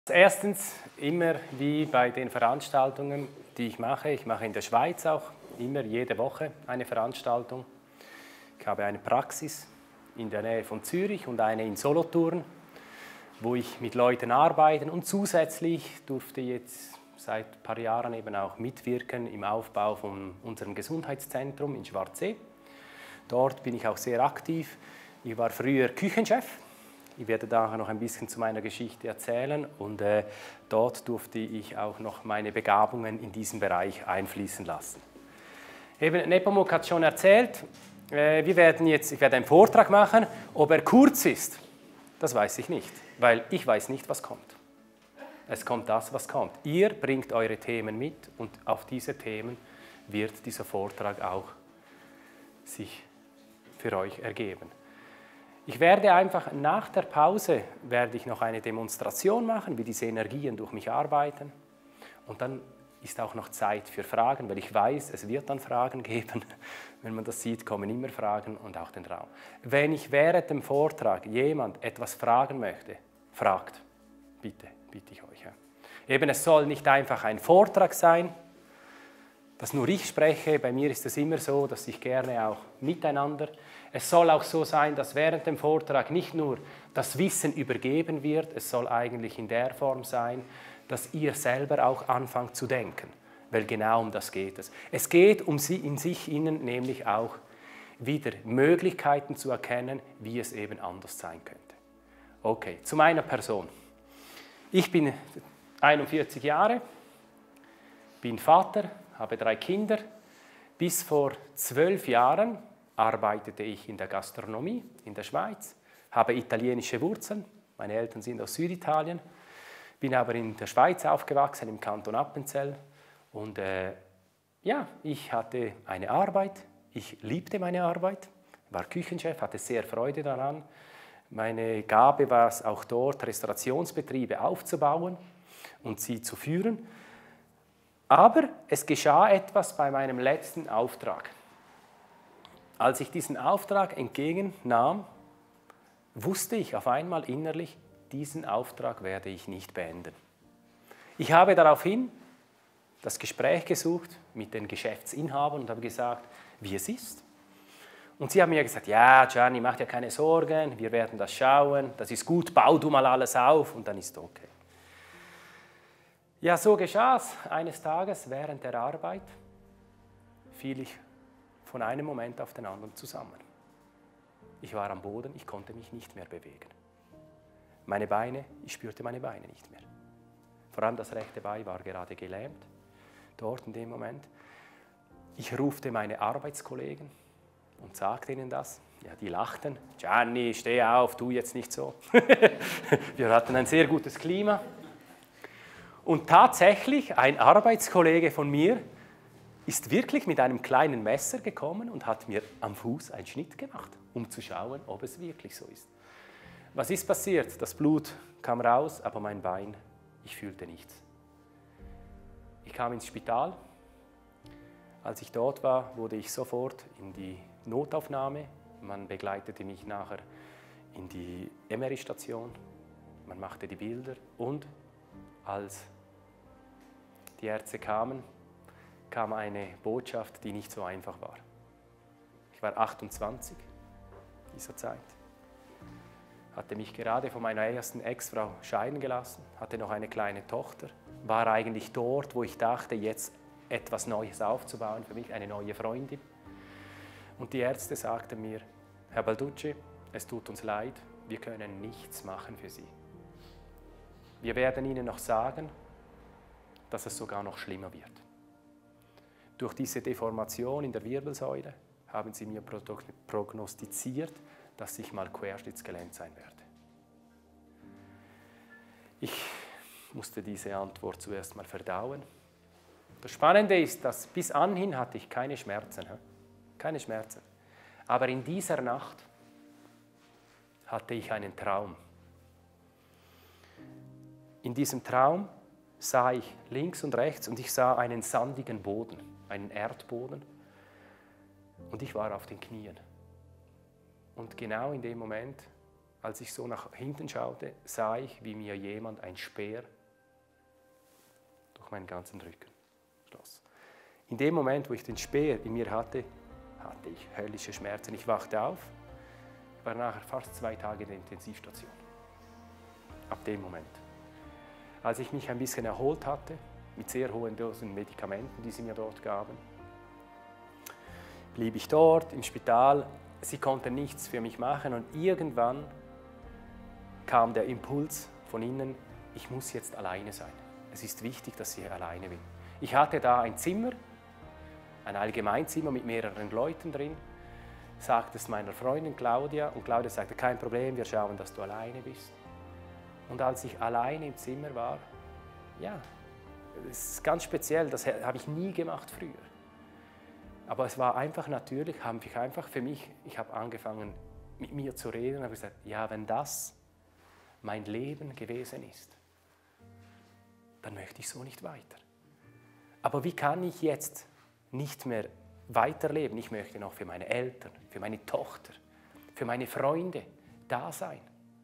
Erstens, immer wie bei den Veranstaltungen, die ich mache in der Schweiz auch immer jede Woche eine Veranstaltung. Ich habe eine Praxis in der Nähe von Zürich und eine in Solothurn, wo ich mit Leuten arbeite, und zusätzlich durfte jetzt seit ein paar Jahren eben auch mitwirken im Aufbau von unserem Gesundheitszentrum in Schwarzsee. Dort bin ich auch sehr aktiv. Ich war früher Küchenchef. Ich werde da noch ein bisschen zu meiner Geschichte erzählen, und dort durfte ich auch noch meine Begabungen in diesem Bereich einfließen lassen. Eben, Nepomuk hat schon erzählt, ich werde einen Vortrag machen. Ob er kurz ist, das weiß ich nicht, weil ich weiß nicht, was kommt. Es kommt das, was kommt. Ihr bringt eure Themen mit, und auf diese Themen wird dieser Vortrag auch sich für euch ergeben. Ich werde einfach nach der Pause noch eine Demonstration machen, wie diese Energien durch mich arbeiten. Und dann ist auch noch Zeit für Fragen, weil ich weiß, es wird dann Fragen geben. Wenn man das sieht, kommen immer Fragen und auch den Raum. Wenn ich während dem Vortrag jemand etwas fragen möchte, fragt. Bitte ich euch. Ja. Eben, es soll nicht einfach ein Vortrag sein, dass nur ich spreche. Bei mir ist es immer so, dass ich gerne auch miteinander. Es soll auch so sein, dass während dem Vortrag nicht nur das Wissen übergeben wird, es soll eigentlich in der Form sein, dass ihr selber auch anfangt zu denken, weil genau um das geht es. Es geht um sie in sich innen nämlich auch wieder Möglichkeiten zu erkennen, wie es eben anders sein könnte. Okay, zu meiner Person. Ich bin 41 Jahre, bin Vater, habe 3 Kinder. Bis vor 12 Jahren arbeitete ich in der Gastronomie in der Schweiz, habe italienische Wurzeln, meine Eltern sind aus Süditalien, bin aber in der Schweiz aufgewachsen, im Kanton Appenzell. Und ich hatte eine Arbeit, ich liebte meine Arbeit, war Küchenchef, hatte sehr Freude daran. Meine Gabe war es auch dort, Restaurationsbetriebe aufzubauen und sie zu führen. Aber es geschah etwas bei meinem letzten Auftrag. Als ich diesen Auftrag entgegennahm, wusste ich auf einmal innerlich, diesen Auftrag werde ich nicht beenden. Ich habe daraufhin das Gespräch gesucht mit den Geschäftsinhabern und habe gesagt, wie es ist. Und sie haben mir gesagt, ja, Gianni, mach dir keine Sorgen, wir werden das schauen, das ist gut, bau du mal alles auf und dann ist okay. Ja, so geschah es. Eines Tages während der Arbeit fiel ich von einem Moment auf den anderen zusammen. Ich war am Boden, ich konnte mich nicht mehr bewegen. Ich spürte meine Beine nicht mehr. Vor allem das rechte Bein war gerade gelähmt, dort in dem Moment. Ich rufte meine Arbeitskollegen und sagte ihnen das. Ja, die lachten. Gianni, steh auf, tu jetzt nicht so. Wir hatten ein sehr gutes Klima. Und tatsächlich, ein Arbeitskollege von mir ist wirklich mit einem kleinen Messer gekommen und hat mir am Fuß einen Schnitt gemacht, um zu schauen, ob es wirklich so ist. Was ist passiert? Das Blut kam raus, aber mein Bein, ich fühlte nichts. Ich kam ins Spital. Als ich dort war, wurde ich sofort in die Notaufnahme. Man begleitete mich nachher in die MRI-Station. Man machte die Bilder, und als die Ärzte kamen, kam eine Botschaft, die nicht so einfach war. Ich war 28 dieser Zeit, hatte mich gerade von meiner ersten Ex-Frau scheiden gelassen, hatte noch eine kleine Tochter, war eigentlich dort, wo ich dachte, jetzt etwas Neues aufzubauen, für mich eine neue Freundin. Und die Ärzte sagten mir, Herr Balducci, es tut uns leid, wir können nichts machen für Sie. Wir werden Ihnen noch sagen, dass es sogar noch schlimmer wird. Durch diese Deformation in der Wirbelsäule haben sie mir prognostiziert, dass ich mal querschnittsgelähmt sein werde. Ich musste diese Antwort zuerst mal verdauen. Das Spannende ist, dass bis anhin hatte ich keine Schmerzen. Keine Schmerzen. Aber in dieser Nacht hatte ich einen Traum. In diesem Traum sah ich links und rechts, und ich sah einen sandigen Boden, einen Erdboden, und ich war auf den Knien. Und genau in dem Moment als ich so nach hinten schaute, sah ich, wie mir jemand ein Speer durch meinen ganzen Rücken schloss. In dem Moment, wo ich den Speer in mir hatte, hatte ich höllische Schmerzen. Ich wachte auf, war nachher fast 2 Tage in der Intensivstation. Ab dem Moment. Als ich mich ein bisschen erholt hatte, mit sehr hohen Dosen Medikamenten, die sie mir dort gaben, blieb ich dort im Spital. Sie konnten nichts für mich machen und irgendwann kam der Impuls von innen, ich muss jetzt alleine sein. Es ist wichtig, dass ich alleine bin. Ich hatte da ein Zimmer, ein Allgemeinzimmer mit mehreren Leuten drin, sagte es meiner Freundin Claudia und Claudia sagte, kein Problem, wir schauen, dass du alleine bist. Und als ich alleine im Zimmer war, ja, das ist ganz speziell, das habe ich nie gemacht früher. Aber es war einfach natürlich, habe ich einfach für mich, ich habe angefangen mit mir zu reden und habe gesagt, ja, wenn das mein Leben gewesen ist, dann möchte ich so nicht weiter. Aber wie kann ich jetzt nicht mehr weiterleben? Ich möchte noch für meine Eltern, für meine Tochter, für meine Freunde da sein.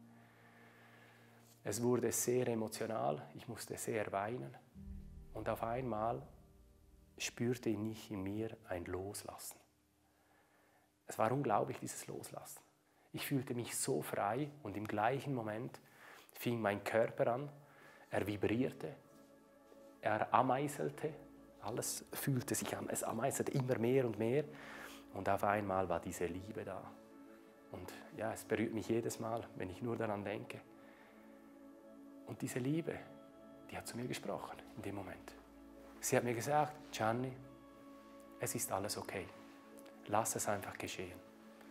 Es wurde sehr emotional, ich musste sehr weinen und auf einmal spürte ich in mir ein Loslassen. Es war unglaublich, dieses Loslassen. Ich fühlte mich so frei und im gleichen Moment fing mein Körper an, er vibrierte, er ameiselte, alles fühlte sich an, es ameiselte immer mehr und mehr und auf einmal war diese Liebe da. Und ja, es berührt mich jedes Mal, wenn ich nur daran denke. Und diese Liebe, die hat zu mir gesprochen in dem Moment. Sie hat mir gesagt, Gianni, es ist alles okay. Lass es einfach geschehen.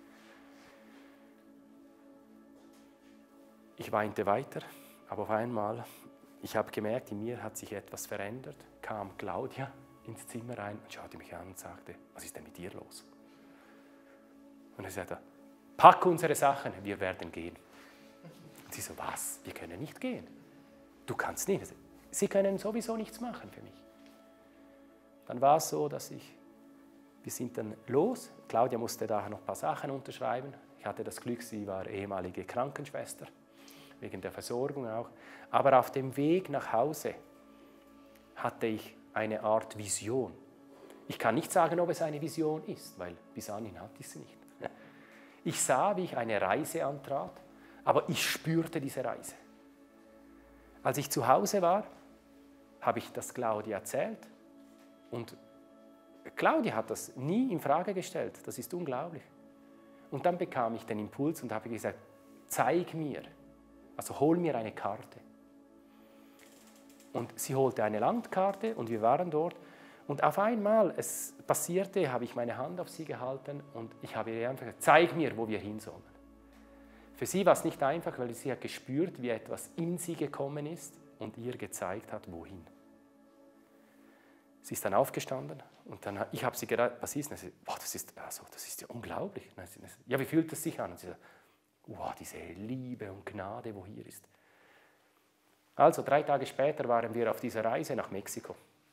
Ich weinte weiter, aber auf einmal, ich habe gemerkt, in mir hat sich etwas verändert, kam Claudia ins Zimmer rein und schaute mich an und sagte, was ist denn mit dir los? Und er sagte, pack unsere Sachen, wir werden gehen. Und sie so, was? Wir können nicht gehen. Du kannst nicht. Sie können sowieso nichts machen für mich. Dann war es so, wir sind dann los. Claudia musste da noch ein paar Sachen unterschreiben. Ich hatte das Glück, sie war ehemalige Krankenschwester, wegen der Versorgung auch. Aber auf dem Weg nach Hause hatte ich eine Art Vision. Ich kann nicht sagen, ob es eine Vision ist, weil bis anhin hatte ich sie nicht. Ich sah, wie ich eine Reise antrat, aber ich spürte diese Reise. Als ich zu Hause war, habe ich das Claudia erzählt und Claudia hat das nie in Frage gestellt. Das ist unglaublich. Und dann bekam ich den Impuls und habe gesagt, zeig mir, also hol mir eine Karte. Und sie holte eine Landkarte und wir waren dort. Und auf einmal, es passierte, habe ich meine Hand auf sie gehalten und ich habe ihr einfach gesagt, zeig mir, wo wir hin sollen. Für sie war es nicht einfach, weil sie hat gespürt, wie etwas in sie gekommen ist und ihr gezeigt hat, wohin. Sie ist dann aufgestanden und dann, ich habe sie gefragt, was ist das? Wow, das ist ja unglaublich. Ja, wie fühlt es sich an? Und sie sagt, wow, diese Liebe und Gnade, wo hier ist. Also 3 Tage später waren wir auf dieser Reise nach Mexiko.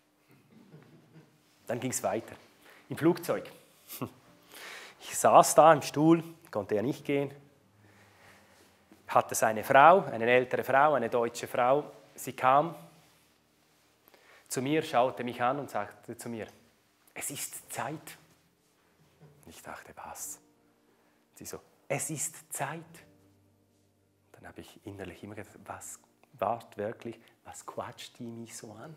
Dann ging es weiter, im Flugzeug. Ich saß da im Stuhl, konnte ja nicht gehen. Hatte seine Frau, eine ältere Frau, eine deutsche Frau. Sie kam zu mir, schaute mich an und sagte zu mir, es ist Zeit. Und ich dachte, was? Sie so, es ist Zeit. Dann habe ich innerlich immer gedacht, was wart wirklich, was quatscht die mich so an?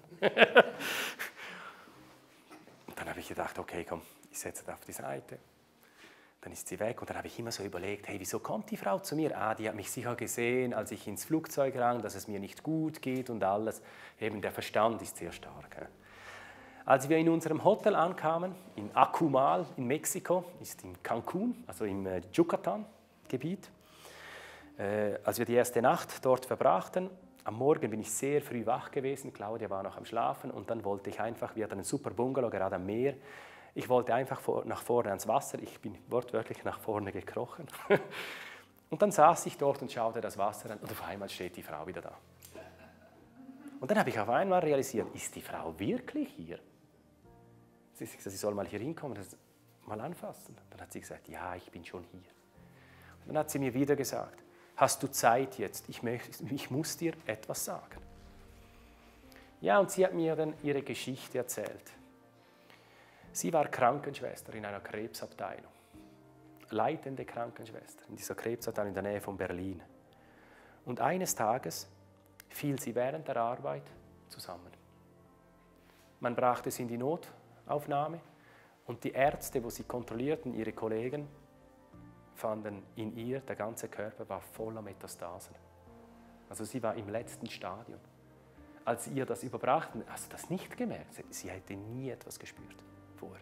Und dann habe ich gedacht, okay, komm, ich setze das auf die Seite. Dann ist sie weg und dann habe ich immer so überlegt, hey, wieso kommt die Frau zu mir? Die hat mich sicher gesehen, als ich ins Flugzeug rang, dass es mir nicht gut geht und alles. Eben der Verstand ist sehr stark. Als wir in unserem Hotel ankamen, in Akumal in Mexiko, ist in Cancun, also im Yucatan-Gebiet, als wir die erste Nacht dort verbrachten, am Morgen bin ich sehr früh wach gewesen, Claudia war noch am Schlafen und dann wollte ich einfach, wir hatten einen super Bungalow gerade am Meer, ich wollte einfach nach vorne ans Wasser, ich bin wortwörtlich nach vorne gekrochen. Und dann saß ich dort und schaute das Wasser an und auf einmal steht die Frau wieder da. Und dann habe ich auf einmal realisiert, ist die Frau wirklich hier? Sie hat gesagt, sie soll mal hier hinkommen, mal anfassen. Dann hat sie gesagt, ja, ich bin schon hier. Und dann hat sie mir wieder gesagt, hast du Zeit jetzt? Ich muss dir etwas sagen. Ja, und sie hat mir dann ihre Geschichte erzählt. Sie war Krankenschwester in einer Krebsabteilung. Leitende Krankenschwester in dieser Krebsabteilung in der Nähe von Berlin. Und eines Tages fiel sie während der Arbeit zusammen. Man brachte sie in die Notaufnahme und die Ärzte, wo sie kontrollierten, ihre Kollegen, fanden in ihr, der ganze Körper war voller Metastasen. Also sie war im letzten Stadium. Als sie ihr das überbrachten, hast du das nicht gemerkt? Sie hätte nie etwas gespürt vorher.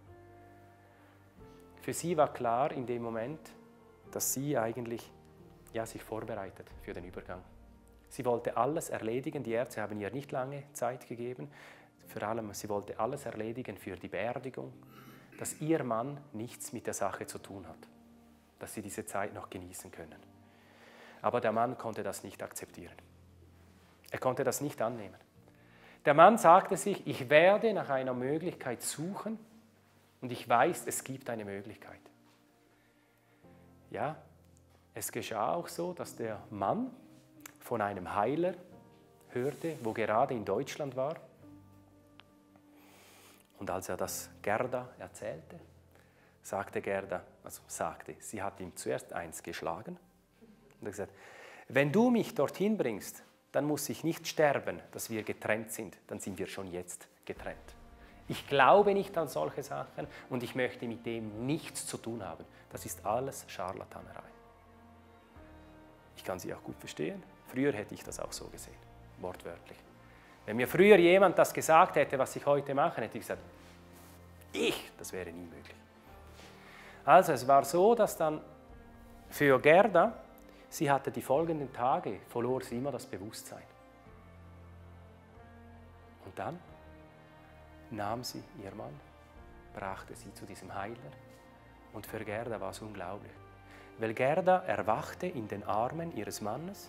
Für sie war klar in dem Moment, dass sie eigentlich sich vorbereitet für den Übergang. Sie wollte alles erledigen, die Ärzte haben ihr nicht lange Zeit gegeben, vor allem sie wollte alles erledigen für die Beerdigung, dass ihr Mann nichts mit der Sache zu tun hat, dass sie diese Zeit noch genießen können. Aber der Mann konnte das nicht akzeptieren. Er konnte das nicht annehmen. Der Mann sagte sich, ich werde nach einer Möglichkeit suchen und ich weiß, es gibt eine Möglichkeit. Ja, es geschah auch so, dass der Mann von einem Heiler hörte, wo gerade in Deutschland war. Und als er das Gerda erzählte, sagte Gerda, sie hat ihm zuerst eins geschlagen und hat gesagt, wenn du mich dorthin bringst, dann muss ich nicht sterben, dass wir getrennt sind, dann sind wir schon jetzt getrennt. Ich glaube nicht an solche Sachen und ich möchte mit dem nichts zu tun haben. Das ist alles Scharlatanerei. Ich kann sie auch gut verstehen. Früher hätte ich das auch so gesehen, wortwörtlich. Wenn mir früher jemand das gesagt hätte, was ich heute mache, hätte ich gesagt, das wäre nie möglich. Also es war so, dass dann für Gerda, sie hatte die folgenden Tage, verlor sie immer das Bewusstsein. Und dann nahm sie ihr Mann, brachte sie zu diesem Heiler und für Gerda war es unglaublich. Weil Gerda erwachte in den Armen ihres Mannes.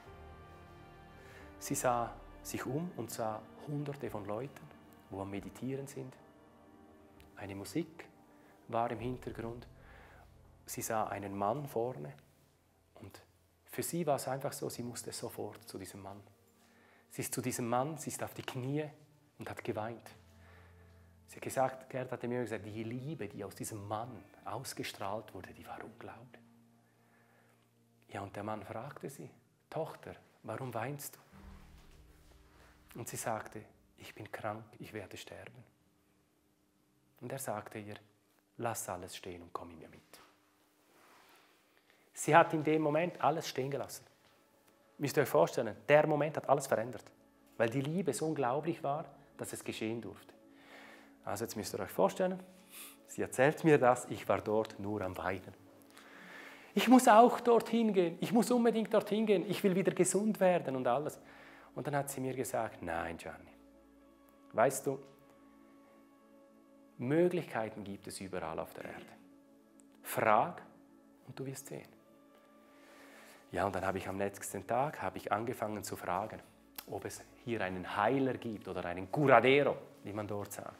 Sie sah sich um und sah Hunderte von Leuten, wo am Meditieren sind. Eine Musik war im Hintergrund. Sie sah einen Mann vorne und für sie war es einfach so, sie musste sofort zu diesem Mann. Sie ist zu diesem Mann, sie ist auf die Knie und hat geweint. Sie hat gesagt, Gerd hatte mir gesagt, die Liebe, die aus diesem Mann ausgestrahlt wurde, die war unglaublich. Ja, und der Mann fragte sie, Tochter, warum weinst du? Und sie sagte, ich bin krank, ich werde sterben. Und er sagte ihr, lass alles stehen und komm mit mir mit. Sie hat in dem Moment alles stehen gelassen. Müsst ihr euch vorstellen, der Moment hat alles verändert, weil die Liebe so unglaublich war, dass es geschehen durfte. Also jetzt müsst ihr euch vorstellen, sie erzählt mir das, ich war dort nur am Weinen. Ich muss auch dorthin gehen, ich muss unbedingt dorthin gehen, ich will wieder gesund werden und alles. Und dann hat sie mir gesagt, nein, Gianni, weißt du, Möglichkeiten gibt es überall auf der Erde. Frag und du wirst sehen. Ja, und dann habe ich am nächsten Tag angefangen zu fragen, ob es hier einen Heiler gibt oder einen Curadero, wie man dort sagt.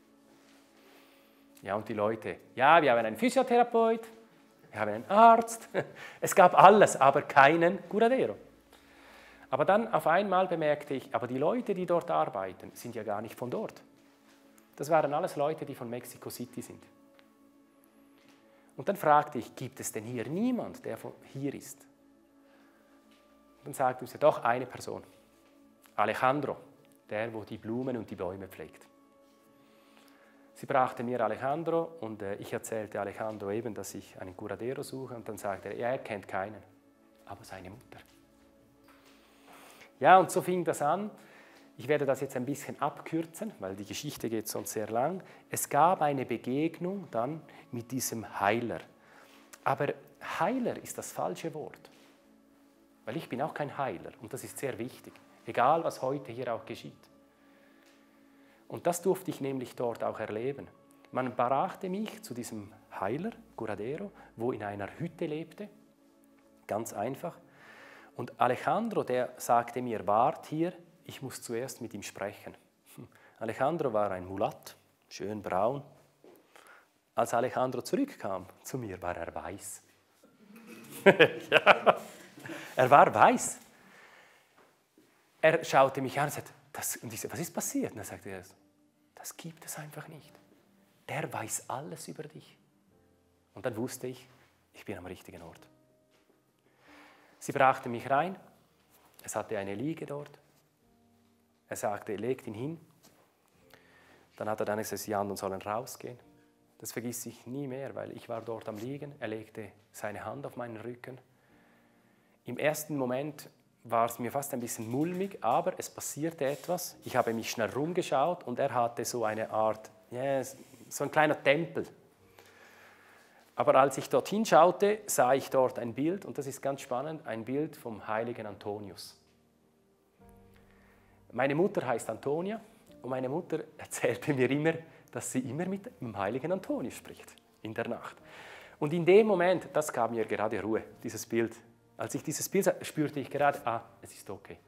Ja, und die Leute, ja, wir haben einen Physiotherapeut, wir haben einen Arzt, es gab alles, aber keinen Curadero. Aber dann auf einmal bemerkte ich, aber die Leute, die dort arbeiten, sind ja gar nicht von dort. Das waren alles Leute, die von Mexico City sind. Und dann fragte ich, gibt es denn hier niemand, der hier ist? Und dann sagte sie, doch, eine Person, Alejandro, der, wo die Blumen und die Bäume pflegt. Sie brachte mir Alejandro und ich erzählte Alejandro eben, dass ich einen Curadero suche und dann sagte er, ja, er kennt keinen, aber seine Mutter. Ja, und so fing das an. Ich werde das jetzt ein bisschen abkürzen, weil die Geschichte geht sonst sehr lang. Es gab eine Begegnung dann mit diesem Heiler. Aber Heiler ist das falsche Wort, weil ich bin auch kein Heiler und das ist sehr wichtig, egal was heute hier auch geschieht. Und das durfte ich nämlich dort auch erleben. Man brachte mich zu diesem Heiler, Curadero, wo in einer Hütte lebte, ganz einfach. Und Alejandro, der sagte mir, wart hier, ich muss zuerst mit ihm sprechen. Alejandro war ein Mulat, schön braun. Als Alejandro zurückkam zu mir, war er weiß. Ja. Er war weiß. Er schaute mich an und sagte, und ich sagte, was ist passiert? Und er sagte, das gibt es einfach nicht. Der weiß alles über dich. Und dann wusste ich, ich bin am richtigen Ort. Sie brachte mich rein. Es hatte eine Liege dort. Er sagte, legt ihn hin. Dann hat er dann gesagt, die anderen sollen rausgehen. Das vergiss ich nie mehr, weil ich war dort am Liegen. Er legte seine Hand auf meinen Rücken. Im ersten Moment war es mir fast ein bisschen mulmig, aber es passierte etwas. Ich habe mich schnell rumgeschaut und er hatte so eine Art, so ein kleiner Tempel. Aber als ich dorthin schaute, sah ich dort ein Bild, und das ist ganz spannend, ein Bild vom heiligen Antonius. Meine Mutter heißt Antonia und meine Mutter erzählte mir immer, dass sie immer mit dem heiligen Antonius spricht, in der Nacht. Und in dem Moment, das gab mir gerade Ruhe, dieses Bild. Als ich dieses Bild sah, spürte ich gerade, es ist okay.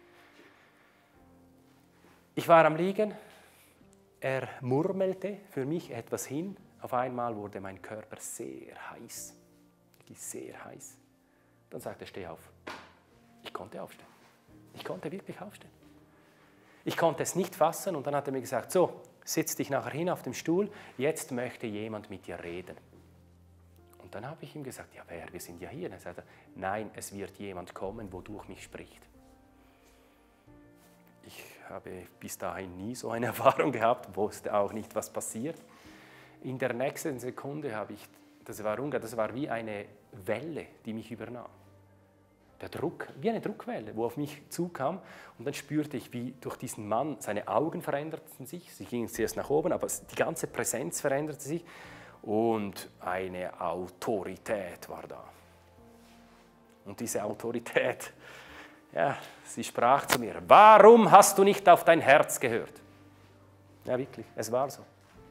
Ich war am Liegen, er murmelte für mich etwas hin. Auf einmal wurde mein Körper sehr heiß, sehr heiß. Dann sagte er, steh auf. Ich konnte aufstehen. Ich konnte wirklich aufstehen. Ich konnte es nicht fassen und dann hat er mir gesagt, so, setz dich nachher hin auf dem Stuhl, jetzt möchte jemand mit dir reden. Und dann habe ich ihm gesagt, ja wer, wir sind ja hier. Und er sagte, nein, es wird jemand kommen, wodurch mich spricht. Ich habe bis dahin nie so eine Erfahrung gehabt, wusste auch nicht, was passiert. In der nächsten Sekunde habe ich, das war wie eine Welle, die mich übernahm. Der Druck, wie eine Druckwelle, wo auf mich zukam. Und dann spürte ich, wie durch diesen Mann, seine Augen veränderten sich. Sie gingen zuerst nach oben, aber die ganze Präsenz veränderte sich. Und eine Autorität war da. Und diese Autorität, ja, sie sprach zu mir, warum hast du nicht auf dein Herz gehört? Ja, wirklich, es war so.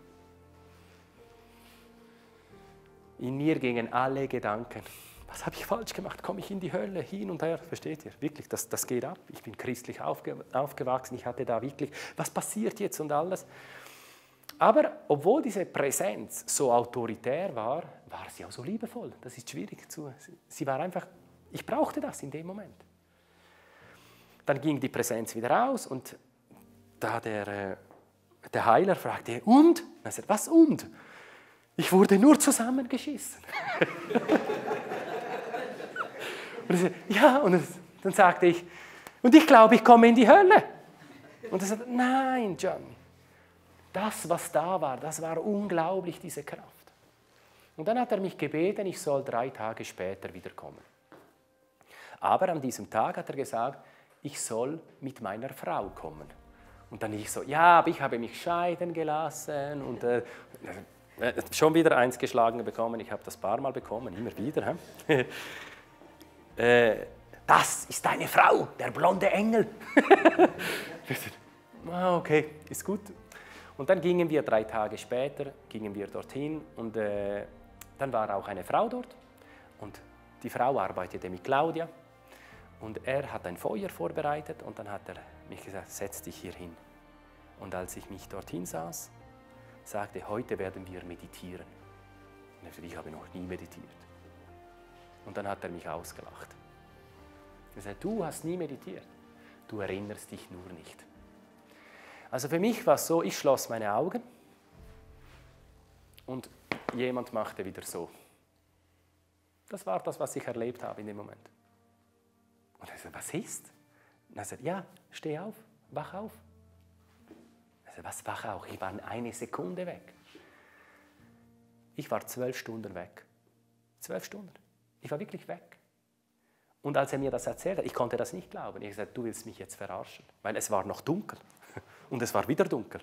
In mir gingen alle Gedanken. Was habe ich falsch gemacht? Komme ich in die Hölle? Hin und her. Versteht ihr? Wirklich, das geht ab. Ich bin christlich aufgewachsen. Ich hatte da wirklich, was passiert jetzt und alles. Aber obwohl diese Präsenz so autoritär war, war sie auch so liebevoll. Das ist schwierig zu. Sie war einfach, ich brauchte das in dem Moment. Dann ging die Präsenz wieder raus und da der Heiler fragte, und? Er sagte, was und? Ich wurde nur zusammengeschissen. Und ich sagte, ja, und dann sagte ich, und ich glaube, ich komme in die Hölle. Und er sagte, nein, Johnny, das, was da war, das war unglaublich, diese Kraft. Und dann hat er mich gebeten, ich soll 3 Tage später wiederkommen. Aber an diesem Tag hat er gesagt, ich soll mit meiner Frau kommen. Und dann ich so, ja, aber ich habe mich scheiden gelassen und schon wieder eins geschlagen bekommen, ich habe das ein paar Mal bekommen, immer wieder. Das ist deine Frau, der blonde Engel. Okay, ist gut. Und dann gingen wir 3 Tage später, dorthin und dann war auch eine Frau dort und die Frau arbeitete mit Claudia und er hat ein Feuer vorbereitet und dann hat er mich gesagt, setz dich hier hin. Und als ich mich dorthin saß, sagte, heute werden wir meditieren. Und ich habe noch nie meditiert. Und dann hat er mich ausgelacht. Er sagte, du hast nie meditiert, du erinnerst dich nur nicht. Also für mich war es so, ich schloss meine Augen und jemand machte wieder so. Das war das, was ich erlebt habe in dem Moment. Und er sagte, was ist? Und er sagte, ja, steh auf, wach auf. Er sagte, was wach auf? Ich war 1 Sekunde weg. Ich war 12 Stunden weg. 12 Stunden. Ich war wirklich weg. Und als er mir das erzählt hat, ich konnte das nicht glauben. Ich habe gesagt, du willst mich jetzt verarschen. Weil es war noch dunkel. Und es war wieder dunkel.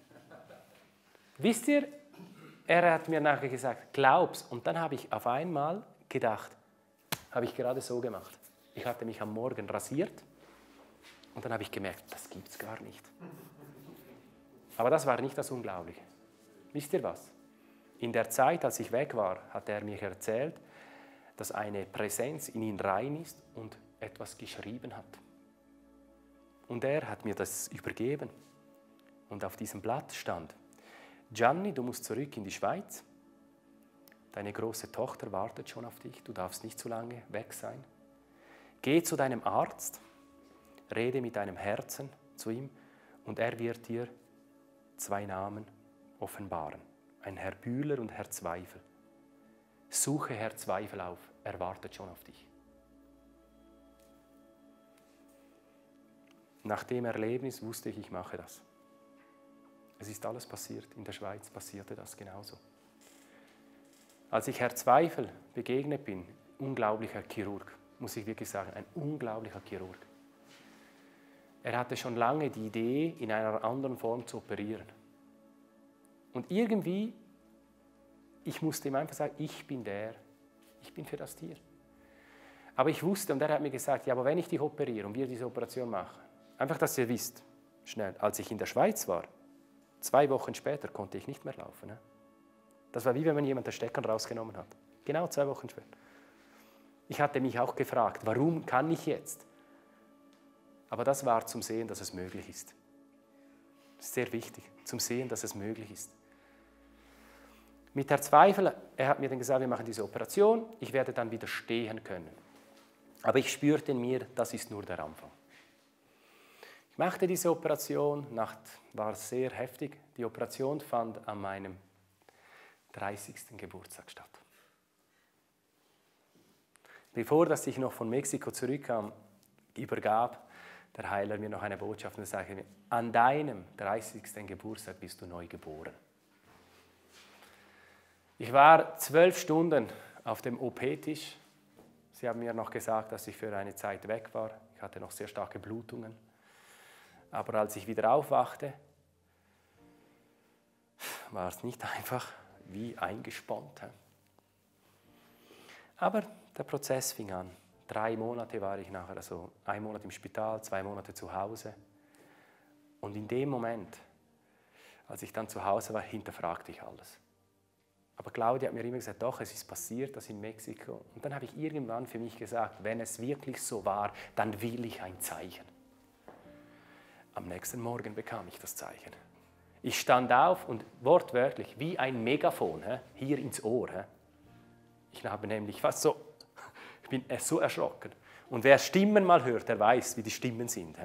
Wisst ihr, er hat mir nachher gesagt, glaub's. Und dann habe ich auf einmal gedacht, habe ich gerade so gemacht. Ich hatte mich am Morgen rasiert und dann habe ich gemerkt, das gibt's gar nicht. Aber das war nicht das Unglaubliche. Wisst ihr was? In der Zeit, als ich weg war, hat er mir erzählt, dass eine Präsenz in ihn rein ist und etwas geschrieben hat. Und er hat mir das übergeben. Und auf diesem Blatt stand, Gianni, du musst zurück in die Schweiz. Deine große Tochter wartet schon auf dich. Du darfst nicht zu lange weg sein. Geh zu deinem Arzt, rede mit deinem Herzen zu ihm und er wird dir 2 Namen offenbaren. Ein Herr Bühler und Herr Zweifel. Suche Herr Zweifel auf, er wartet schon auf dich. Nach dem Erlebnis wusste ich, ich mache das. Es ist alles passiert. In der Schweiz passierte das genauso. Als ich Herr Zweifel begegnet bin, unglaublicher Chirurg, muss ich wirklich sagen, ein unglaublicher Chirurg. Er hatte schon lange die Idee, in einer anderen Form zu operieren. Und irgendwie, ich musste ihm einfach sagen, ich bin für das Tier. Aber ich wusste, und er hat mir gesagt, ja, aber wenn ich dich operiere und wir diese Operation machen, einfach, dass ihr wisst, schnell, als ich in der Schweiz war, 2 Wochen später konnte ich nicht mehr laufen. Ne? Das war wie wenn man jemand den Stecker rausgenommen hat. Genau 2 Wochen später. Ich hatte mich auch gefragt, warum kann ich jetzt? Aber das war zum Sehen, dass es möglich ist. Das ist sehr wichtig, zum Sehen, dass es möglich ist. Mit der Zweifel, er hat mir dann gesagt, wir machen diese Operation, ich werde dann wieder stehen können. Aber ich spürte in mir, das ist nur der Anfang. Ich machte diese Operation, war sehr heftig. Die Operation fand an meinem 30. Geburtstag statt. Bevor dass ich noch von Mexiko zurückkam, übergab der Heiler mir noch eine Botschaft und sagte mir, an deinem 30. Geburtstag bist du neu geboren. Ich war 12 Stunden auf dem OP-Tisch. Sie haben mir noch gesagt, dass ich für eine Zeit weg war. Ich hatte noch sehr starke Blutungen. Aber als ich wieder aufwachte, war es nicht einfach wie eingespannt. Aber der Prozess fing an. 3 Monate war ich nachher, also 1 Monat im Spital, 2 Monate zu Hause. Und in dem Moment, als ich dann zu Hause war, hinterfragte ich alles. Aber Claudia hat mir immer gesagt, doch, es ist passiert, das in Mexiko. Und dann habe ich irgendwann für mich gesagt, wenn es wirklich so war, dann will ich ein Zeichen. Am nächsten Morgen bekam ich das Zeichen. Ich stand auf und wortwörtlich wie ein Megafon hier ins Ohr. Ich habe nämlich fast so, ich bin so erschrocken. Und wer Stimmen mal hört, der weiß, wie die Stimmen sind.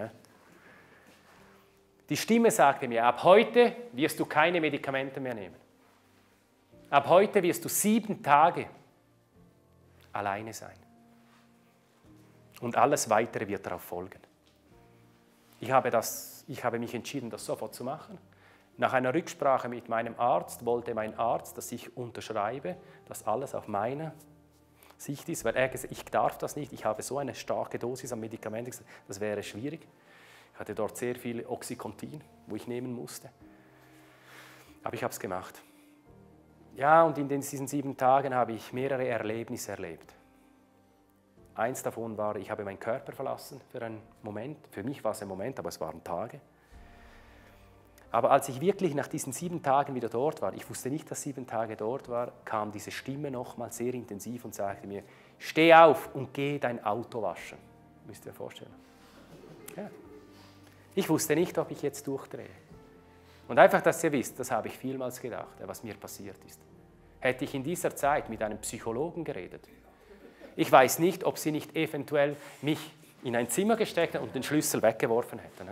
Die Stimme sagte mir, ab heute wirst du keine Medikamente mehr nehmen. Ab heute wirst du 7 Tage alleine sein. Und alles Weitere wird darauf folgen. Ich habe mich entschieden, das sofort zu machen. Nach einer Rücksprache mit meinem Arzt wollte mein Arzt, dass ich unterschreibe, dass alles auf meiner Sicht ist, weil er gesagt hat, ich darf das nicht, ich habe so eine starke Dosis an Medikamenten, das wäre schwierig. Ich hatte dort sehr viel Oxycontin, wo ich nehmen musste. Aber ich habe es gemacht. Ja, und in diesen 7 Tagen habe ich mehrere Erlebnisse erlebt. Eins davon war, ich habe meinen Körper verlassen für einen Moment. Für mich war es ein Moment, aber es waren Tage. Aber als ich wirklich nach diesen 7 Tagen wieder dort war, ich wusste nicht, dass 7 Tage dort war, kam diese Stimme nochmal sehr intensiv und sagte mir, steh auf und geh dein Auto waschen. Müsst ihr euch vorstellen. Ja. Ich wusste nicht, ob ich jetzt durchdrehe. Und einfach, dass ihr wisst, das habe ich vielmals gedacht, was mir passiert ist. Hätte ich in dieser Zeit mit einem Psychologen geredet, ich weiß nicht, ob sie nicht eventuell mich in ein Zimmer gesteckt und den Schlüssel weggeworfen hätten.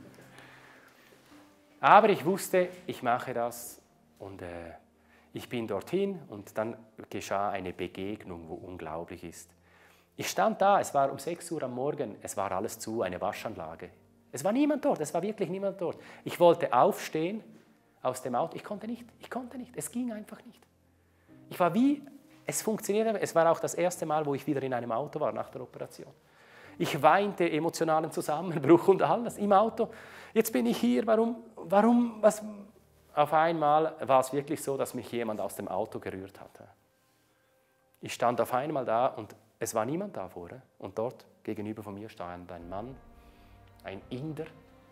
Aber ich wusste, ich mache das und ich bin dorthin und dann geschah eine Begegnung, wo unglaublich ist. Ich stand da, es war um 6 Uhr am Morgen, es war alles zu, eine Waschanlage. Es war niemand dort, es war wirklich niemand dort. Ich wollte aufstehen aus dem Auto, ich konnte nicht, es ging einfach nicht. Ich war wie, es funktionierte, es war auch das erste Mal, wo ich wieder in einem Auto war nach der Operation. Ich weinte emotionalen Zusammenbruch und alles im Auto. Jetzt bin ich hier, warum, was? Auf einmal war es wirklich so, dass mich jemand aus dem Auto gerührt hatte. Ich stand auf einmal da und es war niemand da vorher. Und dort gegenüber von mir stand ein Mann, ein Inder.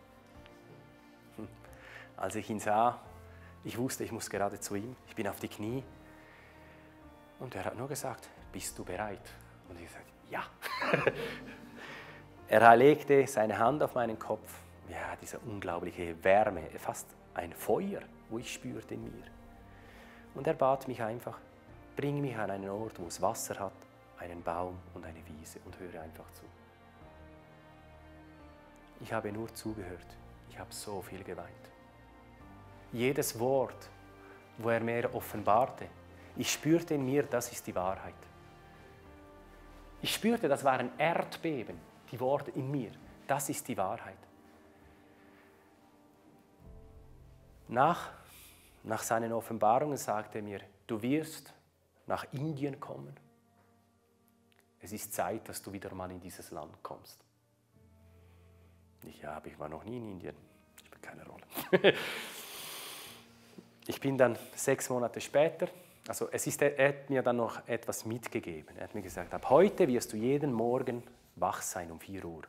Als ich ihn sah, ich wusste, ich muss gerade zu ihm. Ich bin auf die Knie. Und er hat nur gesagt, bist du bereit? Und ich sagte, ja. Er legte seine Hand auf meinen Kopf. Ja, diese unglaubliche Wärme, fast ein Feuer, wo ich spürte in mir. Und er bat mich einfach, bring mich an einen Ort, wo es Wasser hat, einen Baum und eine Wiese und höre einfach zu. Ich habe nur zugehört. Ich habe so viel geweint. Jedes Wort, wo er mir offenbarte, ich spürte in mir, das ist die Wahrheit. Ich spürte, das waren Erdbeben, die Worte in mir. Das ist die Wahrheit. Nach seinen Offenbarungen sagte er mir, du wirst nach Indien kommen. Es ist Zeit, dass du wieder mal in dieses Land kommst. Aber ich war noch nie in Indien. Spielt keine Rolle. Ich bin dann 6 Monate später, er hat mir dann noch etwas mitgegeben. Er hat mir gesagt, ab heute wirst du jeden Morgen wach sein um 4 Uhr.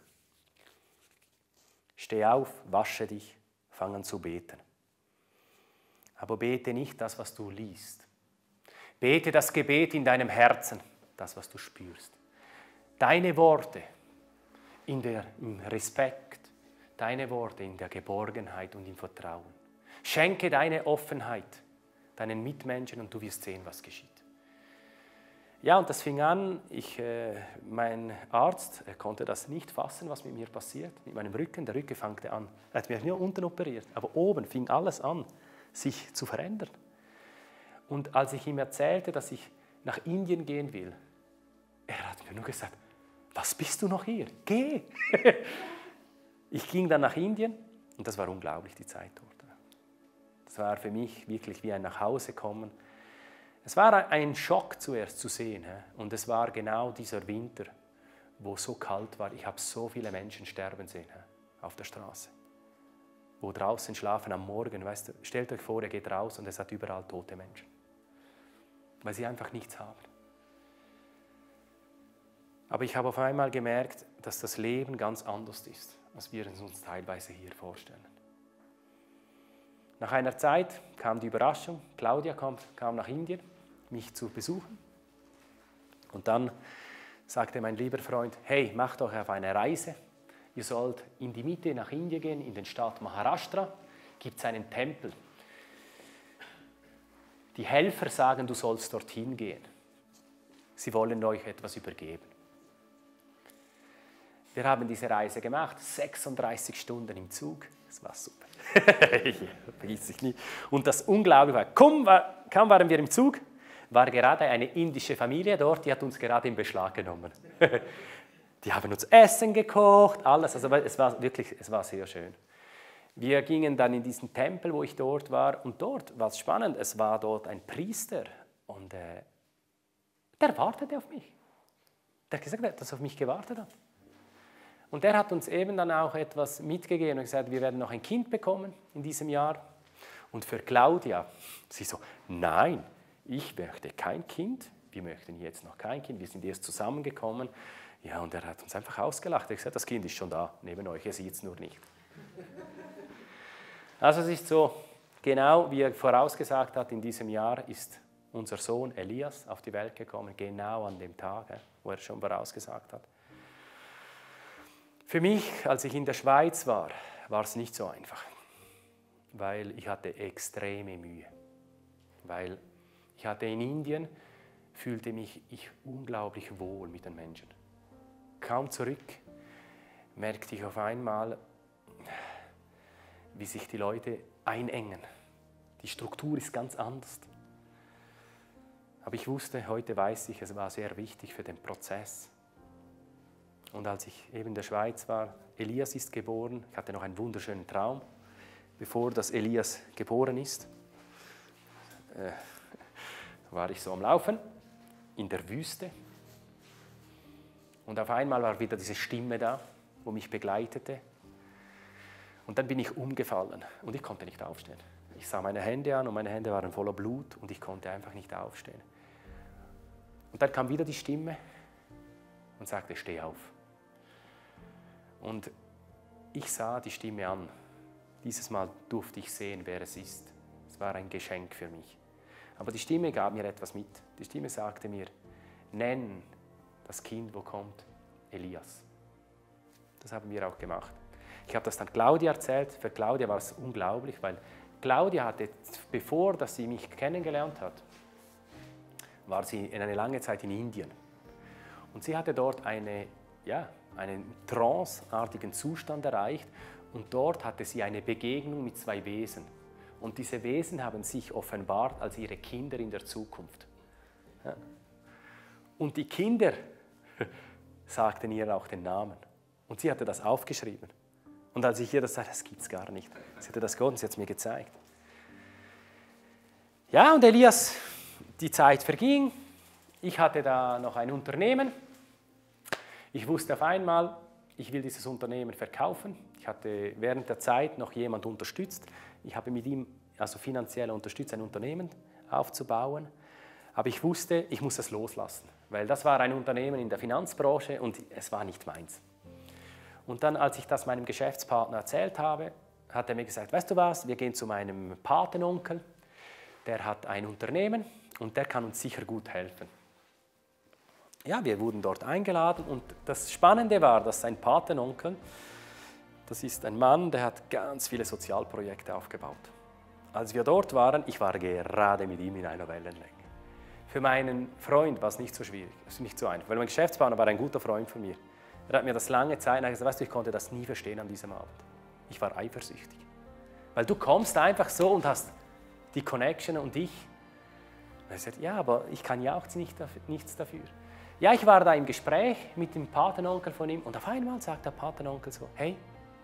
Steh auf, wasche dich, fang an zu beten. Aber bete nicht das, was du liest. Bete das Gebet in deinem Herzen, das, was du spürst. Deine Worte im Respekt, deine Worte in der Geborgenheit und im Vertrauen. Schenke deine Offenheit deinen Mitmenschen und du wirst sehen, was geschieht. Ja, und das fing an, mein Arzt, er konnte das nicht fassen, was mit mir passiert, mit meinem Rücken. Der Rücken fing an, er hat mich nur unten operiert, aber oben fing alles an, sich zu verändern. Und als ich ihm erzählte, dass ich nach Indien gehen will, er hat mir nur gesagt, was bist du noch hier? Geh! Ich ging dann nach Indien und das war unglaublich, die Zeit dort. Das war für mich wirklich wie ein Nachhausekommen. Es war ein Schock zuerst zu sehen. Und es war genau dieser Winter, wo es so kalt war. Ich habe so viele Menschen sterben sehen auf der Straße. Wo draußen schlafen am Morgen. Weißt du, stellt euch vor, er geht raus und es hat überall tote Menschen. Weil sie einfach nichts haben. Aber ich habe auf einmal gemerkt, dass das Leben ganz anders ist, als wir es uns teilweise hier vorstellen. Nach einer Zeit kam die Überraschung, Claudia kam nach Indien, mich zu besuchen. Und dann sagte mein lieber Freund, hey, macht euch auf eine Reise. Ihr sollt in die Mitte nach Indien gehen, in den Staat Maharashtra, gibt es einen Tempel. Die Helfer sagen, du sollst dorthin gehen. Sie wollen euch etwas übergeben. Wir haben diese Reise gemacht, 36 Stunden im Zug. Das war super. Vergiss ich nie. Und das Unglaubliche war, kaum waren wir im Zug, war gerade eine indische Familie dort, die hat uns gerade in Beschlag genommen. Die haben uns Essen gekocht, alles. Also es war sehr schön. Wir gingen dann in diesen Tempel, wo ich dort war. Und dort war es spannend, es war dort ein Priester. Und der wartete auf mich. Der hat gesagt, dass er auf mich gewartet hat. Und der hat uns eben dann auch etwas mitgegeben und gesagt, wir werden noch ein Kind bekommen in diesem Jahr. Und für Claudia, sie so, nein, ich möchte kein Kind, wir möchten jetzt noch kein Kind, wir sind erst zusammengekommen. Ja, und er hat uns einfach ausgelacht. Er hat gesagt, das Kind ist schon da, neben euch, ihr seht es nur nicht. Also es ist so, genau wie er vorausgesagt hat, in diesem Jahr ist unser Sohn Elias auf die Welt gekommen, genau an dem Tag, wo er schon vorausgesagt hat. Für mich, als ich in der Schweiz war es nicht so einfach, weil ich hatte extreme Mühe. Weil ich hatte in Indien, fühlte mich ich unglaublich wohl mit den Menschen. Kaum zurück merkte ich auf einmal, wie sich die Leute einengen. Die Struktur ist ganz anders. Aber ich wusste, heute weiß ich, es war sehr wichtig für den Prozess. Und als ich eben in der Schweiz war, Elias ist geboren, ich hatte noch einen wunderschönen Traum, bevor das Elias geboren ist, war ich so am Laufen in der Wüste. Und auf einmal war wieder diese Stimme da, wo mich begleitete. Und dann bin ich umgefallen und ich konnte nicht aufstehen. Ich sah meine Hände an und meine Hände waren voller Blut und ich konnte einfach nicht aufstehen. Und dann kam wieder die Stimme und sagte, steh auf. Und ich sah die Stimme an. Dieses Mal durfte ich sehen, wer es ist. Es war ein Geschenk für mich. Aber die Stimme gab mir etwas mit. Die Stimme sagte mir, nenn das Kind, wo kommt, Elias. Das haben wir auch gemacht. Ich habe das dann Claudia erzählt. Für Claudia war es unglaublich, weil Claudia hatte, bevor dass sie mich kennengelernt hat, war sie in eine lange Zeit in Indien. Und sie hatte dort eine einen tranceartigen Zustand erreicht und dort hatte sie eine Begegnung mit zwei Wesen. Und diese Wesen haben sich offenbart als ihre Kinder in der Zukunft. Ja. Und die Kinder sagten ihr auch den Namen. Und sie hatte das aufgeschrieben. Und als ich ihr das sagte, das gibt es gar nicht. Sie hatte das gehört und sie hat es mir gezeigt. Ja, und Elias, die Zeit verging. Ich hatte da noch ein Unternehmen. Ich wusste auf einmal, ich will dieses Unternehmen verkaufen. Ich hatte während der Zeit noch jemand unterstützt. Ich habe mit ihm also finanziell unterstützt, ein Unternehmen aufzubauen. Aber ich wusste, ich muss das loslassen, weil das war ein Unternehmen in der Finanzbranche und es war nicht meins. Und dann, als ich das meinem Geschäftspartner erzählt habe, hat er mir gesagt, weißt du was, wir gehen zu meinem Patenonkel, der hat ein Unternehmen und der kann uns sicher gut helfen. Ja, wir wurden dort eingeladen und das Spannende war, dass sein Patenonkel, das ist ein Mann, der hat ganz viele Sozialprojekte aufgebaut. Als wir dort waren, ich war gerade mit ihm in einer Wellenlänge. Für meinen Freund war es nicht so schwierig, es ist nicht so einfach, weil mein Geschäftspartner war ein guter Freund von mir. Er hat mir das lange Zeit gesagt, weißt du, ich konnte das nie verstehen an diesem Abend. Ich war eifersüchtig. Weil du kommst einfach so und hast die Connection und ich. Und er sagt, ja, aber ich kann ja auch nichts dafür. Ja, ich war da im Gespräch mit dem Patenonkel von ihm und auf einmal sagt der Patenonkel so, hey,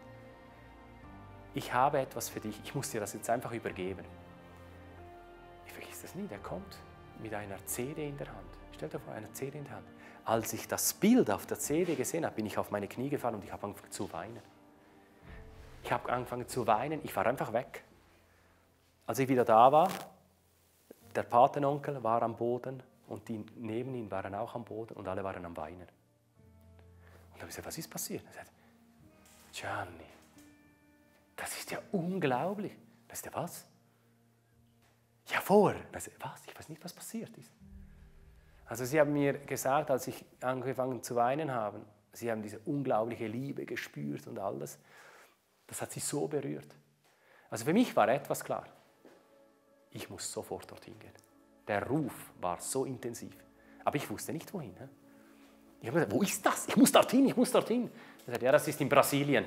ich habe etwas für dich, ich muss dir das jetzt einfach übergeben. Ich vergiss das nie, der kommt mit einer CD in der Hand. Stell dir vor, eine CD in der Hand. Als ich das Bild auf der CD gesehen habe, bin ich auf meine Knie gefallen und ich habe angefangen zu weinen. Ich habe angefangen zu weinen, ich war einfach weg. Als ich wieder da war, der Patenonkel war am Boden und die neben ihm waren auch am Boden und alle waren am Weinen. Und dann habe ich gesagt, was ist passiert? Er sagt, Gianni, das ist ja unglaublich. Da ist der was? Ja, vorher. Was? Ich weiß nicht, was passiert ist. Also sie haben mir gesagt, als ich angefangen zu weinen habe, sie haben diese unglaubliche Liebe gespürt und alles. Das hat sie so berührt. Also für mich war etwas klar. Ich muss sofort dorthin gehen. Der Ruf war so intensiv. Aber ich wusste nicht, wohin. Ich habe gesagt, wo ist das? Ich muss dorthin, ich muss dorthin. Er sagte, ja, das ist in Brasilien.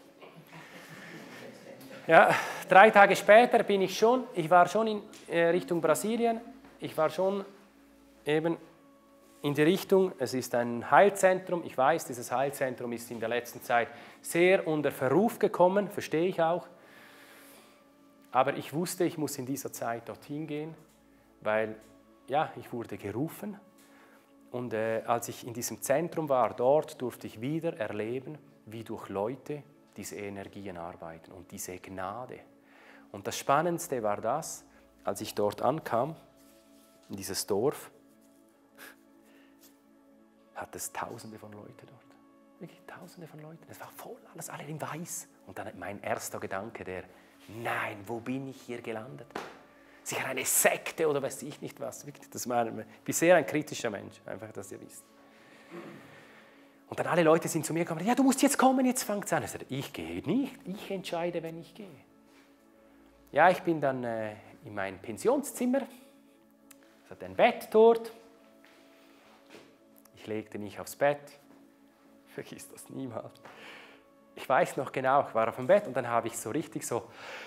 Ja, 3 Tage später ich war schon in Richtung Brasilien. Ich war schon eben in die Richtung, es ist ein Heilzentrum. Ich weiß, dieses Heilzentrum ist in der letzten Zeit sehr unter Verruf gekommen, verstehe ich auch. Aber ich wusste, ich muss in dieser Zeit dorthin gehen, weil ja, ich wurde gerufen. Und als ich in diesem Zentrum war, dort durfte ich wieder erleben, wie durch Leute diese Energien arbeiten und diese Gnade. Und das Spannendste war das, als ich dort ankam, in dieses Dorf, hat es Tausende von Leuten dort. Wirklich Tausende von Leuten. Es war voll, alles alle in weiß. Und dann mein erster Gedanke, nein, wo bin ich hier gelandet? Sicher eine Sekte oder weiß ich nicht was. Wirklich, ich bin sehr ein kritischer Mensch, einfach, dass ihr wisst. Und dann alle Leute sind zu mir gekommen, ja, du musst jetzt kommen, jetzt fängt es an. Ich sagte, ich gehe nicht, ich entscheide, wenn ich gehe. Ja, ich bin dann in mein Pensionszimmer, es hat ein Bett dort. Ich legte mich aufs Bett, vergiss das niemals. Ich weiß noch genau, ich war auf dem Bett und dann habe ich so richtig so,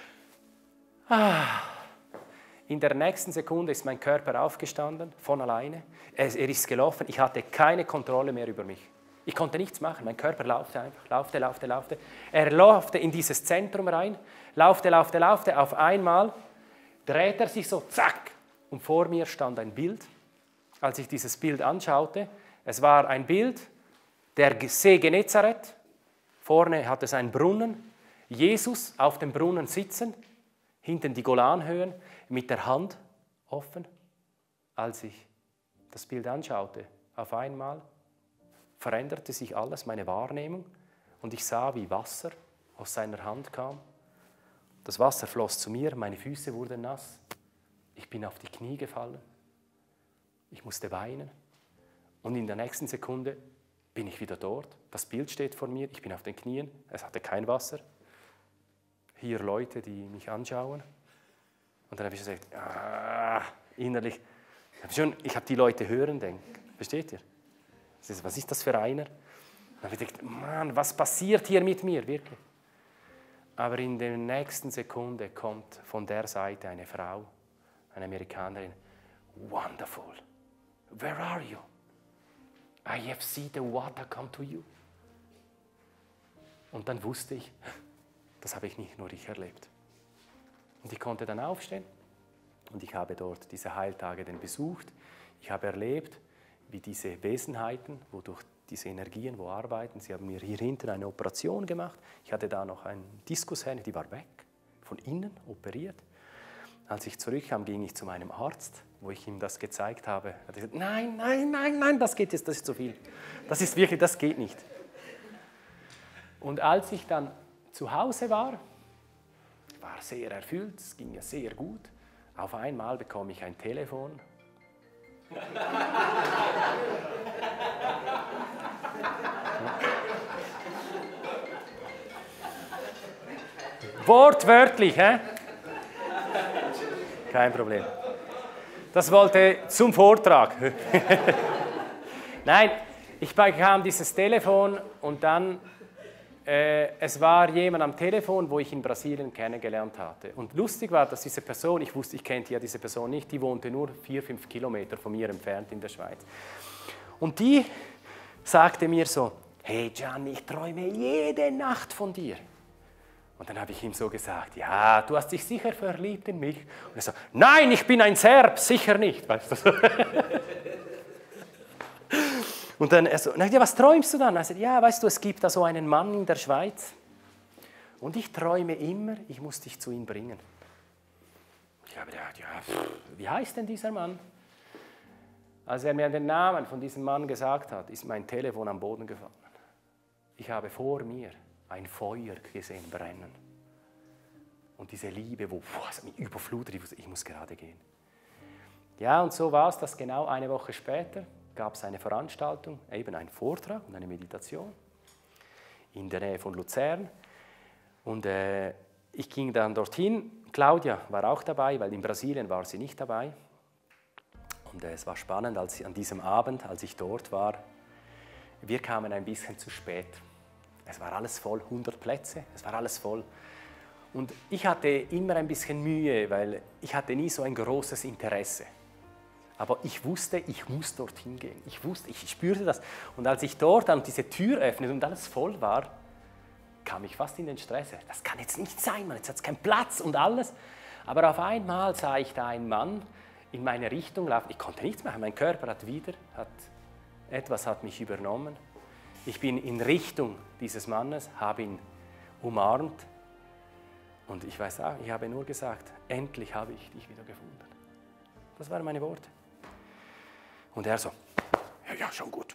in der nächsten Sekunde ist mein Körper aufgestanden, von alleine. Er ist gelaufen, ich hatte keine Kontrolle mehr über mich. Ich konnte nichts machen, mein Körper laufte einfach, laufte. Er laufte in dieses Zentrum rein, laufte. Auf einmal dreht er sich so, zack, und vor mir stand ein Bild. Als ich dieses Bild anschaute, es war ein Bild, der See Genezareth, vorne hat es einen Brunnen, Jesus auf dem Brunnen sitzen, hinten die Golanhöhen, mit der Hand offen. Als ich das Bild anschaute, auf einmal veränderte sich alles, meine Wahrnehmung, und ich sah, wie Wasser aus seiner Hand kam. Das Wasser floss zu mir, meine Füße wurden nass. Ich bin auf die Knie gefallen. Ich musste weinen. Und in der nächsten Sekunde bin ich wieder dort. Das Bild steht vor mir, ich bin auf den Knien, es hatte kein Wasser. Hier Leute, die mich anschauen. Und dann habe ich gesagt, innerlich, ich habe die Leute hören denken. Versteht ihr? Was ist das für einer? Dann habe ich gedacht, Mann, was passiert hier mit mir, wirklich? Aber in der nächsten Sekunde kommt von der Seite eine Frau, eine Amerikanerin. Wonderful. Where are you? I have seen the water come to you. Und dann wusste ich, das habe ich nicht nur ich erlebt. Und ich konnte dann aufstehen und ich habe dort diese Heiltage dann besucht. Ich habe erlebt, wie diese Wesenheiten, wodurch diese Energien, wo arbeiten, sie haben mir hier hinten eine Operation gemacht. Ich hatte da noch eine Diskushernie, die war weg, von innen operiert. Als ich zurückkam, ging ich zu meinem Arzt, wo ich ihm das gezeigt habe. Er hat gesagt, nein, nein, nein, nein, das geht jetzt, das ist zu viel. Das ist wirklich, das geht nicht. Und als ich dann zu Hause war sehr erfüllt, es ging mir sehr gut. Auf einmal bekomme ich ein Telefon. Wortwörtlich, hä? Kein Problem. Das wollte zum Vortrag. Nein, ich bekam dieses Telefon und dann, es war jemand am Telefon, wo ich in Brasilien kennengelernt hatte. Und lustig war, dass diese Person, ich wusste, ich kannte ja diese Person nicht, die wohnte nur 4-5 Kilometer von mir entfernt in der Schweiz. Und die sagte mir so, hey Gianni, ich träume jede Nacht von dir. Und dann habe ich ihm so gesagt, ja, du hast dich sicher verliebt in mich. Und er so, nein, ich bin ein Serb, sicher nicht. Weißt du? Und dann er so, ja, was träumst du dann? Er sagt, ja, weißt du, es gibt da so einen Mann in der Schweiz und ich träume immer, ich muss dich zu ihm bringen. Ich habe gedacht, ja, wie heißt denn dieser Mann? Als er mir den Namen von diesem Mann gesagt hat, ist mein Telefon am Boden gefallen. Ich habe vor mir ein Feuer gesehen brennen. Und diese Liebe, es mich überflutet, ich muss gerade gehen. Ja, und so war es, dass genau eine Woche später gab es eine Veranstaltung, eben einen Vortrag und eine Meditation in der Nähe von Luzern. Und ich ging dann dorthin. Claudia war auch dabei, weil in Brasilien war sie nicht dabei. Und es war spannend, an diesem Abend, als ich dort war, wir kamen ein bisschen zu spät. Es war alles voll, 100 Plätze, es war alles voll. Und ich hatte immer ein bisschen Mühe, weil ich hatte nie so ein großes Interesse. Aber ich wusste, ich muss dorthin gehen. Ich spürte das. Und als ich dort dann diese Tür öffnete und alles voll war, kam ich fast in den Stress. Das kann jetzt nicht sein, man, jetzt hat es keinen Platz und alles. Aber auf einmal sah ich da einen Mann in meine Richtung laufen. Ich konnte nichts machen, mein Körper etwas hat mich übernommen. Ich bin in Richtung dieses Mannes, habe ihn umarmt und ich weiß auch, ich habe nur gesagt, endlich habe ich dich wieder gefunden. Das waren meine Worte. Und er so, ja, schon gut.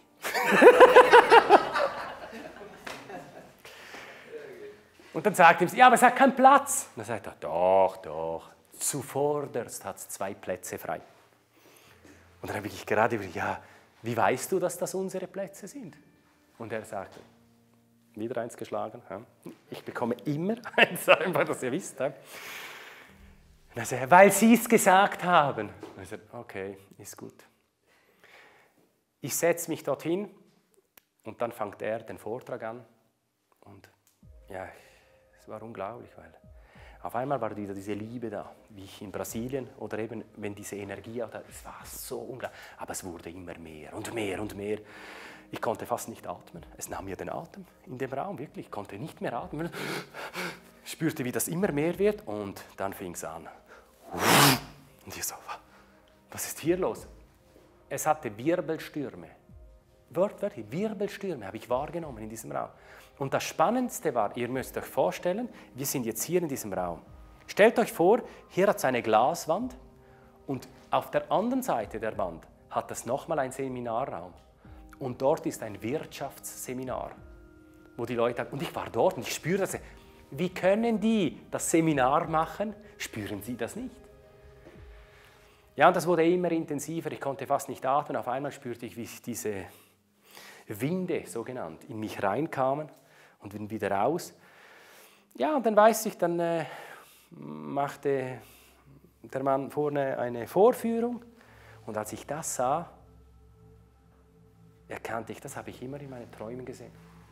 Und dann sagt ihm, ja, aber es hat keinen Platz. Und dann sagt er, doch, zuvorderst hat es 2 Plätze frei. Und dann habe ich gerade über, ja, wie weißt du, dass das unsere Plätze sind? Und er sagte, wieder eins geschlagen, ja. Ich bekomme immer eins, einfach, dass ihr wisst. Ja. Und er sagte, weil Sie es gesagt haben. Und ich sagte, okay, ist gut. Ich setze mich dorthin und dann fängt er den Vortrag an. Und ja, es war unglaublich, weil auf einmal war wieder diese Liebe da, wie ich in Brasilien oder eben, wenn diese Energie auch da, es war so unglaublich. Aber es wurde immer mehr und mehr und mehr. Ich konnte fast nicht atmen. Es nahm mir den Atem in dem Raum, wirklich. Ich konnte nicht mehr atmen. Ich spürte, wie das immer mehr wird und dann fing es an. Und ich so, was ist hier los? Es hatte Wirbelstürme. Wörtwörtlich, Wirbelstürme habe ich wahrgenommen in diesem Raum. Und das Spannendste war, ihr müsst euch vorstellen, wir sind jetzt hier in diesem Raum. Stellt euch vor, hier hat es eine Glaswand und auf der anderen Seite der Wand hat es nochmal einen Seminarraum. Und dort ist ein Wirtschaftsseminar, wo die Leute, und ich war dort und ich spüre das, wie können die das Seminar machen? Spüren sie das nicht? Ja, und das wurde immer intensiver, ich konnte fast nicht atmen, auf einmal spürte ich, wie diese Winde, so genannt, in mich reinkamen und wieder raus. Ja, und dann weiß ich, dann machte der Mann vorne eine Vorführung und als ich das sah, erkannte ich, das habe ich immer in meinen Träumen gesehen.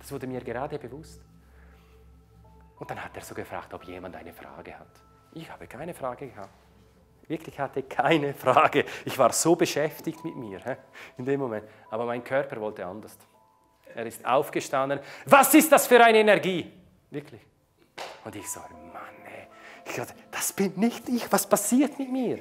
Das wurde mir gerade bewusst. Und dann hat er so gefragt, ob jemand eine Frage hat. Ich habe keine Frage gehabt. Wirklich hatte keine Frage. Ich war so beschäftigt mit mir in dem Moment. Aber mein Körper wollte anders. Er ist aufgestanden. Was ist das für eine Energie? Wirklich. Und ich so, Mann, ey. Ich dachte, das bin nicht ich. Was passiert mit mir?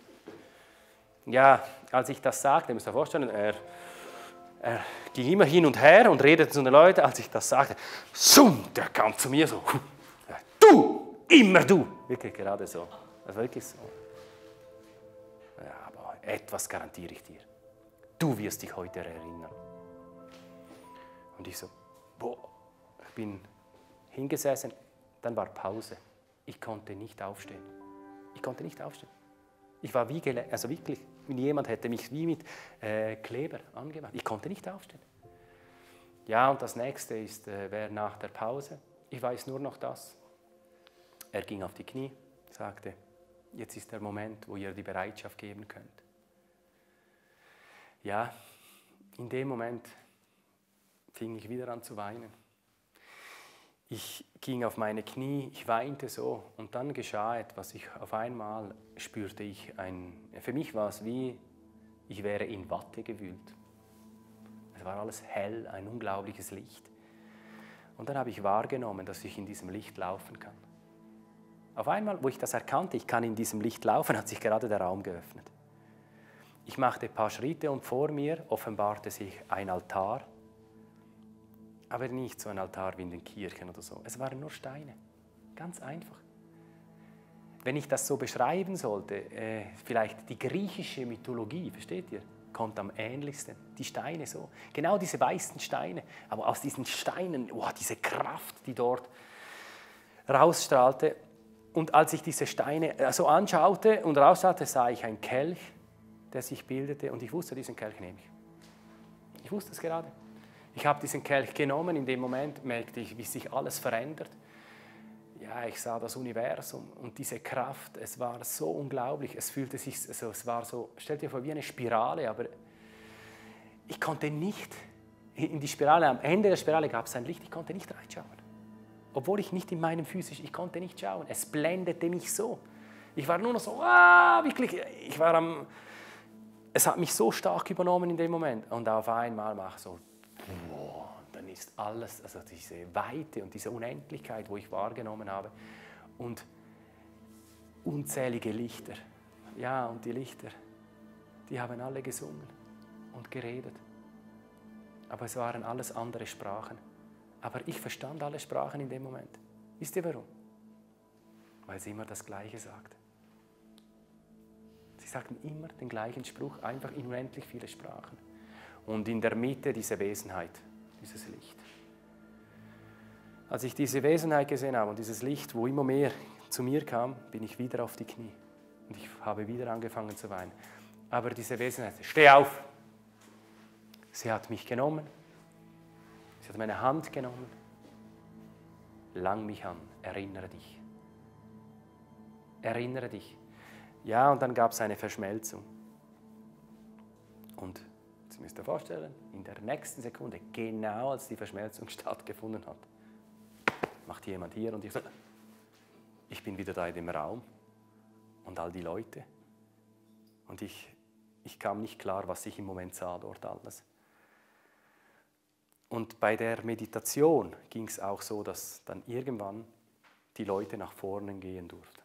Ja, als ich das sagte, müsst ihr euch vorstellen, er ging immer hin und her und redete zu den Leuten. Als ich das sagte, der kam zu mir so. Du, immer du. Wirklich gerade so. Das war wirklich so. Ja, aber etwas garantiere ich dir. Du wirst dich heute erinnern. Und ich so, ich bin hingesessen, dann war Pause. Ich konnte nicht aufstehen. Ich war wie gelähmt, also wirklich, jemand hätte mich wie mit Kleber angemacht. Ich konnte nicht aufstehen. Ja, und das nächste wäre nach der Pause. Ich weiß nur noch das. Er ging auf die Knie, sagte, jetzt ist der Moment, wo ihr die Bereitschaft geben könnt. Ja, in dem Moment fing ich wieder an zu weinen. Ich ging auf meine Knie, ich weinte so und dann geschah etwas. Auf einmal spürte ich für mich war es wie, ich wäre in Watte gewühlt. Es war alles hell, ein unglaubliches Licht. Und dann habe ich wahrgenommen, dass ich in diesem Licht laufen kann. Auf einmal, wo ich das erkannte, ich kann in diesem Licht laufen, hat sich gerade der Raum geöffnet. Ich machte ein paar Schritte und vor mir offenbarte sich ein Altar. Aber nicht so ein Altar wie in den Kirchen oder so. Es waren nur Steine. Ganz einfach. Wenn ich das so beschreiben sollte, vielleicht die griechische Mythologie, versteht ihr, kommt am ähnlichsten. Die Steine so. Genau diese weißen Steine. Aber aus diesen Steinen, diese Kraft, die dort rausstrahlte. Und als ich diese Steine so anschaute und rausschaute, sah ich einen Kelch, der sich bildete. Und ich wusste, diesen Kelch nehme ich. Ich wusste es gerade. Ich habe diesen Kelch genommen, in dem Moment merkte ich, wie sich alles verändert. Ja, ich sah das Universum und diese Kraft, es war so unglaublich, es fühlte sich, also es war so, stellt dir vor, wie eine Spirale, aber ich konnte nicht in die Spirale, am Ende der Spirale gab es ein Licht, ich konnte nicht reinschauen. Obwohl ich nicht in meinem physischen, ich konnte nicht schauen, es blendete mich so. Ich war nur noch so, wirklich, es hat mich so stark übernommen in dem Moment und auf einmal mache ich so, dann ist alles, also diese Weite und diese Unendlichkeit, wo ich wahrgenommen habe und unzählige Lichter. Ja, und die Lichter, die haben alle gesungen und geredet. Aber es waren alles andere Sprachen. Aber ich verstand alle Sprachen in dem Moment. Wisst ihr warum? Weil sie immer das Gleiche sagten. Sie sagten immer den gleichen Spruch, einfach in unendlich viele Sprachen. Und in der Mitte diese Wesenheit, dieses Licht. Als ich diese Wesenheit gesehen habe und dieses Licht, wo immer mehr zu mir kam, bin ich wieder auf die Knie. Und ich habe wieder angefangen zu weinen. Aber diese Wesenheit, steh auf! Sie hat mich genommen. Sie hat meine Hand genommen. Lang mich an, erinnere dich. Erinnere dich. Ja, und dann gab es eine Verschmelzung. Und jetzt müsst ihr vorstellen, in der nächsten Sekunde, genau als die Verschmelzung stattgefunden hat, macht jemand hier und ich bin wieder da in dem Raum und all die Leute. Und ich kam nicht klar, was ich im Moment sah dort alles. Und bei der Meditation ging es auch so, dass dann irgendwann die Leute nach vorne gehen durften.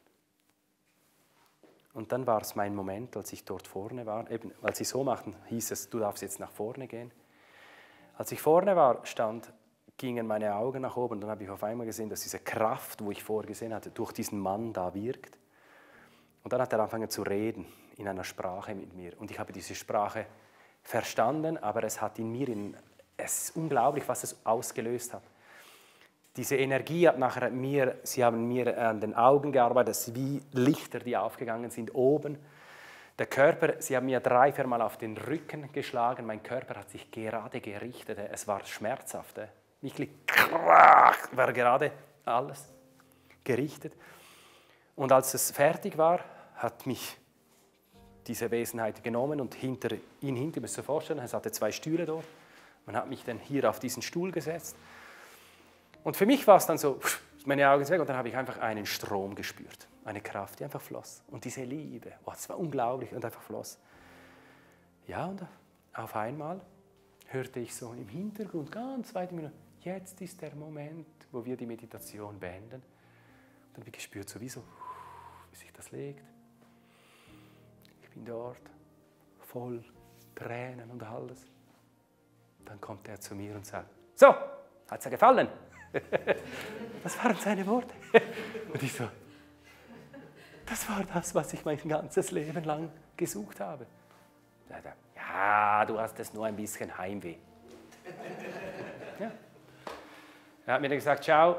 Und dann war es mein Moment, als ich dort vorne war, eben, als sie so machten, hieß es, du darfst jetzt nach vorne gehen. Als ich vorne stand, gingen meine Augen nach oben und dann habe ich auf einmal gesehen, dass diese Kraft, wo ich vorher gesehen hatte, durch diesen Mann da wirkt. Und dann hat er angefangen zu reden in einer Sprache mit mir. Und ich habe diese Sprache verstanden, aber es hat in mir, es ist unglaublich, was es ausgelöst hat. Diese Energie hat nachher sie haben mir an den Augen gearbeitet, das ist wie Lichter, die aufgegangen sind oben. Der Körper, sie haben mir 3-4 Mal auf den Rücken geschlagen, mein Körper hat sich gerade gerichtet, es war schmerzhaft. Wirklich war gerade alles gerichtet. Und als es fertig war, hat mich diese Wesenheit genommen und hinter ihm, müsst ihr euch vorstellen, es hatte 2 Stühle dort. Man hat mich dann hier auf diesen Stuhl gesetzt Und für mich war es dann so, meine Augen sind weg und dann habe ich einfach einen Strom gespürt. Eine Kraft, die einfach floss. Und diese Liebe, oh, das war unglaublich und einfach floss. Ja, und auf einmal hörte ich so im Hintergrund ganz weit im Hintergrund, jetzt ist der Moment, wo wir die Meditation beenden. Und dann habe ich gespürt, sowieso, wie sich das legt. Ich bin dort, voll Tränen und alles. Dann kommt er zu mir und sagt, so, hat's dir gefallen? Das waren seine Worte. Und ich so, das war das, was ich mein ganzes Leben lang gesucht habe. Ja, du hast es nur ein bisschen Heimweh. Ja. Er hat mir dann gesagt, schau,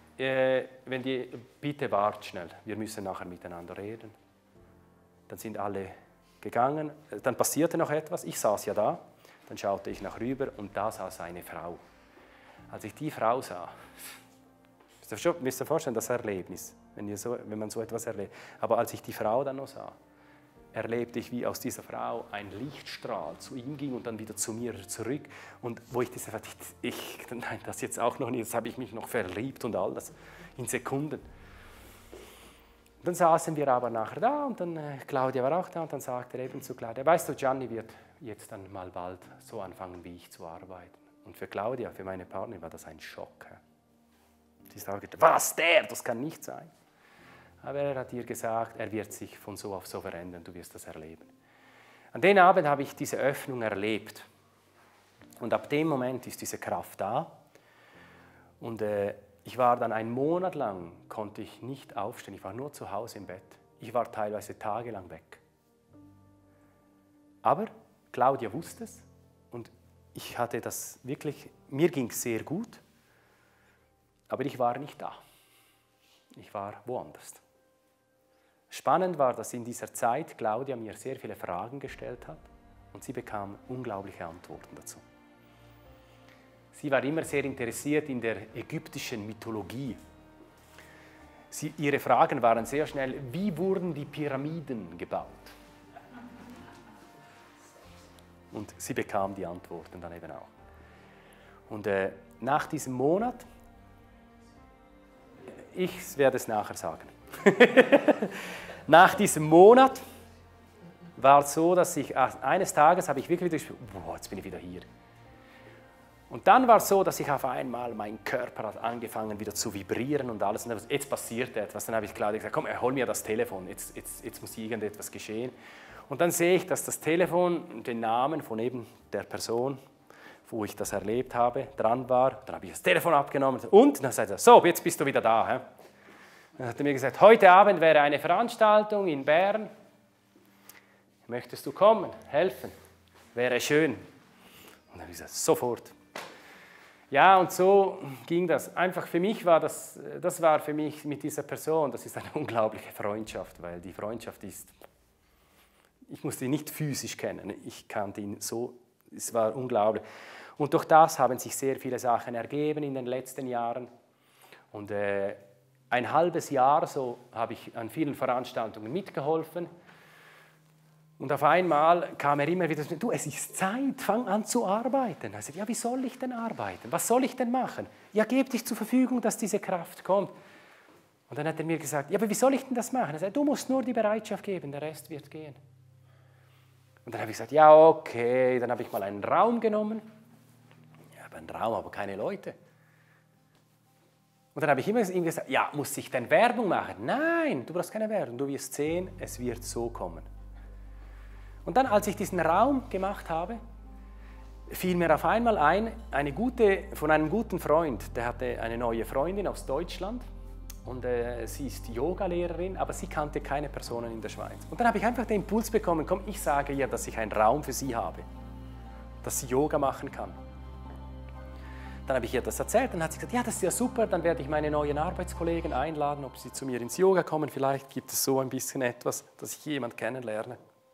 bitte wart schnell, wir müssen nachher miteinander reden. Dann sind alle gegangen, dann passierte noch etwas, ich saß ja da, dann schaute ich nach rüber und da saß eine Frau. Als ich die Frau sah, müsst ihr vorstellen, das Erlebnis, wenn man so etwas erlebt. Aber als ich die Frau dann noch sah, erlebte ich, wie aus dieser Frau ein Lichtstrahl zu ihm ging und dann wieder zu mir zurück. Und wo ich das gesagt habe, nein, das jetzt auch noch nicht, jetzt habe ich mich noch verliebt und alles, in Sekunden. Und dann saßen wir aber nachher da und dann Claudia war auch da und dann sagte er eben zu Claudia, weißt du, Gianni wird jetzt dann mal bald so anfangen, wie ich zu arbeiten. Und für Claudia, für meine Partnerin, war das ein Schock. Sie sagte, was, der? Das kann nicht sein. Aber er hat ihr gesagt, er wird sich von so auf so verändern, du wirst das erleben. An dem Abend habe ich diese Öffnung erlebt. Und ab dem Moment ist diese Kraft da. Und ich war dann einen Monat lang, konnte ich nicht aufstehen, ich war nur zu Hause im Bett. Ich war teilweise tagelang weg. Aber Claudia wusste es und ich hatte das wirklich, mir ging es sehr gut, aber ich war nicht da. Ich war woanders. Spannend war, dass in dieser Zeit Claudia mir sehr viele Fragen gestellt hat und sie bekam unglaubliche Antworten dazu. Sie war immer sehr interessiert in der ägyptischen Mythologie. Ihre Fragen waren sehr schnell, wie wurden die Pyramiden gebaut? Und sie bekam die Antworten dann eben auch. Und nach diesem Monat, ich werde es nachher sagen, nach diesem Monat war es so, dass ich eines Tages habe ich wirklich wieder gespürt, boah, jetzt bin ich wieder hier. Und dann war es so, dass ich auf einmal, mein Körper hat angefangen wieder zu vibrieren und alles. Und jetzt passiert etwas. Dann habe ich Claudia gesagt, komm, hol mir das Telefon, jetzt muss irgendetwas geschehen. Und dann sehe ich, dass das Telefon den Namen von eben der Person, wo ich das erlebt habe, dran war. Dann habe ich das Telefon abgenommen und dann sagte er, so, jetzt bist du wieder da. He? Dann hat er mir gesagt, heute Abend wäre eine Veranstaltung in Bern. Möchtest du kommen, helfen? Wäre schön. Und dann habe ich gesagt, sofort. Ja, und so ging das. Einfach für mich war das war für mich mit dieser Person, das ist eine unglaubliche Freundschaft, weil die Freundschaft ist, ich musste ihn nicht physisch kennen, ich kannte ihn so, es war unglaublich. Und durch das haben sich sehr viele Sachen ergeben in den letzten Jahren. Und ein halbes Jahr so habe ich an vielen Veranstaltungen mitgeholfen. Und auf einmal kam er immer wieder, du, es ist Zeit, fang an zu arbeiten. Er sagte, ja, wie soll ich denn arbeiten? Was soll ich denn machen? Ja, gebe dich zur Verfügung, dass diese Kraft kommt. Und dann hat er mir gesagt, ja, aber wie soll ich denn das machen? Er sagte, du musst nur die Bereitschaft geben, der Rest wird gehen. Und dann habe ich gesagt, ja, okay. Dann habe ich mal einen Raum genommen. Ja, aber einen Raum, aber keine Leute. Und dann habe ich immer ihm gesagt, ja, muss ich denn Werbung machen? Nein, du brauchst keine Werbung, du wirst sehen, es wird so kommen. Und dann, als ich diesen Raum gemacht habe, fiel mir auf einmal ein, von einem guten Freund, der hatte eine neue Freundin aus Deutschland und sie ist Yogalehrerin, aber sie kannte keine Personen in der Schweiz. Und dann habe ich einfach den Impuls bekommen, komm, ich sage ihr, dass ich einen Raum für sie habe, dass sie Yoga machen kann. Dann habe ich ihr das erzählt, dann hat sie gesagt, ja, das ist ja super, dann werde ich meine neuen Arbeitskollegen einladen, ob sie zu mir ins Yoga kommen, vielleicht gibt es so ein bisschen etwas, dass ich jemanden kennenlerne.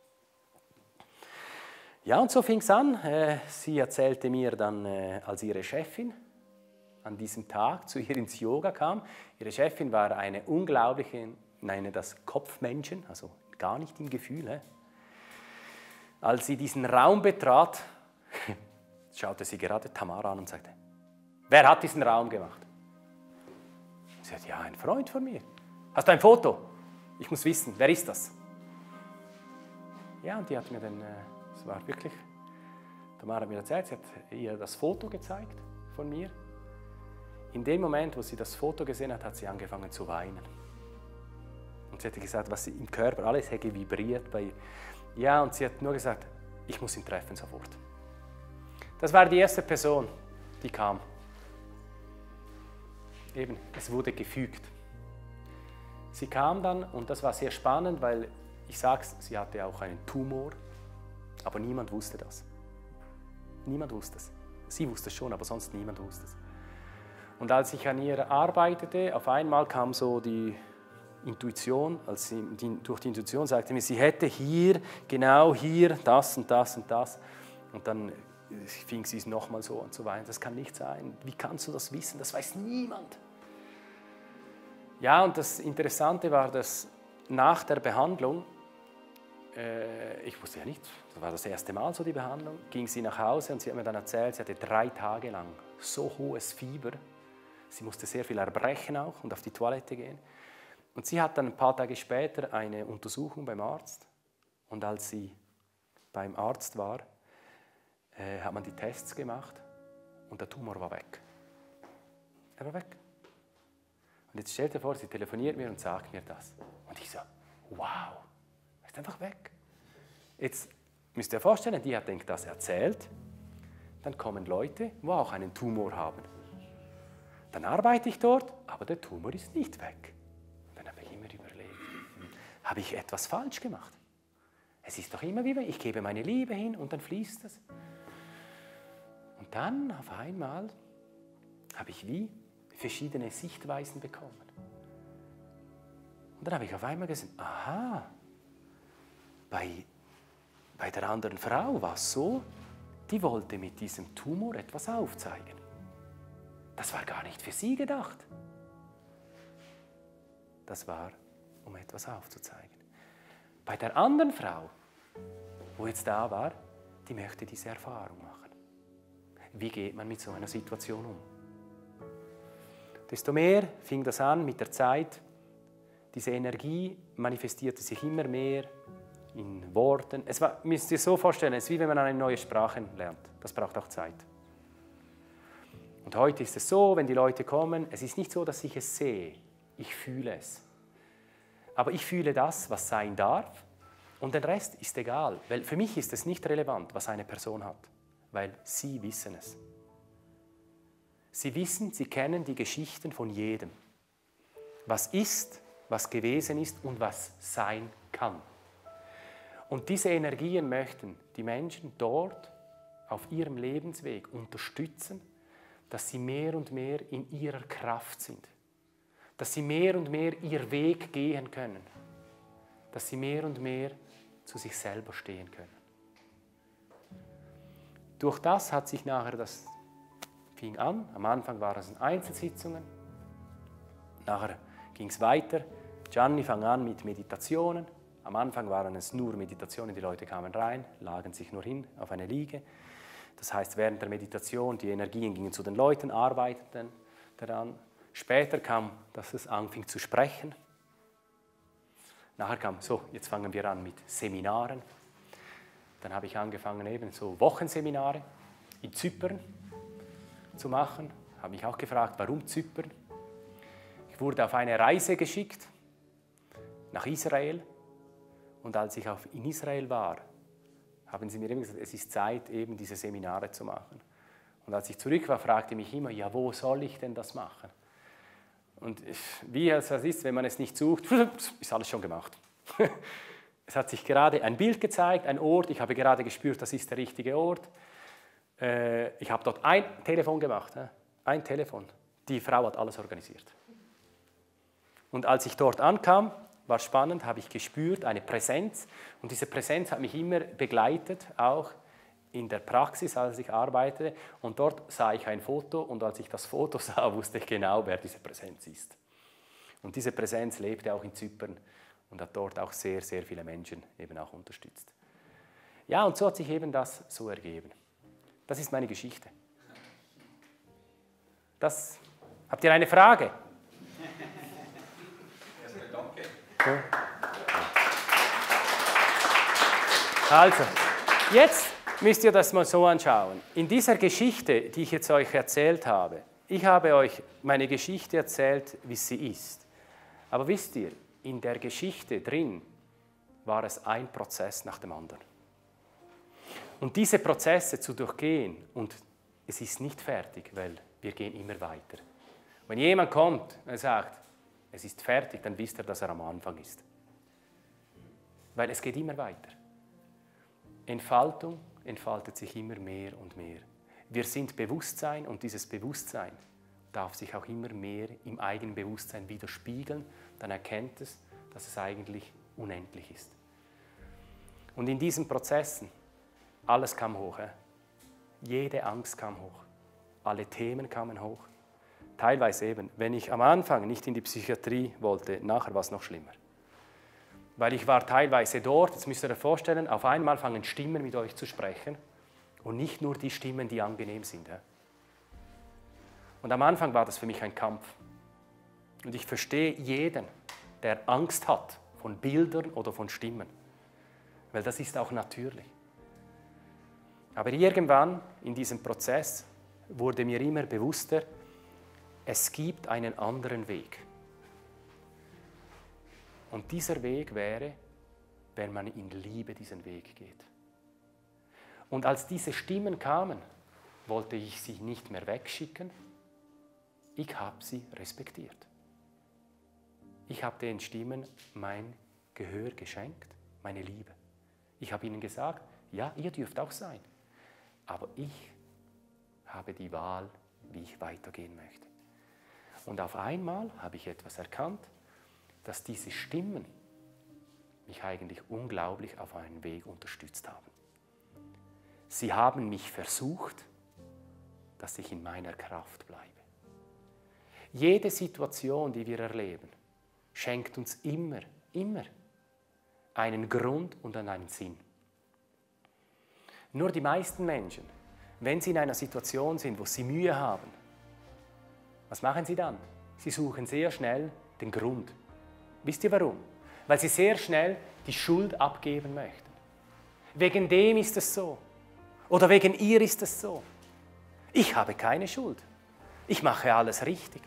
Ja, und so fing es an. Sie erzählte mir dann, als ihre Chefin an diesem Tag zu ihr ins Yoga kam. Ihre Chefin war eine unglaubliche, das Kopfmenschen, also gar nicht im Gefühl. Als sie diesen Raum betrat, schaute sie gerade Tamara an und sagte, wer hat diesen Raum gemacht? Sie sagt, ja, ein Freund von mir. Hast du ein Foto? Ich muss wissen, wer ist das? Ja, und die hat mir dann, es war wirklich, Tamara hat mir erzählt, sie hat ihr das Foto gezeigt von mir. In dem Moment, wo sie das Foto gesehen hat, hat sie angefangen zu weinen. Und sie hat gesagt, was sie im Körper, alles hätte vibriert bei ihr. Ja, und sie hat nur gesagt, ich muss ihn treffen sofort. Das war die erste Person, die kam. Eben, es wurde gefügt. Sie kam dann und das war sehr spannend, weil ich sage es, sie hatte auch einen Tumor, aber niemand wusste das. Niemand wusste es. Sie wusste es schon, aber sonst niemand wusste es. Und als ich an ihr arbeitete, auf einmal kam so die Intuition, als sie durch die Intuition sagte mir, sie hätte hier, genau hier, das und das und das. Und dann fing sie es nochmal so an zu weinen. Das kann nicht sein. Wie kannst du das wissen? Das weiß niemand. Ja, und das Interessante war, dass nach der Behandlung, ich wusste ja nicht, das war das erste Mal so die Behandlung, ging sie nach Hause und sie hat mir dann erzählt, sie hatte 3 Tage lang so hohes Fieber. Sie musste sehr viel erbrechen auch und auf die Toilette gehen. Und sie hat dann ein paar Tage später eine Untersuchung beim Arzt. Und als sie beim Arzt war, hat man die Tests gemacht und der Tumor war weg. Er war weg. Und jetzt stellt ihr vor, sie telefoniert mir und sagt mir das. Und ich so, wow, er ist einfach weg. Jetzt müsst ihr euch vorstellen, die hat das erzählt. Dann kommen Leute, die auch einen Tumor haben. Dann arbeite ich dort, aber der Tumor ist nicht weg. Und dann habe ich immer überlegt, habe ich etwas falsch gemacht? Es ist doch immer wie, ich gebe meine Liebe hin und dann fließt es. Und dann auf einmal habe ich wie verschiedene Sichtweisen bekommen. Und dann habe ich auf einmal gesehen, aha, bei der anderen Frau war es so, die wollte mit diesem Tumor etwas aufzeigen. Das war gar nicht für sie gedacht. Das war, um etwas aufzuzeigen. Bei der anderen Frau, wo jetzt da war, die möchte diese Erfahrung machen. Wie geht man mit so einer Situation um? Desto mehr fing das an mit der Zeit. Diese Energie manifestierte sich immer mehr in Worten. Müsst ihr so vorstellen, es ist wie wenn man eine neue Sprache lernt. Das braucht auch Zeit. Und heute ist es so, wenn die Leute kommen, es ist nicht so, dass ich es sehe. Ich fühle es. Aber ich fühle das, was sein darf, und der Rest ist egal. Weil für mich ist es nicht relevant, was eine Person hat, weil sie wissen es. Sie wissen, sie kennen die Geschichten von jedem. Was ist, was gewesen ist und was sein kann. Und diese Energien möchten die Menschen dort auf ihrem Lebensweg unterstützen, dass sie mehr und mehr in ihrer Kraft sind. Dass sie mehr und mehr ihren Weg gehen können. Dass sie mehr und mehr zu sich selber stehen können. Durch das hat sich nachher das fing an. Am Anfang waren es Einzelsitzungen. Nachher ging es weiter. Gianni fang an mit Meditationen. Am Anfang waren es nur Meditationen, die Leute kamen rein, lagen sich nur hin auf eine Liege. Das heißt, während der Meditation, die Energien gingen zu den Leuten, arbeiteten daran. Später kam, dass es anfing zu sprechen. Nachher kam, so, jetzt fangen wir an mit Seminaren. Dann habe ich angefangen, eben so Wochenseminare in Zypern zu machen. Habe mich auch gefragt, warum Zypern? Ich wurde auf eine Reise geschickt nach Israel. Und als ich in Israel war, haben sie mir eben gesagt, es ist Zeit, eben diese Seminare zu machen. Und als ich zurück war, fragte mich immer, ja, wo soll ich denn das machen? Und wie es ist, wenn man es nicht sucht, ist alles schon gemacht. Es hat sich gerade ein Bild gezeigt, ein Ort, ich habe gerade gespürt, das ist der richtige Ort. Ich habe dort ein Telefon gemacht, ein Telefon. Die Frau hat alles organisiert. Und als ich dort ankam, war spannend, habe ich gespürt, eine Präsenz. Und diese Präsenz hat mich immer begleitet, auch in der Praxis, als ich arbeitete. Und dort sah ich ein Foto und als ich das Foto sah, wusste ich genau, wer diese Präsenz ist. Und diese Präsenz lebte auch in Zypern und hat dort auch sehr, sehr viele Menschen eben auch unterstützt. Ja, und so hat sich eben das so ergeben. Das ist meine Geschichte. Habt ihr eine Frage? Danke. Also, jetzt müsst ihr das mal so anschauen. In dieser Geschichte, die ich jetzt euch erzählt habe, ich habe euch meine Geschichte erzählt, wie sie ist. Aber wisst ihr, in der Geschichte drin war es ein Prozess nach dem anderen. Und diese Prozesse zu durchgehen, und es ist nicht fertig, weil wir gehen immer weiter. Wenn jemand kommt und sagt, es ist fertig, dann wisst ihr, dass er am Anfang ist. Weil es geht immer weiter. Entfaltung entfaltet sich immer mehr und mehr. Wir sind Bewusstsein und dieses Bewusstsein darf sich auch immer mehr im eigenen Bewusstsein widerspiegeln. Dann erkennt es, dass es eigentlich unendlich ist. Und in diesen Prozessen, alles kam hoch. Jede Angst kam hoch. Alle Themen kamen hoch. Teilweise eben, wenn ich am Anfang nicht in die Psychiatrie wollte, nachher war es noch schlimmer. Weil ich war teilweise dort, jetzt müsst ihr euch vorstellen, auf einmal fangen Stimmen mit euch zu sprechen und nicht nur die Stimmen, die angenehm sind. Und am Anfang war das für mich ein Kampf. Und ich verstehe jeden, der Angst hat von Bildern oder von Stimmen, weil das ist auch natürlich. Aber irgendwann in diesem Prozess wurde mir immer bewusster, es gibt einen anderen Weg. Und dieser Weg wäre, wenn man in Liebe diesen Weg geht. Und als diese Stimmen kamen, wollte ich sie nicht mehr wegschicken. Ich habe sie respektiert. Ich habe den Stimmen mein Gehör geschenkt, meine Liebe. Ich habe ihnen gesagt, ja, ihr dürft auch sein. Aber ich habe die Wahl, wie ich weitergehen möchte. Und auf einmal habe ich etwas erkannt, dass diese Stimmen mich eigentlich unglaublich auf einen Weg unterstützt haben. Sie haben mich versucht, dass ich in meiner Kraft bleibe. Jede Situation, die wir erleben, schenkt uns immer einen Grund und einen Sinn. Nur die meisten Menschen, wenn sie in einer Situation sind, wo sie Mühe haben, was machen sie dann? Sie suchen sehr schnell den Grund. Wisst ihr warum? Weil sie sehr schnell die Schuld abgeben möchten. Wegen dem ist es so. Oder wegen ihr ist es so. Ich habe keine Schuld. Ich mache alles richtig.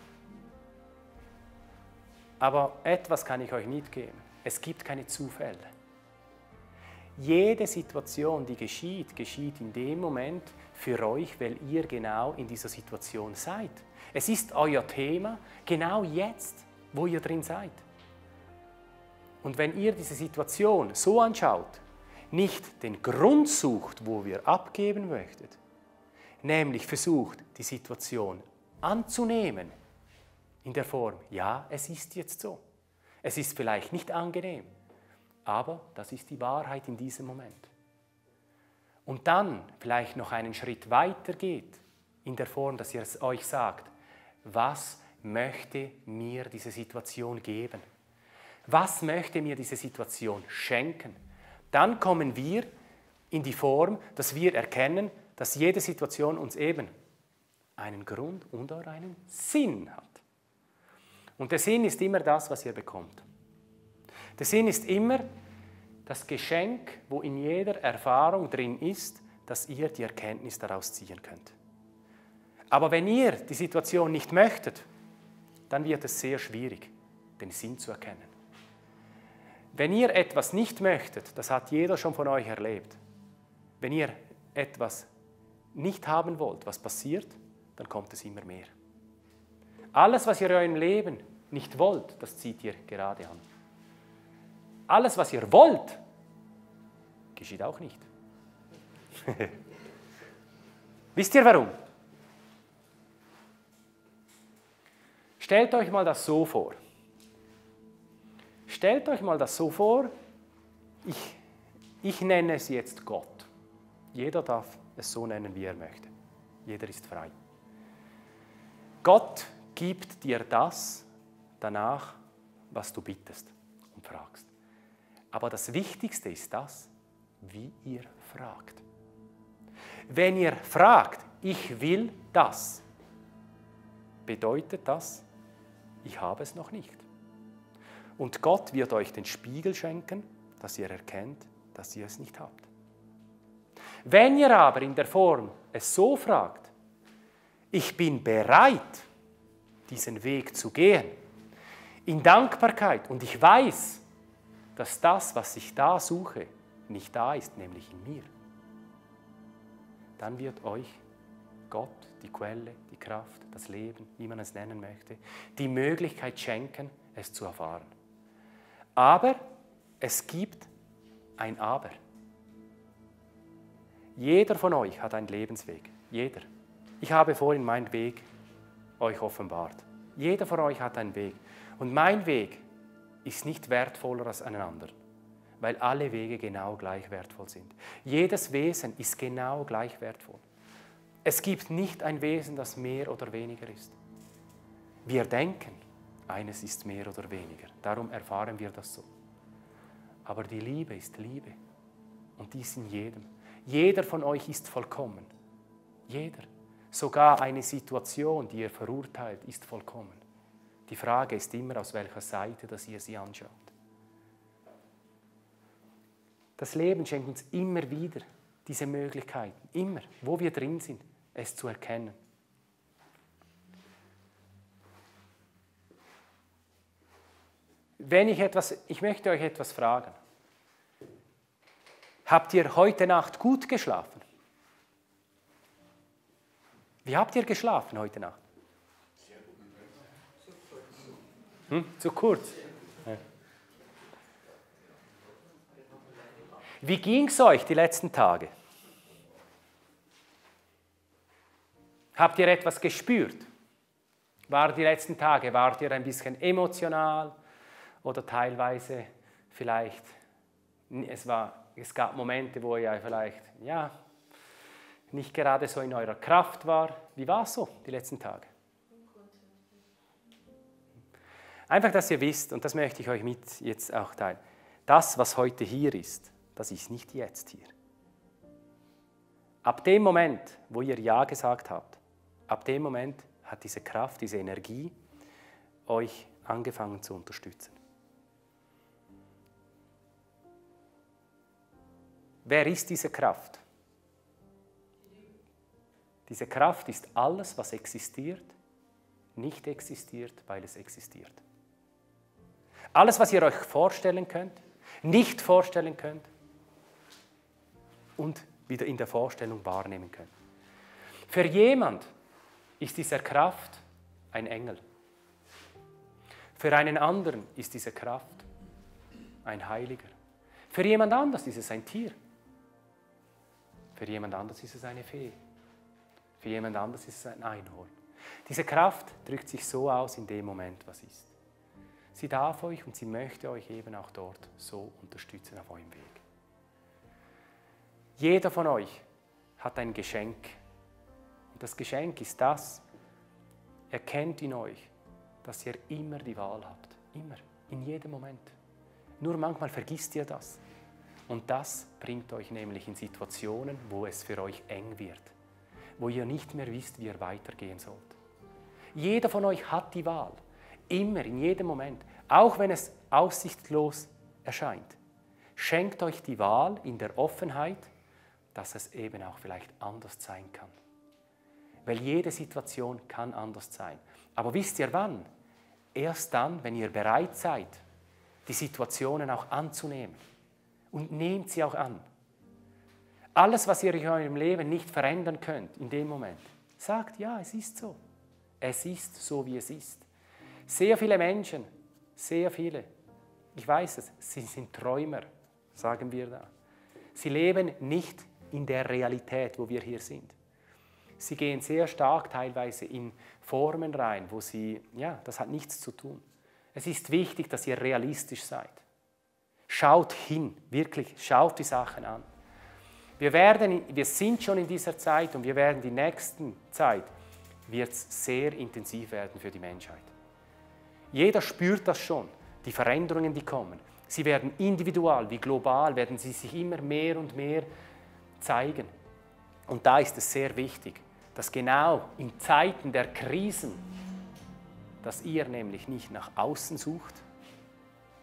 Aber etwas kann ich euch mitgeben. Es gibt keine Zufälle. Jede Situation, die geschieht, geschieht in dem Moment für euch, weil ihr genau in dieser Situation seid. Es ist euer Thema, genau jetzt, wo ihr drin seid. Und wenn ihr diese Situation so anschaut, nicht den Grund sucht, wo ihr abgeben möchtet, nämlich versucht, die Situation anzunehmen, in der Form, ja, es ist jetzt so. Es ist vielleicht nicht angenehm, aber das ist die Wahrheit in diesem Moment. Und dann vielleicht noch einen Schritt weiter geht, in der Form, dass ihr es euch sagt, was möchte mir diese Situation geben? Was möchte mir diese Situation schenken? Dann kommen wir in die Form, dass wir erkennen, dass jede Situation uns eben einen Grund und auch einen Sinn hat. Und der Sinn ist immer das, was ihr bekommt. Der Sinn ist immer das Geschenk, wo in jeder Erfahrung drin ist, dass ihr die Erkenntnis daraus ziehen könnt. Aber wenn ihr die Situation nicht möchtet, dann wird es sehr schwierig, den Sinn zu erkennen. Wenn ihr etwas nicht möchtet, das hat jeder schon von euch erlebt, wenn ihr etwas nicht haben wollt, was passiert, dann kommt es immer mehr. Alles, was ihr in eurem Leben nicht wollt, das zieht ihr gerade an. Alles, was ihr wollt, geschieht auch nicht. Wisst ihr warum? Stellt euch mal das so vor. Stellt euch mal das so vor, ich nenne es jetzt Gott. Jeder darf es so nennen, wie er möchte. Jeder ist frei. Gott gibt dir das danach, was du bittest und fragst. Aber das Wichtigste ist das, wie ihr fragt. Wenn ihr fragt, ich will das, bedeutet das, ich habe es noch nicht. Und Gott wird euch den Spiegel schenken, dass ihr erkennt, dass ihr es nicht habt. Wenn ihr aber in der Form es so fragt, ich bin bereit, diesen Weg zu gehen, in Dankbarkeit, und ich weiß, dass das, was ich da suche, nicht da ist, nämlich in mir, dann wird euch Gott, die Quelle, die Kraft, das Leben, wie man es nennen möchte, die Möglichkeit schenken, es zu erfahren. Aber es gibt ein Aber. Jeder von euch hat einen Lebensweg. Jeder. Ich habe vorhin meinen Weg euch offenbart. Jeder von euch hat einen Weg. Und mein Weg ist nicht wertvoller als einen anderen, weil alle Wege genau gleich wertvoll sind. Jedes Wesen ist genau gleich wertvoll. Es gibt nicht ein Wesen, das mehr oder weniger ist. Wir denken, eines ist mehr oder weniger. Darum erfahren wir das so. Aber die Liebe ist Liebe. Und die ist in jedem. Jeder von euch ist vollkommen. Jeder. Sogar eine Situation, die ihr verurteilt, ist vollkommen. Die Frage ist immer, aus welcher Seite, dass ihr sie anschaut. Das Leben schenkt uns immer wieder diese Möglichkeiten. Immer, wo wir drin sind, es zu erkennen. Ich möchte euch etwas fragen. Habt ihr heute Nacht gut geschlafen? Wie habt ihr geschlafen heute Nacht? Zu kurz? Ja. Wie ging es euch die letzten Tage? Habt ihr etwas gespürt? Wart ihr ein bisschen emotional oder teilweise vielleicht, es gab Momente, wo ihr vielleicht nicht gerade so in eurer Kraft war. Wie war es so die letzten Tage? Einfach, dass ihr wisst, und das möchte ich euch mit jetzt auch teilen, das, was heute hier ist, das ist nicht jetzt hier. Ab dem Moment, wo ihr Ja gesagt habt, ab dem Moment hat diese Kraft, diese Energie euch angefangen zu unterstützen. Wer ist diese Kraft? Diese Kraft ist alles, was existiert, nicht existiert, weil es existiert. Alles, was ihr euch vorstellen könnt, nicht vorstellen könnt und wieder in der Vorstellung wahrnehmen könnt. Für jemand ist diese Kraft ein Engel. Für einen anderen ist diese Kraft ein Heiliger. Für jemand anders ist es ein Tier. Für jemand anders ist es eine Fee. Für jemand anders ist es ein Einhorn. Diese Kraft drückt sich so aus in dem Moment, was ist. Sie darf euch und sie möchte euch eben auch dort so unterstützen auf eurem Weg. Jeder von euch hat ein Geschenk. Und das Geschenk ist das, erkennt in euch, dass ihr immer die Wahl habt. Immer, in jedem Moment. Nur manchmal vergisst ihr das. Und das bringt euch nämlich in Situationen, wo es für euch eng wird. Wo ihr nicht mehr wisst, wie ihr weitergehen sollt. Jeder von euch hat die Wahl. Immer, in jedem Moment. Auch wenn es aussichtslos erscheint. Schenkt euch die Wahl in der Offenheit, dass es eben auch vielleicht anders sein kann. Weil jede Situation kann anders sein. Aber wisst ihr wann? Erst dann, wenn ihr bereit seid, die Situationen auch anzunehmen. Und nehmt sie auch an. Alles, was ihr in eurem Leben nicht verändern könnt in dem Moment, sagt, ja, es ist so. Es ist so, wie es ist. Sehr viele Menschen, sehr viele, ich weiß es, sie sind Träumer, sagen wir da. Sie leben nicht in der Realität, wo wir hier sind. Sie gehen sehr stark teilweise in Formen rein, wo sie, das hat nichts zu tun. Es ist wichtig, dass ihr realistisch seid. Schaut hin, wirklich, schaut die Sachen an. Wir sind schon in dieser Zeit und wir werden die nächsten Zeit, wird es sehr intensiv werden für die Menschheit. Jeder spürt das schon, die Veränderungen, die kommen. Sie werden individual wie global, werden sie sich immer mehr und mehr zeigen. Und da ist es sehr wichtig, dass genau in Zeiten der Krisen, dass ihr nämlich nicht nach außen sucht,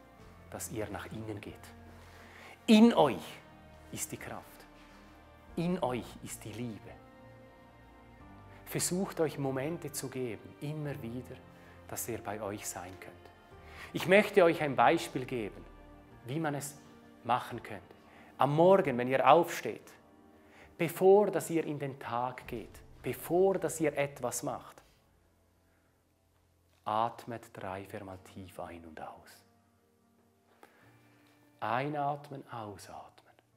dass ihr nach innen geht. In euch ist die Kraft. In euch ist die Liebe. Versucht euch Momente zu geben, immer wieder, dass ihr bei euch sein könnt. Ich möchte euch ein Beispiel geben, wie man es machen könnte. Am Morgen, wenn ihr aufsteht, bevor dass ihr in den Tag geht, bevor dass ihr etwas macht, atmet 3-4 Mal tief ein und aus. Einatmen, ausatmen.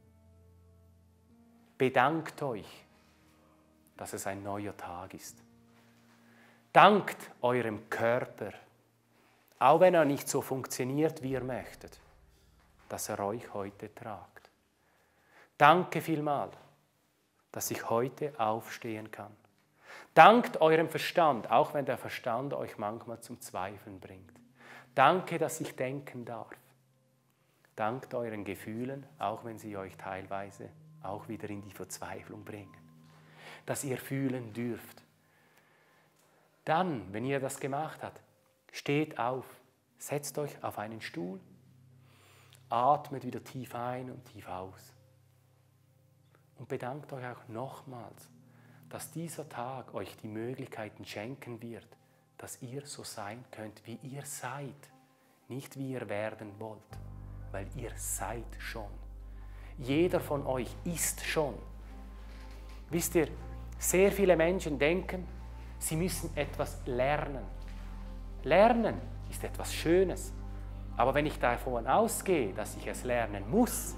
Bedankt euch, dass es ein neuer Tag ist. Dankt eurem Körper, auch wenn er nicht so funktioniert, wie ihr möchtet, dass er euch heute tragt. Danke vielmal, dass ich heute aufstehen kann. Dankt eurem Verstand, auch wenn der Verstand euch manchmal zum Zweifeln bringt. Danke, dass ich denken darf. Dankt euren Gefühlen, auch wenn sie euch teilweise auch wieder in die Verzweiflung bringen. Dass ihr fühlen dürft. Dann, wenn ihr das gemacht habt, steht auf, setzt euch auf einen Stuhl, atmet wieder tief ein und tief aus. Und bedankt euch auch nochmals, dass dieser Tag euch die Möglichkeiten schenken wird, dass ihr so sein könnt, wie ihr seid, nicht wie ihr werden wollt, weil ihr seid schon. Jeder von euch ist schon. Wisst ihr, sehr viele Menschen denken, sie müssen etwas lernen. Lernen ist etwas Schönes, aber wenn ich davon ausgehe, dass ich es lernen muss,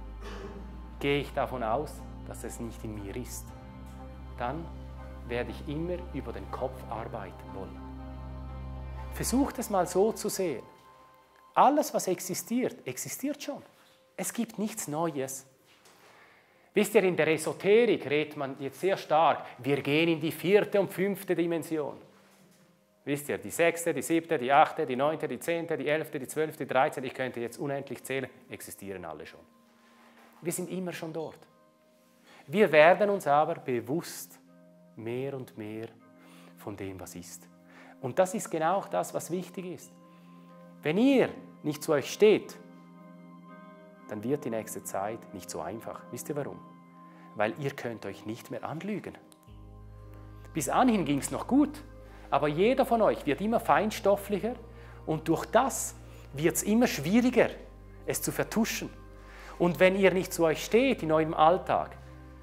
gehe ich davon aus, dass es nicht in mir ist. Dann werde ich immer über den Kopf arbeiten wollen. Versucht es mal so zu sehen. Alles, was existiert, existiert schon. Es gibt nichts Neues. Wisst ihr, in der Esoterik redet man jetzt sehr stark, wir gehen in die 4. und 5. Dimension. Wisst ihr, die 6., die 7., die 8., die 9., die 10., die 11., die 12., die 13., ich könnte jetzt unendlich zählen, existieren alle schon. Wir sind immer schon dort. Wir werden uns aber bewusst mehr und mehr von dem, was ist. Und das ist genau das, was wichtig ist. Wenn ihr nicht zu euch steht, dann wird die nächste Zeit nicht so einfach. Wisst ihr warum? Weil ihr könnt euch nicht mehr anlügen. Bis anhin ging es noch gut, aber jeder von euch wird immer feinstofflicher und durch das wird es immer schwieriger, es zu vertuschen. Und wenn ihr nicht zu euch steht in eurem Alltag,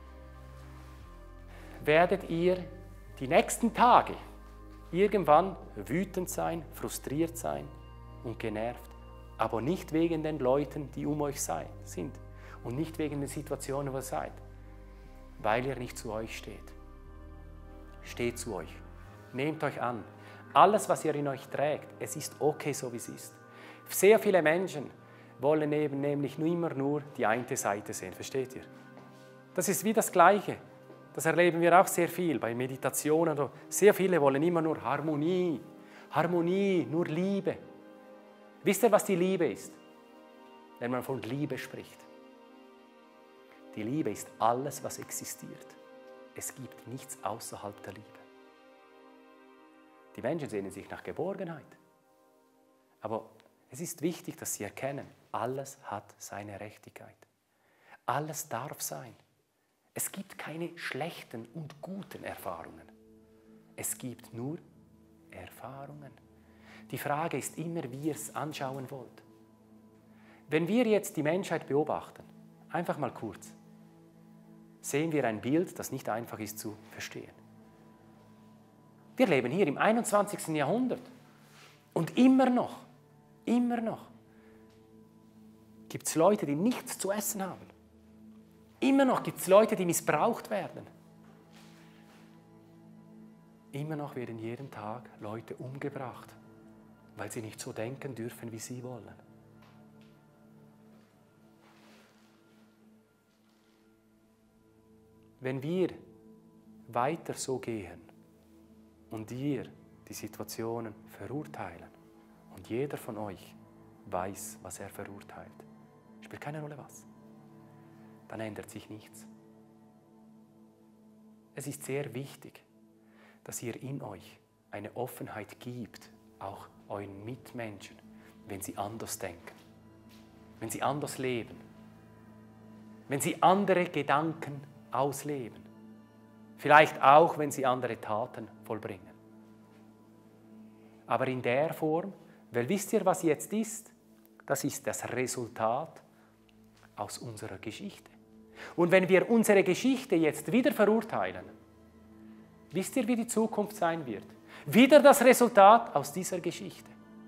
werdet ihr die nächsten Tage irgendwann wütend sein, frustriert sein und genervt. Aber nicht wegen den Leuten, die um euch sind und nicht wegen den Situationen, wo ihr seid, weil ihr nicht zu euch steht. Steht zu euch. Nehmt euch an. Alles, was ihr in euch trägt, es ist okay, so wie es ist. Sehr viele Menschen wollen eben nämlich immer nur die eine Seite sehen. Versteht ihr? Das ist wie das Gleiche. Das erleben wir auch sehr viel bei Meditationen. Sehr viele wollen immer nur Harmonie. Harmonie, nur Liebe. Wisst ihr, was die Liebe ist? Wenn man von Liebe spricht. Die Liebe ist alles, was existiert. Es gibt nichts außerhalb der Liebe. Die Menschen sehnen sich nach Geborgenheit. Aber es ist wichtig, dass sie erkennen, alles hat seine Rechtigkeit. Alles darf sein. Es gibt keine schlechten und guten Erfahrungen. Es gibt nur Erfahrungen. Die Frage ist immer, wie ihr es anschauen wollt. Wenn wir jetzt die Menschheit beobachten, einfach mal kurz, sehen wir ein Bild, das nicht einfach ist zu verstehen. Wir leben hier im 21. Jahrhundert und immer noch gibt es Leute, die nichts zu essen haben. Immer noch gibt es Leute, die missbraucht werden. Immer noch werden jeden Tag Leute umgebracht, weil sie nicht so denken dürfen, wie sie wollen. Wenn wir weiter so gehen und ihr die Situationen verurteilen und jeder von euch weiß, was er verurteilt, spielt keine Rolle was, dann ändert sich nichts. Es ist sehr wichtig, dass ihr in euch eine Offenheit gibt, auch euren Mitmenschen, wenn sie anders denken. wenn sie anders leben, wenn sie andere Gedanken ausleben, vielleicht auch, wenn sie andere Taten vollbringen. Aber in der Form, weil wisst ihr, was jetzt ist? Das ist das Resultat aus unserer Geschichte. Und wenn wir unsere Geschichte jetzt wieder verurteilen, wisst ihr, wie die Zukunft sein wird? Wieder das Resultat aus dieser Geschichte.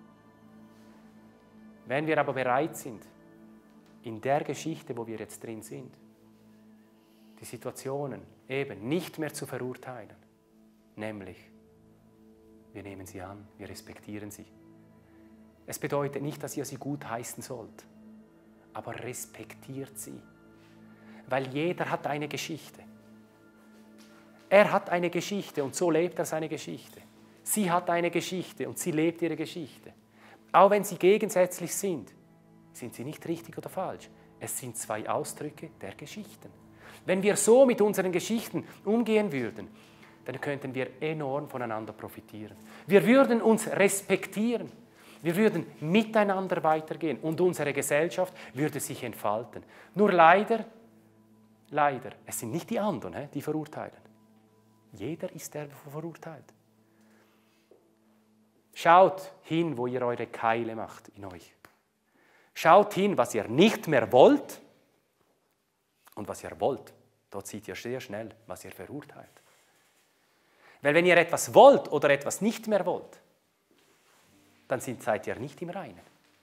Wenn wir aber bereit sind, in der Geschichte, wo wir jetzt drin sind, die Situationen eben nicht mehr zu verurteilen, nämlich wir nehmen sie an, wir respektieren sie. Es bedeutet nicht, dass ihr sie gut heißen sollt, aber respektiert sie, weil jeder hat eine Geschichte. Er hat eine Geschichte und so lebt er seine Geschichte. Sie hat eine Geschichte und sie lebt ihre Geschichte. Auch wenn sie gegensätzlich sind sie nicht richtig oder falsch. Es sind zwei Ausdrücke der Geschichten. Wenn wir so mit unseren Geschichten umgehen würden, dann könnten wir enorm voneinander profitieren. Wir würden uns respektieren. Wir würden miteinander weitergehen und unsere Gesellschaft würde sich entfalten. Nur leider, es sind nicht die anderen, die verurteilen. Jeder ist der verurteilt. Schaut hin, wo ihr eure Keile macht in euch. Schaut hin, was ihr nicht mehr wollt und was ihr wollt. Dort seht ihr sehr schnell, was ihr verurteilt. Weil wenn ihr etwas wollt oder etwas nicht mehr wollt, dann seid ihr nicht im Reinen.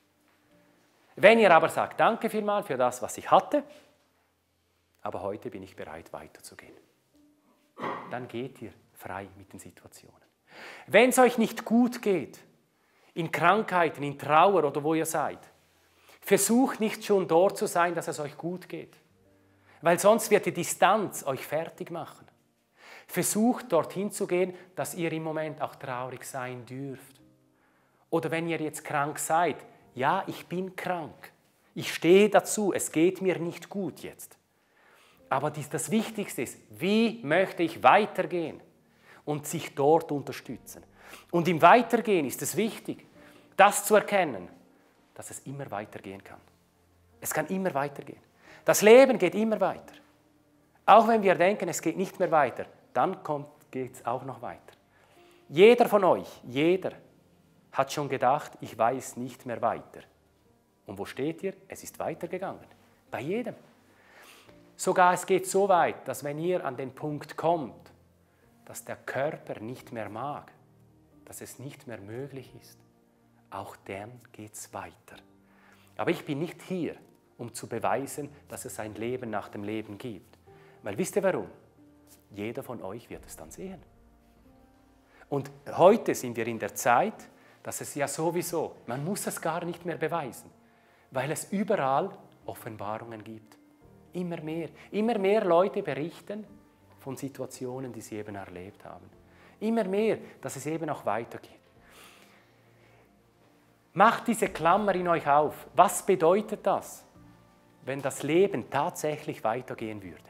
Wenn ihr aber sagt, danke vielmals für das, was ich hatte, aber heute bin ich bereit, weiterzugehen, dann geht ihr frei mit den Situationen. Wenn es euch nicht gut geht, in Krankheiten, in Trauer oder wo ihr seid, versucht nicht schon dort zu sein, dass es euch gut geht. Weil sonst wird die Distanz euch fertig machen. Versucht dorthin zu gehen, dass ihr im Moment auch traurig sein dürft. Oder wenn ihr jetzt krank seid, ja, ich bin krank. Ich stehe dazu, es geht mir nicht gut jetzt. Aber das Wichtigste ist, wie möchte ich weitergehen? Und sich dort unterstützen. Und im Weitergehen ist es wichtig, das zu erkennen, dass es immer weitergehen kann. Es kann immer weitergehen. Das Leben geht immer weiter. Auch wenn wir denken, es geht nicht mehr weiter, dann geht es auch noch weiter. Jeder von euch, jeder hat schon gedacht, ich weiß nicht mehr weiter. Und wo steht ihr? Es ist weitergegangen. Bei jedem. Sogar es geht so weit, dass wenn ihr an den Punkt kommt, dass der Körper nicht mehr mag, dass es nicht mehr möglich ist, auch dann geht es weiter. Aber ich bin nicht hier, um zu beweisen, dass es ein Leben nach dem Leben gibt. Weil wisst ihr warum? Jeder von euch wird es dann sehen. Und heute sind wir in der Zeit, dass es ja sowieso, man muss es gar nicht mehr beweisen, weil es überall Offenbarungen gibt. Immer mehr Leute berichten von Situationen, die sie eben erlebt haben. Immer mehr, dass es eben auch weitergeht. Macht diese Klammer in euch auf. Was bedeutet das, wenn das Leben tatsächlich weitergehen würde?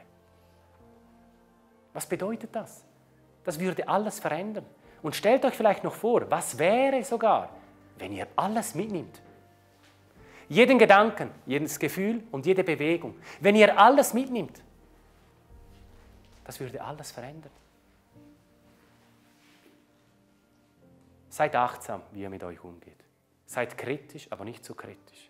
Was bedeutet das? Das würde alles verändern. Und stellt euch vielleicht noch vor, was wäre sogar, wenn ihr alles mitnimmt? Jeden Gedanken, jedes Gefühl und jede Bewegung. Wenn ihr alles mitnimmt, das würde alles verändern. Seid achtsam, wie ihr mit euch umgeht. Seid kritisch, aber nicht zu kritisch.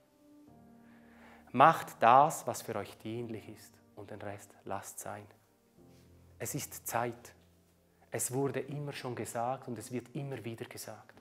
Macht das, was für euch dienlich ist und den Rest lasst sein. Es ist Zeit. Es wurde immer schon gesagt und es wird immer wieder gesagt.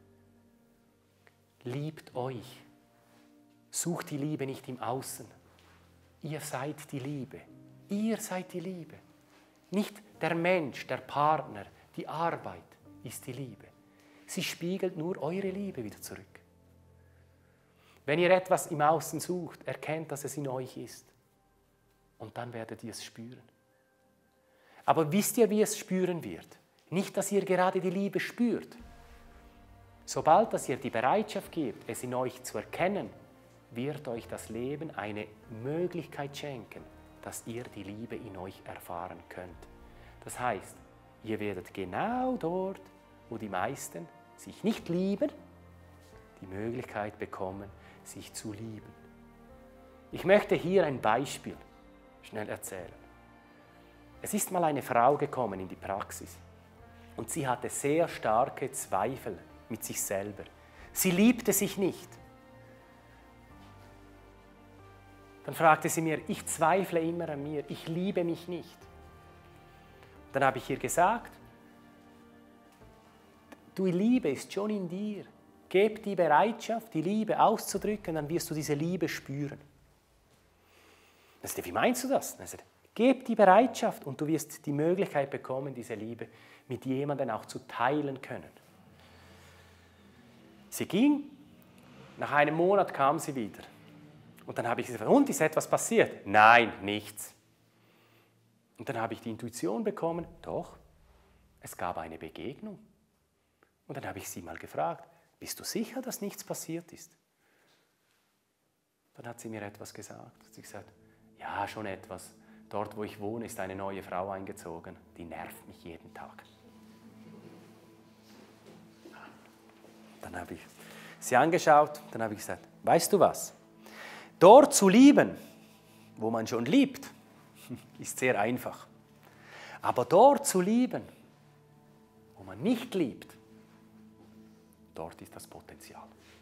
Liebt euch. Sucht die Liebe nicht im Außen. Ihr seid die Liebe. Ihr seid die Liebe. Nicht der Mensch, der Partner, die Arbeit ist die Liebe. Sie spiegelt nur eure Liebe wieder zurück. Wenn ihr etwas im Außen sucht, erkennt, dass es in euch ist. Und dann werdet ihr es spüren. Aber wisst ihr, wie es spüren wird? Nicht, dass ihr gerade die Liebe spürt. Sobald dass ihr die Bereitschaft gebt, es in euch zu erkennen, wird euch das Leben eine Möglichkeit schenken, dass ihr die Liebe in euch erfahren könnt. Das heißt, ihr werdet genau dort, wo die meisten sich nicht lieben, die Möglichkeit bekommen, sich zu lieben. Ich möchte hier ein Beispiel schnell erzählen. Es ist mal eine Frau gekommen in die Praxis und sie hatte sehr starke Zweifel mit sich selber. Sie liebte sich nicht. Dann fragte sie mir, ich zweifle immer an mir, ich liebe mich nicht. Dann habe ich ihr gesagt, die Liebe ist schon in dir. Gib die Bereitschaft, die Liebe auszudrücken, dann wirst du diese Liebe spüren. Dann sagte, wie meinst du das? Dann sagte, gib die Bereitschaft und du wirst die Möglichkeit bekommen, diese Liebe mit jemandem auch zu teilen können. Sie ging, nach einem Monat kam sie wieder. Und dann habe ich gesagt, und ist etwas passiert? Nein, nichts. Und dann habe ich die Intuition bekommen, doch, es gab eine Begegnung. Und dann habe ich sie mal gefragt, bist du sicher, dass nichts passiert ist? Dann hat sie mir etwas gesagt. Sie hat gesagt, ja, schon etwas. Dort, wo ich wohne, ist eine neue Frau eingezogen. Die nervt mich jeden Tag. Dann habe ich sie angeschaut, dann habe ich gesagt, weißt du was? Dort zu lieben, wo man schon liebt, ist sehr einfach. Aber dort zu lieben, wo man nicht liebt, dort ist das Potenzial.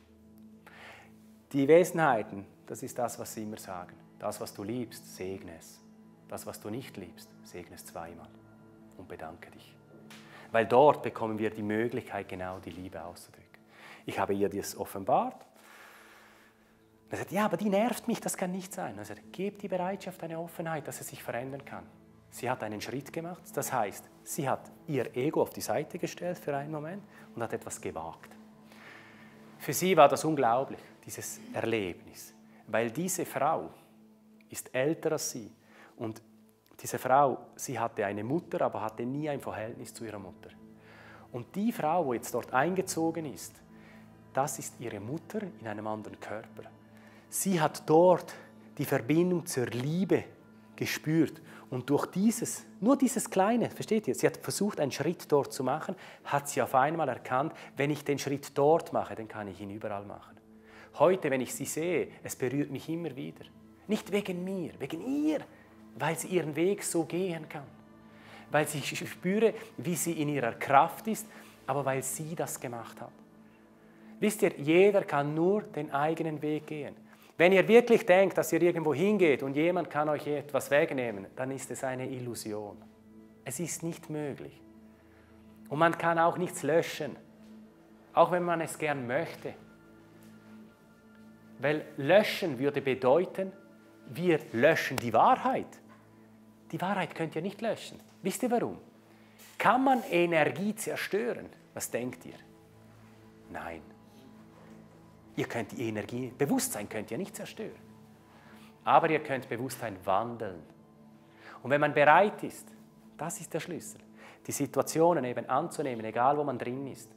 Die Wesenheiten, das ist das, was sie immer sagen. Das, was du liebst, segne es. Das, was du nicht liebst, segne es zweimal und bedanke dich. Weil dort bekommen wir die Möglichkeit, genau die Liebe auszudrücken. Ich habe ihr das offenbart. Er sagt, ja, aber die nervt mich, das kann nicht sein. Er sagt, gib die Bereitschaft, eine Offenheit, dass es sich verändern kann. Sie hat einen Schritt gemacht, das heißt, sie hat ihr Ego auf die Seite gestellt für einen Moment und hat etwas gewagt. Für sie war das unglaublich, dieses Erlebnis, weil diese Frau ist älter als sie und diese Frau, sie hatte eine Mutter, aber hatte nie ein Verhältnis zu ihrer Mutter. Und die Frau, die jetzt dort eingezogen ist, das ist ihre Mutter in einem anderen Körper. Sie hat dort die Verbindung zur Liebe gespürt und durch nur dieses Kleine, versteht ihr, sie hat versucht, einen Schritt dort zu machen, hat sie auf einmal erkannt, wenn ich den Schritt dort mache, dann kann ich ihn überall machen. Heute, wenn ich sie sehe, es berührt mich immer wieder. Nicht wegen mir, wegen ihr, weil sie ihren Weg so gehen kann. Weil ich spüre, wie sie in ihrer Kraft ist, aber weil sie das gemacht hat. Wisst ihr, jeder kann nur den eigenen Weg gehen. Wenn ihr wirklich denkt, dass ihr irgendwo hingeht und jemand kann euch etwas wegnehmen, dann ist es eine Illusion. Es ist nicht möglich. Und man kann auch nichts löschen, auch wenn man es gern möchte. Weil löschen würde bedeuten, wir löschen die Wahrheit. Die Wahrheit könnt ihr nicht löschen. Wisst ihr warum? Kann man Energie zerstören? Was denkt ihr? Nein. Ihr könnt die Energie, Bewusstsein könnt ihr nicht zerstören. Aber ihr könnt Bewusstsein wandeln. Und wenn man bereit ist, das ist der Schlüssel, die Situationen eben anzunehmen, egal wo man drin ist.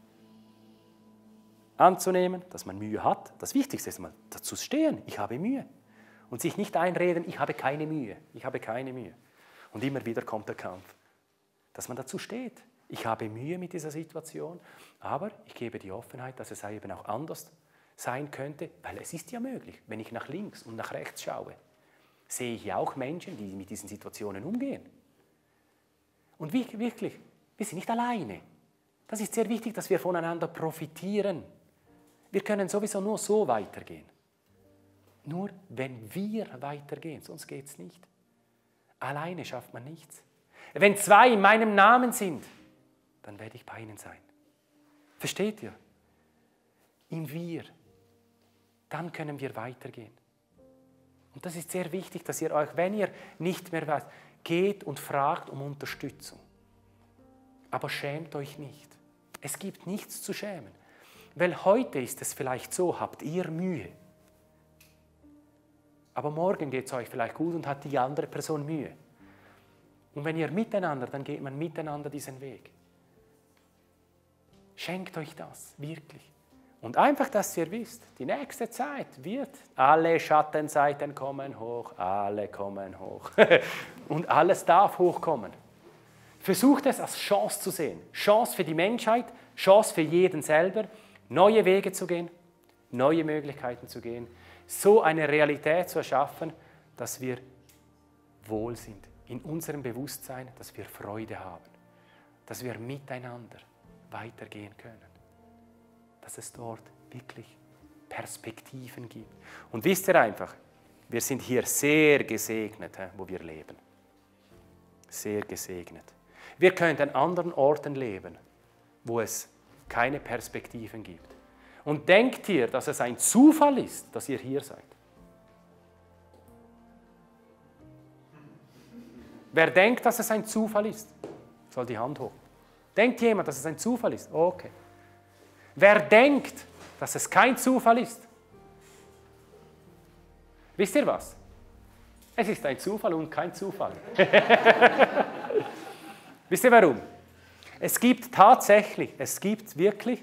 Anzunehmen, dass man Mühe hat. Das Wichtigste ist mal, dazu stehen, ich habe Mühe. Und sich nicht einreden, ich habe keine Mühe, ich habe keine Mühe. Und immer wieder kommt der Kampf. Dass man dazu steht, ich habe Mühe mit dieser Situation, aber ich gebe die Offenheit, dass es eben auch anders sein könnte, weil es ist ja möglich, wenn ich nach links und nach rechts schaue, sehe ich ja auch Menschen, die mit diesen Situationen umgehen. Und wirklich, wir sind nicht alleine. Das ist sehr wichtig, dass wir voneinander profitieren. Wir können sowieso nur so weitergehen. Nur wenn wir weitergehen, sonst geht es nicht. Alleine schafft man nichts. Wenn zwei in meinem Namen sind, dann werde ich bei ihnen sein. Versteht ihr? Im Wir. Dann können wir weitergehen. Und das ist sehr wichtig, dass ihr euch, wenn ihr nicht mehr wisst, geht und fragt um Unterstützung. Aber schämt euch nicht. Es gibt nichts zu schämen. Weil heute ist es vielleicht so, habt ihr Mühe. Aber morgen geht es euch vielleicht gut und hat die andere Person Mühe. Und wenn ihr miteinander, dann geht man miteinander diesen Weg. Schenkt euch das, wirklich. Und einfach, dass ihr wisst, die nächste Zeit wird, alle Schattenseiten kommen hoch, alle kommen hoch. Und alles darf hochkommen. Versucht es als Chance zu sehen. Chance für die Menschheit, Chance für jeden selber, neue Wege zu gehen, neue Möglichkeiten zu gehen, so eine Realität zu erschaffen, dass wir wohl sind in unserem Bewusstsein, dass wir Freude haben, dass wir miteinander weitergehen können, dass es dort wirklich Perspektiven gibt. Und wisst ihr einfach, wir sind hier sehr gesegnet, wo wir leben. Sehr gesegnet. Wir können an anderen Orten leben, wo es keine Perspektiven gibt. Und denkt ihr, dass es ein Zufall ist, dass ihr hier seid? Wer denkt, dass es ein Zufall ist, soll die Hand hoch. Denkt jemand, dass es ein Zufall ist? Okay. Wer denkt, dass es kein Zufall ist? Wisst ihr was? Es ist ein Zufall und kein Zufall. Wisst ihr warum? Es gibt wirklich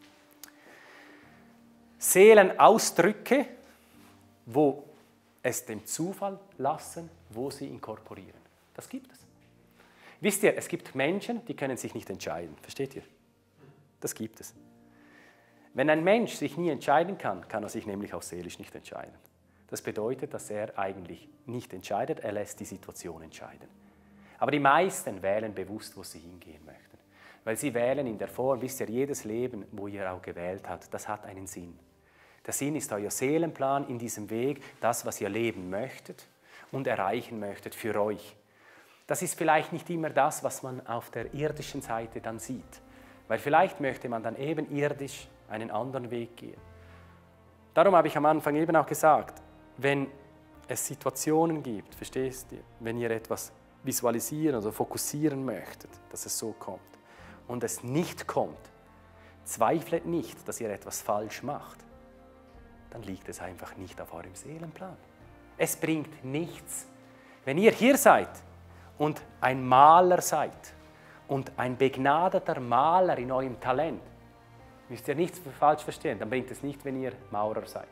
Seelenausdrücke, wo es dem Zufall lassen, wo sie inkorporieren. Das gibt es. Wisst ihr, es gibt Menschen, die können sich nicht entscheiden. Versteht ihr? Das gibt es. Wenn ein Mensch sich nie entscheiden kann, kann er sich nämlich auch seelisch nicht entscheiden. Das bedeutet, dass er eigentlich nicht entscheidet, er lässt die Situation entscheiden. Aber die meisten wählen bewusst, wo sie hingehen möchten. Weil sie wählen in der Form, wisst ihr, jedes Leben, wo ihr auch gewählt habt, das hat einen Sinn. Der Sinn ist euer Seelenplan in diesem Weg, das, was ihr leben möchtet und erreichen möchtet für euch. Das ist vielleicht nicht immer das, was man auf der irdischen Seite dann sieht. Weil vielleicht möchte man dann eben irdisch einen anderen Weg gehen. Darum habe ich am Anfang eben auch gesagt, wenn es Situationen gibt, verstehst du, wenn ihr etwas visualisieren oder fokussieren möchtet, dass es so kommt und es nicht kommt, zweifelt nicht, dass ihr etwas falsch macht, dann liegt es einfach nicht auf eurem Seelenplan. Es bringt nichts. Wenn ihr hier seid und ein Maler seid und ein begnadeter Maler in eurem Talent, müsst ihr nichts falsch verstehen, dann bringt es nicht, wenn ihr Maurer seid.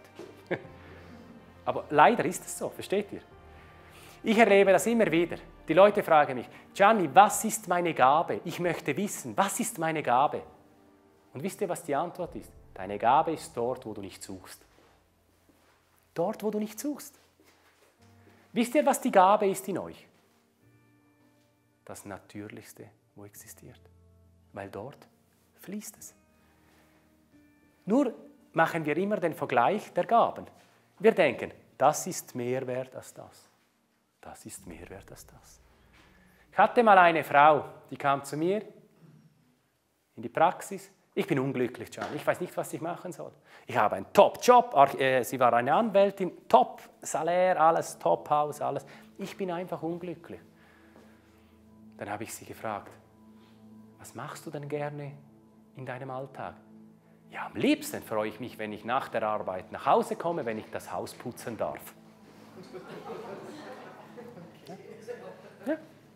Aber leider ist es so, versteht ihr? Ich erlebe das immer wieder. Die Leute fragen mich, Gianni, was ist meine Gabe? Ich möchte wissen, was ist meine Gabe? Und wisst ihr, was die Antwort ist? Deine Gabe ist dort, wo du nicht suchst. Dort, wo du nicht suchst. Wisst ihr, was die Gabe ist in euch? Das Natürlichste, wo existiert. Weil dort fließt es. Nur machen wir immer den Vergleich der Gaben. Wir denken, das ist mehr wert als das. Das ist mehr wert als das. Ich hatte mal eine Frau, die kam zu mir in die Praxis. Ich bin unglücklich, John. Ich weiß nicht, was ich machen soll. Ich habe einen Top-Job. Sie war eine Anwältin, Top-Salär, alles, Top-Haus, alles. Ich bin einfach unglücklich. Dann habe ich sie gefragt, was machst du denn gerne in deinem Alltag? Ja, am liebsten freue ich mich, wenn ich nach der Arbeit nach Hause komme, wenn ich das Haus putzen darf. Ja.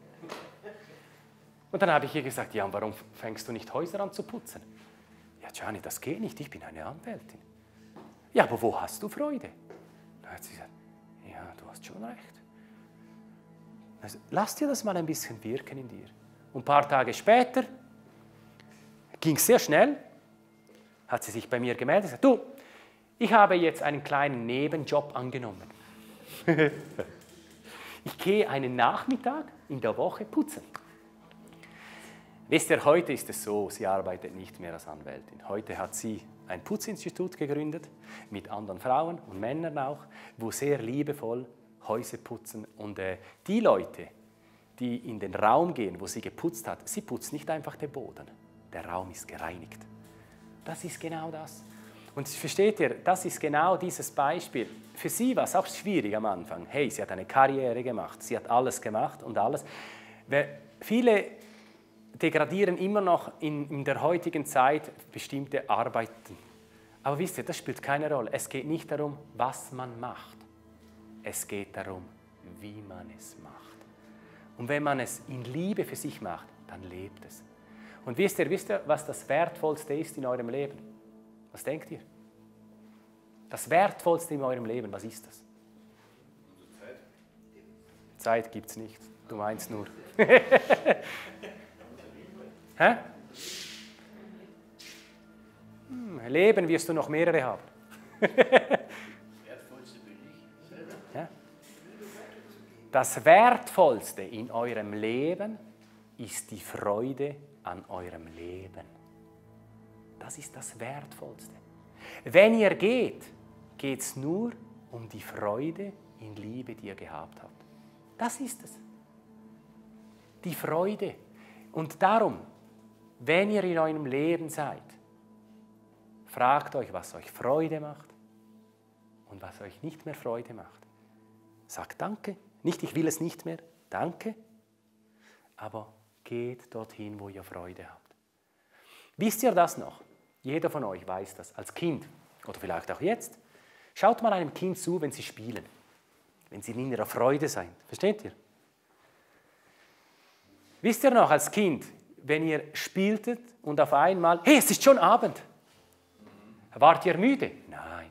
Und dann habe ich ihr gesagt, ja, und warum fängst du nicht Häuser an zu putzen? Ja, Gianni, das geht nicht, ich bin eine Anwältin. Ja, aber wo hast du Freude? Dann hat sie gesagt, ja, du hast schon recht. Also, lass dir das mal ein bisschen wirken in dir. Und ein paar Tage später, ging es sehr schnell, hat sie sich bei mir gemeldet und gesagt, du, ich habe jetzt einen kleinen Nebenjob angenommen. Ich gehe einen Nachmittag in der Woche putzen. Wisst ihr, heute ist es so, sie arbeitet nicht mehr als Anwältin. Heute hat sie ein Putzinstitut gegründet, mit anderen Frauen und Männern auch, wo sehr liebevoll Häuser putzen. Und die Leute, die in den Raum gehen, wo sie geputzt hat, sie putzt nicht einfach den Boden. Der Raum ist gereinigt. Das ist genau das. Und versteht ihr, das ist genau dieses Beispiel. Für sie war es auch schwierig am Anfang. Hey, sie hat eine Karriere gemacht, sie hat alles gemacht und alles. Viele degradieren immer noch in der heutigen Zeit bestimmte Arbeiten. Aber wisst ihr, das spielt keine Rolle. Es geht nicht darum, was man macht. Es geht darum, wie man es macht. Und wenn man es in Liebe für sich macht, dann lebt es. Und wisst ihr, was das Wertvollste ist in eurem Leben? Was denkt ihr? Das Wertvollste in eurem Leben, was ist das? Zeit. Zeit gibt es nicht. Du meinst nur. Hä? Leben wirst du noch mehrere haben. Wertvollste bin ich selber. Ja? Das Wertvollste in eurem Leben ist die Freude an eurem Leben. Das ist das Wertvollste. Wenn ihr geht, geht es nur um die Freude in Liebe, die ihr gehabt habt. Das ist es. Die Freude. Und darum, wenn ihr in eurem Leben seid, fragt euch, was euch Freude macht und was euch nicht mehr Freude macht. Sagt Danke. Nicht, ich will es nicht mehr. Danke. Aber geht dorthin, wo ihr Freude habt. Wisst ihr das noch? Jeder von euch weiß das. Als Kind oder vielleicht auch jetzt. Schaut mal einem Kind zu, wenn sie spielen. Wenn sie in ihrer Freude sind. Versteht ihr? Wisst ihr noch, als Kind, wenn ihr spieltet und auf einmal, hey, es ist schon Abend. Wart ihr müde? Nein.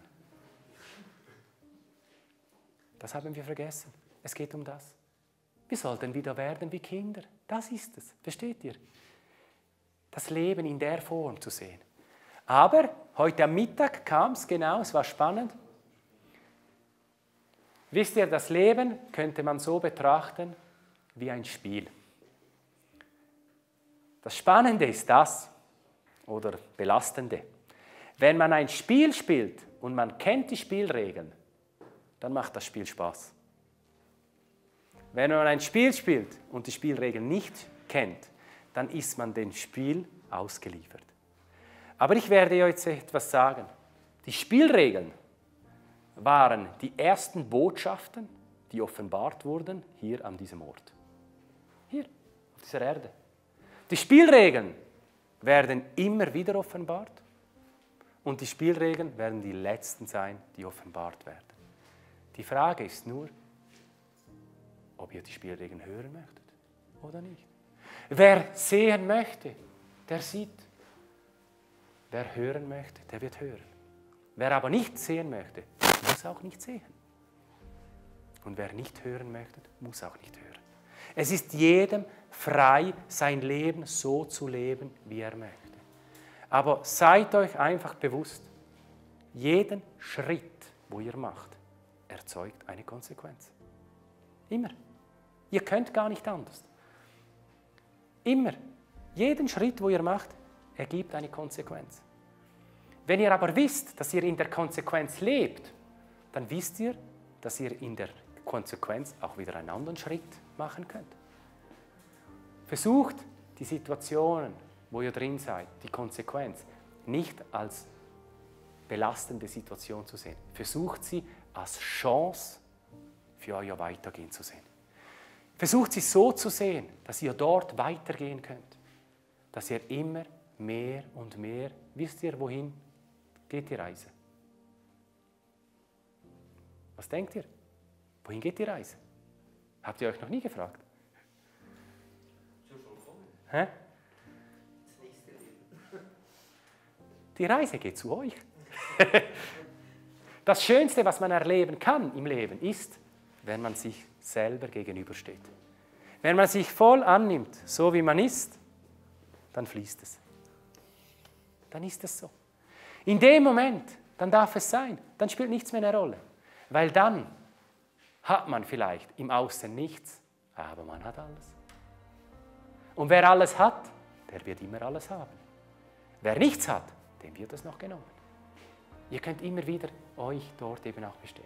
Das haben wir vergessen. Es geht um das. Wir sollten wieder werden wie Kinder. Das ist es. Versteht ihr? Das Leben in der Form zu sehen. Aber heute am Mittag kam es, genau, es war spannend. Wisst ihr, das Leben könnte man so betrachten wie ein Spiel. Das Spannende ist das, oder Belastende. Wenn man ein Spiel spielt und man kennt die Spielregeln, dann macht das Spiel Spaß. Wenn man ein Spiel spielt und die Spielregeln nicht kennt, dann ist man dem Spiel ausgeliefert. Aber ich werde euch jetzt etwas sagen. Die Spielregeln waren die ersten Botschaften, die offenbart wurden hier an diesem Ort. Hier, auf dieser Erde. Die Spielregeln werden immer wieder offenbart und die Spielregeln werden die letzten sein, die offenbart werden. Die Frage ist nur, ob ihr die Spielregeln hören möchtet oder nicht. Wer sehen möchte, der sieht. Wer hören möchte, der wird hören. Wer aber nicht sehen möchte, muss auch nicht sehen. Und wer nicht hören möchte, muss auch nicht hören. Es ist jedem frei, sein Leben so zu leben, wie er möchte. Aber seid euch einfach bewusst, jeden Schritt, wo ihr macht, erzeugt eine Konsequenz. Immer. Ihr könnt gar nicht anders. Immer. Jeden Schritt, wo ihr macht, ergibt eine Konsequenz. Wenn ihr aber wisst, dass ihr in der Konsequenz lebt, dann wisst ihr, dass ihr in der Konsequenz auch wieder einen anderen Schritt machen könnt. Versucht, die Situationen, wo ihr drin seid, die Konsequenz, nicht als belastende Situation zu sehen. Versucht sie als Chance für euer Weitergehen zu sehen. Versucht sie so zu sehen, dass ihr dort weitergehen könnt. Dass ihr immer mehr und mehr, wisst ihr, wohin geht die Reise? Was denkt ihr? Wohin geht die Reise? Habt ihr euch noch nie gefragt? Hä? Die Reise geht zu euch. Das Schönste, was man erleben kann im Leben, ist, wenn man sich selber gegenübersteht. Wenn man sich voll annimmt, so wie man ist, dann fließt es. Dann ist es so. In dem Moment, dann darf es sein, dann spielt nichts mehr eine Rolle. Weil dann hat man vielleicht im Außen nichts, aber man hat alles. Und wer alles hat, der wird immer alles haben. Wer nichts hat, dem wird es noch genommen. Ihr könnt immer wieder euch dort eben auch bestätigen.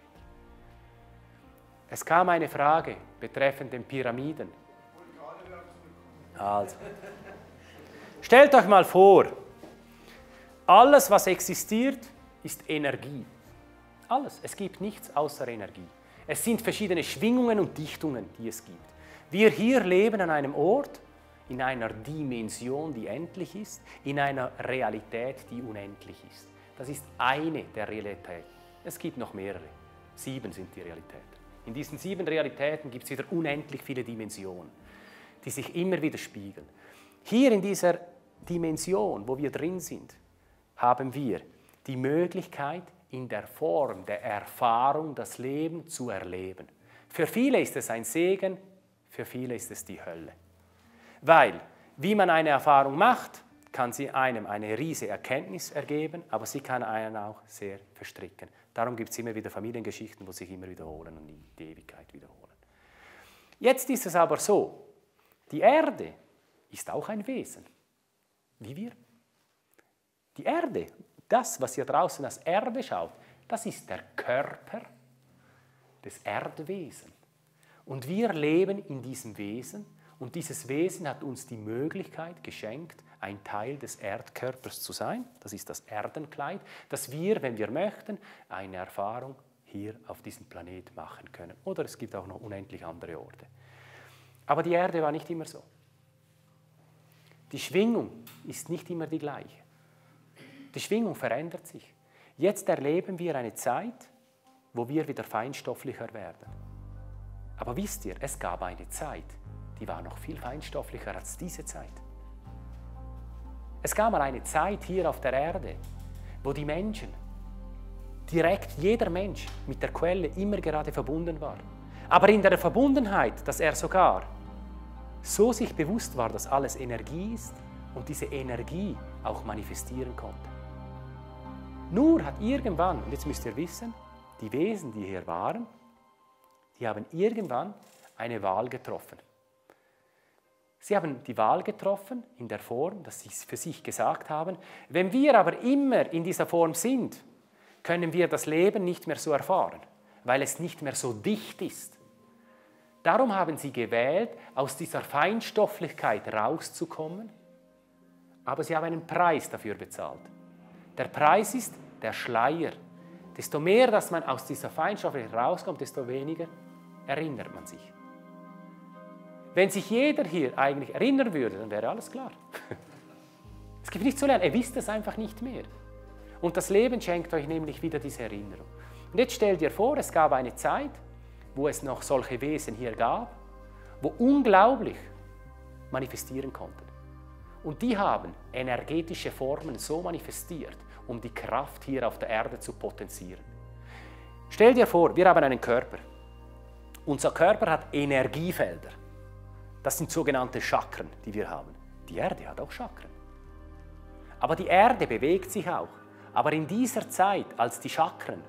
Es kam eine Frage betreffend den Pyramiden. Also, stellt euch mal vor, alles, was existiert, ist Energie. Alles. Es gibt nichts außer Energie. Es sind verschiedene Schwingungen und Dichtungen, die es gibt. Wir hier leben an einem Ort, in einer Dimension, die endlich ist, in einer Realität, die unendlich ist. Das ist eine der Realitäten. Es gibt noch mehrere. 7 sind die Realitäten. In diesen 7 Realitäten gibt es wieder unendlich viele Dimensionen, die sich immer wieder spiegeln. Hier in dieser Dimension, wo wir drin sind, haben wir die Möglichkeit, in der Form der Erfahrung das Leben zu erleben. Für viele ist es ein Segen, für viele ist es die Hölle. Weil, wie man eine Erfahrung macht, kann sie einem eine riesige Erkenntnis ergeben, aber sie kann einen auch sehr verstricken. Darum gibt es immer wieder Familiengeschichten, wo sich immer wiederholen und in die Ewigkeit wiederholen. Jetzt ist es aber so, die Erde ist auch ein Wesen, wie wir. Die Erde, das, was ihr draußen als Erde schaut, das ist der Körper des Erdwesens. Und wir leben in diesem Wesen und dieses Wesen hat uns die Möglichkeit geschenkt, ein Teil des Erdkörpers zu sein. Das ist das Erdenkleid, dass wir, wenn wir möchten, eine Erfahrung hier auf diesem Planet machen können. Oder es gibt auch noch unendlich andere Orte. Aber die Erde war nicht immer so. Die Schwingung ist nicht immer die gleiche. Die Schwingung verändert sich. Jetzt erleben wir eine Zeit, wo wir wieder feinstofflicher werden. Aber wisst ihr, es gab eine Zeit, die war noch viel feinstofflicher als diese Zeit. Es gab mal eine Zeit hier auf der Erde, wo die Menschen, direkt jeder Mensch mit der Quelle immer gerade verbunden war. Aber in der Verbundenheit, dass er sogar so sich bewusst war, dass alles Energie ist und diese Energie auch manifestieren konnte. Nur hat irgendwann, und jetzt müsst ihr wissen, die Wesen, die hier waren, die haben irgendwann eine Wahl getroffen. Sie haben die Wahl getroffen in der Form, dass sie für sich gesagt haben, wenn wir aber immer in dieser Form sind, können wir das Leben nicht mehr so erfahren, weil es nicht mehr so dicht ist. Darum haben sie gewählt, aus dieser Feinstofflichkeit rauszukommen, aber sie haben einen Preis dafür bezahlt. Der Preis ist der Schleier. Desto mehr, dass man aus dieser Feinstofflichkeit rauskommt, desto weniger erinnert man sich. Wenn sich jeder hier eigentlich erinnern würde, dann wäre alles klar. Es gibt nichts zu lernen, ihr wisst es einfach nicht mehr. Und das Leben schenkt euch nämlich wieder diese Erinnerung. Und jetzt stellt dir vor, es gab eine Zeit, wo es noch solche Wesen hier gab, wo unglaublich manifestieren konnten. Und die haben energetische Formen so manifestiert, um die Kraft hier auf der Erde zu potenzieren. Stell dir vor, wir haben einen Körper. Unser Körper hat Energiefelder. Das sind sogenannte Chakren, die wir haben. Die Erde hat auch Chakren. Aber die Erde bewegt sich auch. Aber in dieser Zeit, als die Chakren,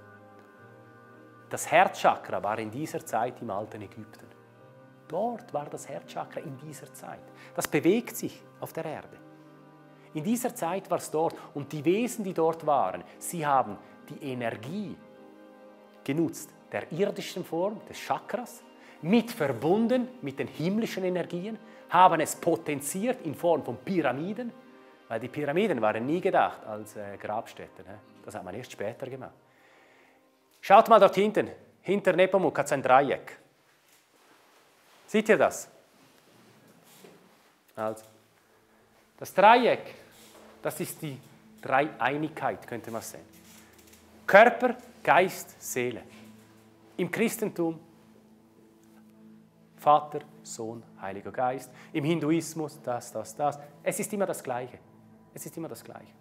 das Herzchakra war in dieser Zeit im alten Ägypten. Dort war das Herzchakra in dieser Zeit. Das bewegt sich auf der Erde. In dieser Zeit war es dort und die Wesen, die dort waren, sie haben die Energie genutzt, der irdischen Form des Chakras, mit verbunden mit den himmlischen Energien, haben es potenziert in Form von Pyramiden, weil die Pyramiden waren nie gedacht als Grabstätten. Das hat man erst später gemacht. Schaut mal dort hinten, hinter Nepomuk hat es ein Dreieck. Seht ihr das? Also, das Dreieck, das ist die Dreieinigkeit, könnte man sehen. Körper, Geist, Seele. Im Christentum Vater, Sohn, Heiliger Geist. Im Hinduismus das. Es ist immer das Gleiche. Es ist immer das Gleiche.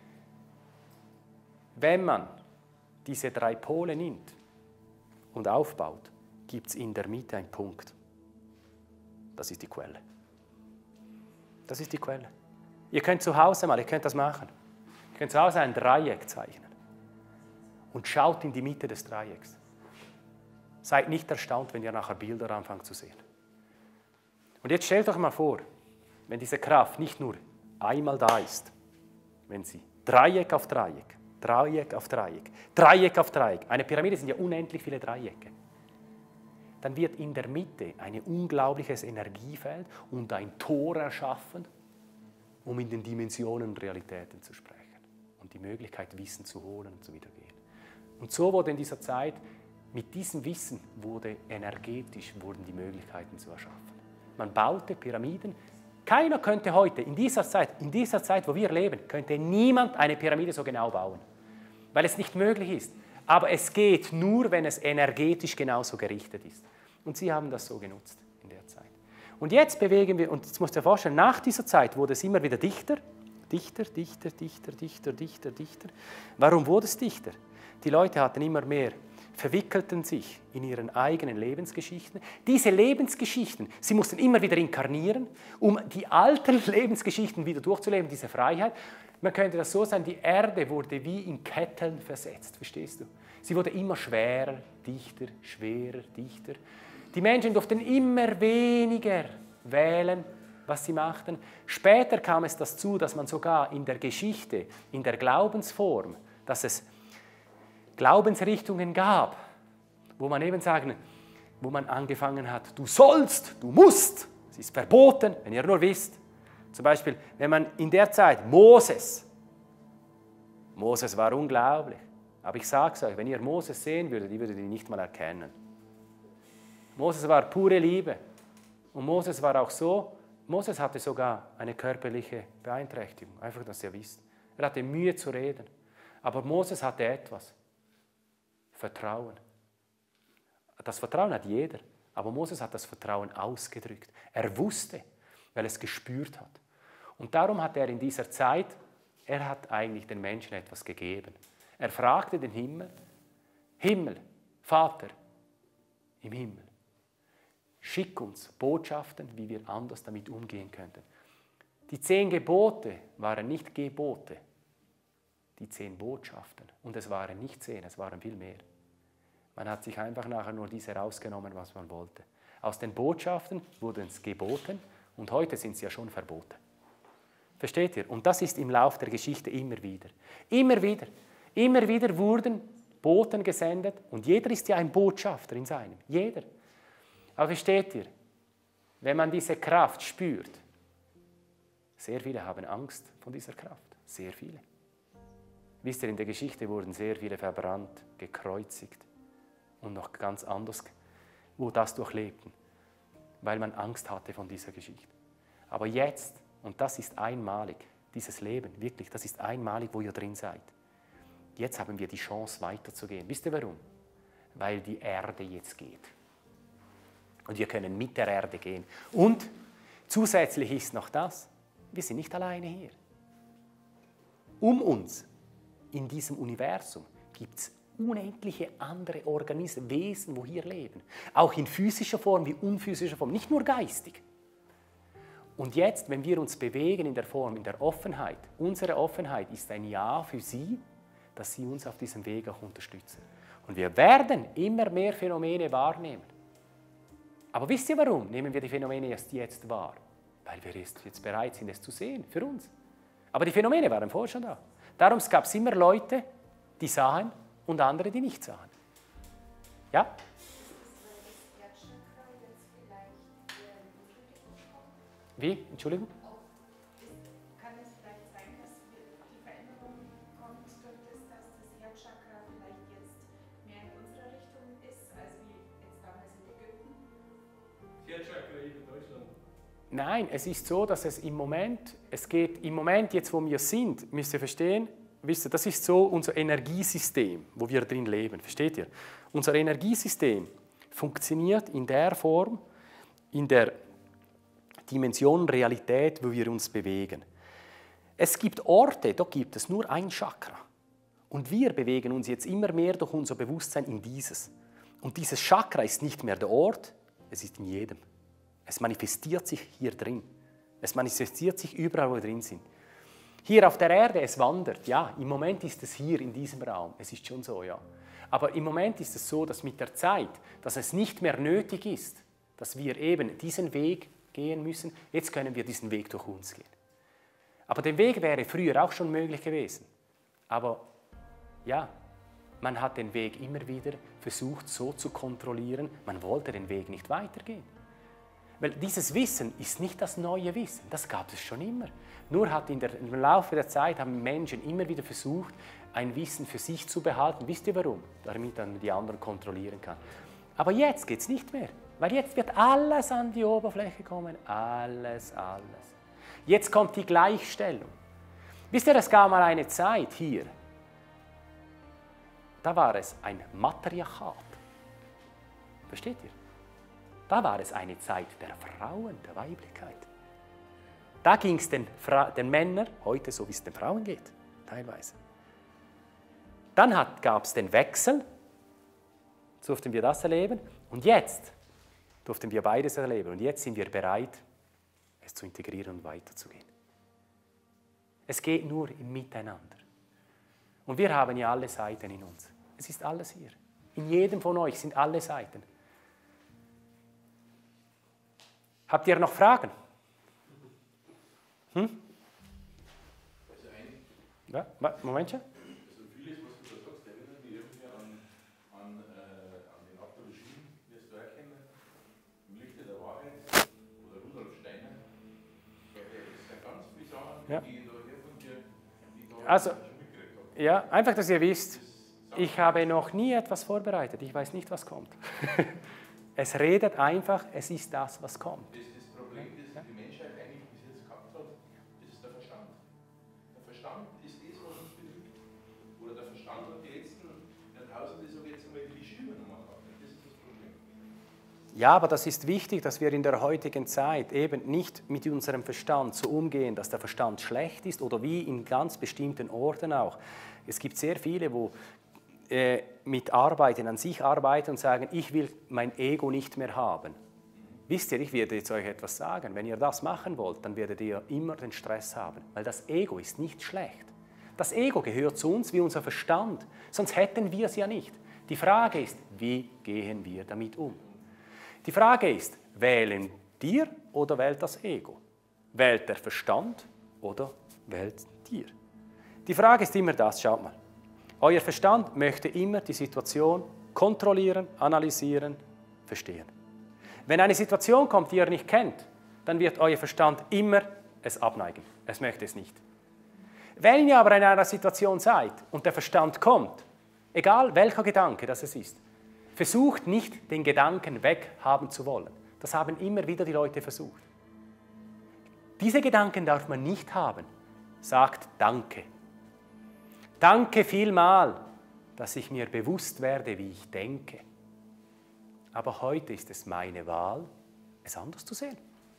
Wenn man diese drei Pole nimmt und aufbaut, gibt es in der Mitte einen Punkt. Das ist die Quelle. Das ist die Quelle. Ihr könnt zu Hause mal, ihr könnt das machen. Ihr könnt zu Hause ein Dreieck zeichnen und schaut in die Mitte des Dreiecks. Seid nicht erstaunt, wenn ihr nachher Bilder anfangt zu sehen. Und jetzt stellt euch mal vor, wenn diese Kraft nicht nur einmal da ist, wenn sie Dreieck auf Dreieck, Dreieck auf Dreieck, Dreieck auf Dreieck, eine Pyramide sind ja unendlich viele Dreiecke, dann wird in der Mitte ein unglaubliches Energiefeld und ein Tor erschaffen, um in den Dimensionen und Realitäten zu sprechen und die Möglichkeit, Wissen zu holen und zu wiedergehen. Und so wurde in dieser Zeit, mit diesem Wissen wurden die Möglichkeiten zu erschaffen. Man baute Pyramiden. Keiner könnte heute, in dieser Zeit, wo wir leben, könnte niemand eine Pyramide so genau bauen, weil es nicht möglich ist. Aber es geht nur, wenn es energetisch genauso gerichtet ist. Und sie haben das so genutzt in der Zeit. Und jetzt bewegen wir, und jetzt musst du dir vorstellen, nach dieser Zeit wurde es immer wieder dichter. Dichter. Warum wurde es dichter? Die Leute hatten immer mehr verwickelten sich in ihren eigenen Lebensgeschichten. Diese Lebensgeschichten, sie mussten immer wieder inkarnieren, um die alten Lebensgeschichten wieder durchzuleben, diese Freiheit. Man könnte das so sagen, die Erde wurde wie in Ketten versetzt, verstehst du? Sie wurde immer schwerer, dichter, schwerer, dichter. Die Menschen durften immer weniger wählen, was sie machten. Später kam es dazu, dass man sogar in der Geschichte, in der Glaubensform, dass es Glaubensrichtungen gab, wo man eben sagen, wo man angefangen hat, du sollst, du musst, es ist verboten, wenn ihr nur wisst. Zum Beispiel, wenn man in der Zeit Moses war unglaublich, aber ich sage es euch, wenn ihr Moses sehen würdet, ihr würdet ihn nicht mal erkennen. Moses war pure Liebe und Moses war auch so, Moses hatte sogar eine körperliche Beeinträchtigung, einfach, dass ihr wisst. Er hatte Mühe zu reden, aber Moses hatte etwas. Vertrauen. Das Vertrauen hat jeder, aber Moses hat das Vertrauen ausgedrückt. Er wusste, weil er es gespürt hat. Und darum hat er in dieser Zeit, er hat eigentlich den Menschen etwas gegeben. Er fragte den Himmel, Himmel, Vater im Himmel, schick uns Botschaften, wie wir anders damit umgehen könnten. Die 10 Gebote waren nicht Gebote, die 10 Botschaften. Und es waren nicht 10, es waren viel mehr. Man hat sich einfach nachher nur diese rausgenommen, was man wollte. Aus den Botschaften wurden es geboten und heute sind sie ja schon verboten. Versteht ihr? Und das ist im Lauf der Geschichte immer wieder. Immer wieder wurden Boten gesendet und jeder ist ja ein Botschafter in seinem. Jeder. Aber versteht ihr? Wenn man diese Kraft spürt, sehr viele haben Angst von dieser Kraft. Sehr viele. Wisst ihr, in der Geschichte wurden sehr viele verbrannt, gekreuzigt und noch ganz anders, wo das durchlebten, weil man Angst hatte von dieser Geschichte. Aber jetzt, und das ist einmalig, dieses Leben, wirklich, das ist einmalig, wo ihr drin seid. Jetzt haben wir die Chance, weiterzugehen. Wisst ihr warum? Weil die Erde jetzt geht. Und wir können mit der Erde gehen. Und zusätzlich ist noch das, wir sind nicht alleine hier. Um uns, in diesem Universum, gibt es unendliche andere Organismen, Wesen, die hier leben. Auch in physischer Form wie unphysischer Form, nicht nur geistig. Und jetzt, wenn wir uns bewegen in der Form, in der Offenheit, unsere Offenheit ist ein Ja für sie, dass sie uns auf diesem Weg auch unterstützen. Und wir werden immer mehr Phänomene wahrnehmen. Aber wisst ihr warum? Nehmen wir die Phänomene erst jetzt wahr? Weil wir jetzt bereit sind, es zu sehen, für uns. Aber die Phänomene waren vorher schon da. Darum gab es immer Leute, die sahen und andere, die nicht sahen. Ja? Wie? Entschuldigung? Kann es vielleicht sein, dass die Veränderung kommt durch das, dass das Herzchakra vielleicht jetzt mehr in unsere Richtung ist, als wie jetzt damals in Ägypten? Herzchakra in Deutschland. Nein, es ist so, dass es im Moment jetzt, wo wir sind, müsst ihr verstehen, wisst ihr, das ist so unser Energiesystem, wo wir drin leben, versteht ihr? Unser Energiesystem funktioniert in der Form, in der Dimension Realität, wo wir uns bewegen. Es gibt Orte, da gibt es nur ein Chakra. Und wir bewegen uns jetzt immer mehr durch unser Bewusstsein in dieses. Und dieses Chakra ist nicht mehr der Ort, es ist in jedem. Es manifestiert sich hier drin. Es manifestiert sich überall, wo wir drin sind. Hier auf der Erde, es wandert, ja, im Moment ist es hier in diesem Raum, es ist schon so, ja. Aber im Moment ist es so, dass mit der Zeit, dass es nicht mehr nötig ist, dass wir eben diesen Weg gehen müssen. Jetzt können wir diesen Weg durch uns gehen. Aber der Weg wäre früher auch schon möglich gewesen. Aber ja, man hat den Weg immer wieder versucht so zu kontrollieren, man wollte den Weg nicht weitergehen. Weil dieses Wissen ist nicht das neue Wissen, das gab es schon immer. Nur hat im Laufe der Zeit haben Menschen immer wieder versucht, ein Wissen für sich zu behalten. Wisst ihr warum? Damit man die anderen kontrollieren kann. Aber jetzt geht es nicht mehr. Weil jetzt wird alles an die Oberfläche kommen. Alles. Jetzt kommt die Gleichstellung. Wisst ihr, es gab mal eine Zeit hier, da war es ein Matriarchat. Versteht ihr? Da war es eine Zeit der Frauen, der Weiblichkeit. Da ging es den Männern, heute so wie es den Frauen geht, teilweise. Dann gab es den Wechsel durften wir das erleben und jetzt durften wir beides erleben und jetzt sind wir bereit, es zu integrieren und weiterzugehen. Es geht nur im Miteinander. Und wir haben ja alle Seiten in uns. Es ist alles hier. In jedem von euch sind alle Seiten. Habt ihr noch Fragen? Ja, Momentchen. Also vieles, was du da sagst, erinnert mich irgendwie an den Autor Regime, wie es da erkennen, im Lichte der Wahrheit oder Rudolf Steiner. Das sind ganz viele Sachen, Ja. die ich da hier von dir, die da Also, schon mitgekriegt habe. ja, einfach, dass ihr wisst, ich habe noch nie etwas vorbereitet. Ich weiß nicht, was kommt. Es redet einfach, es ist das, was kommt. Das Problem, das die Menschheit eigentlich bis jetzt gehabt hat, das ist der Verstand. Der Verstand ist das, was uns belügt. Oder der Verstand hat die letzten Jahrtausende, so jetzt einmal die Regime nochmal gehabt. Das ist das Problem. Ja, aber das ist wichtig, dass wir in der heutigen Zeit eben nicht mit unserem Verstand so umgehen, dass der Verstand schlecht ist oder wie in ganz bestimmten Orten auch. Es gibt sehr viele, wo mit Arbeiten an sich arbeiten und sagen, ich will mein Ego nicht mehr haben. Wisst ihr, ich werde jetzt euch etwas sagen. Wenn ihr das machen wollt, dann werdet ihr immer den Stress haben, weil das Ego ist nicht schlecht. Das Ego gehört zu uns wie unser Verstand, sonst hätten wir es ja nicht. Die Frage ist, wie gehen wir damit um? Die Frage ist, wählen dir oder wählt das Ego? Wählt der Verstand oder wählt dir? Die Frage ist immer das, schaut mal. Euer Verstand möchte immer die Situation kontrollieren, analysieren, verstehen. Wenn eine Situation kommt, die ihr nicht kennt, dann wird euer Verstand immer es abneigen. Es möchte es nicht. Wenn ihr aber in einer Situation seid und der Verstand kommt, egal welcher Gedanke das es ist, versucht nicht, den Gedanken weghaben zu wollen. Das haben immer wieder die Leute versucht. Diese Gedanken darf man nicht haben. Sagt Danke. Danke vielmal, dass ich mir bewusst werde, wie ich denke. Aber heute ist es meine Wahl, es anders zu sehen.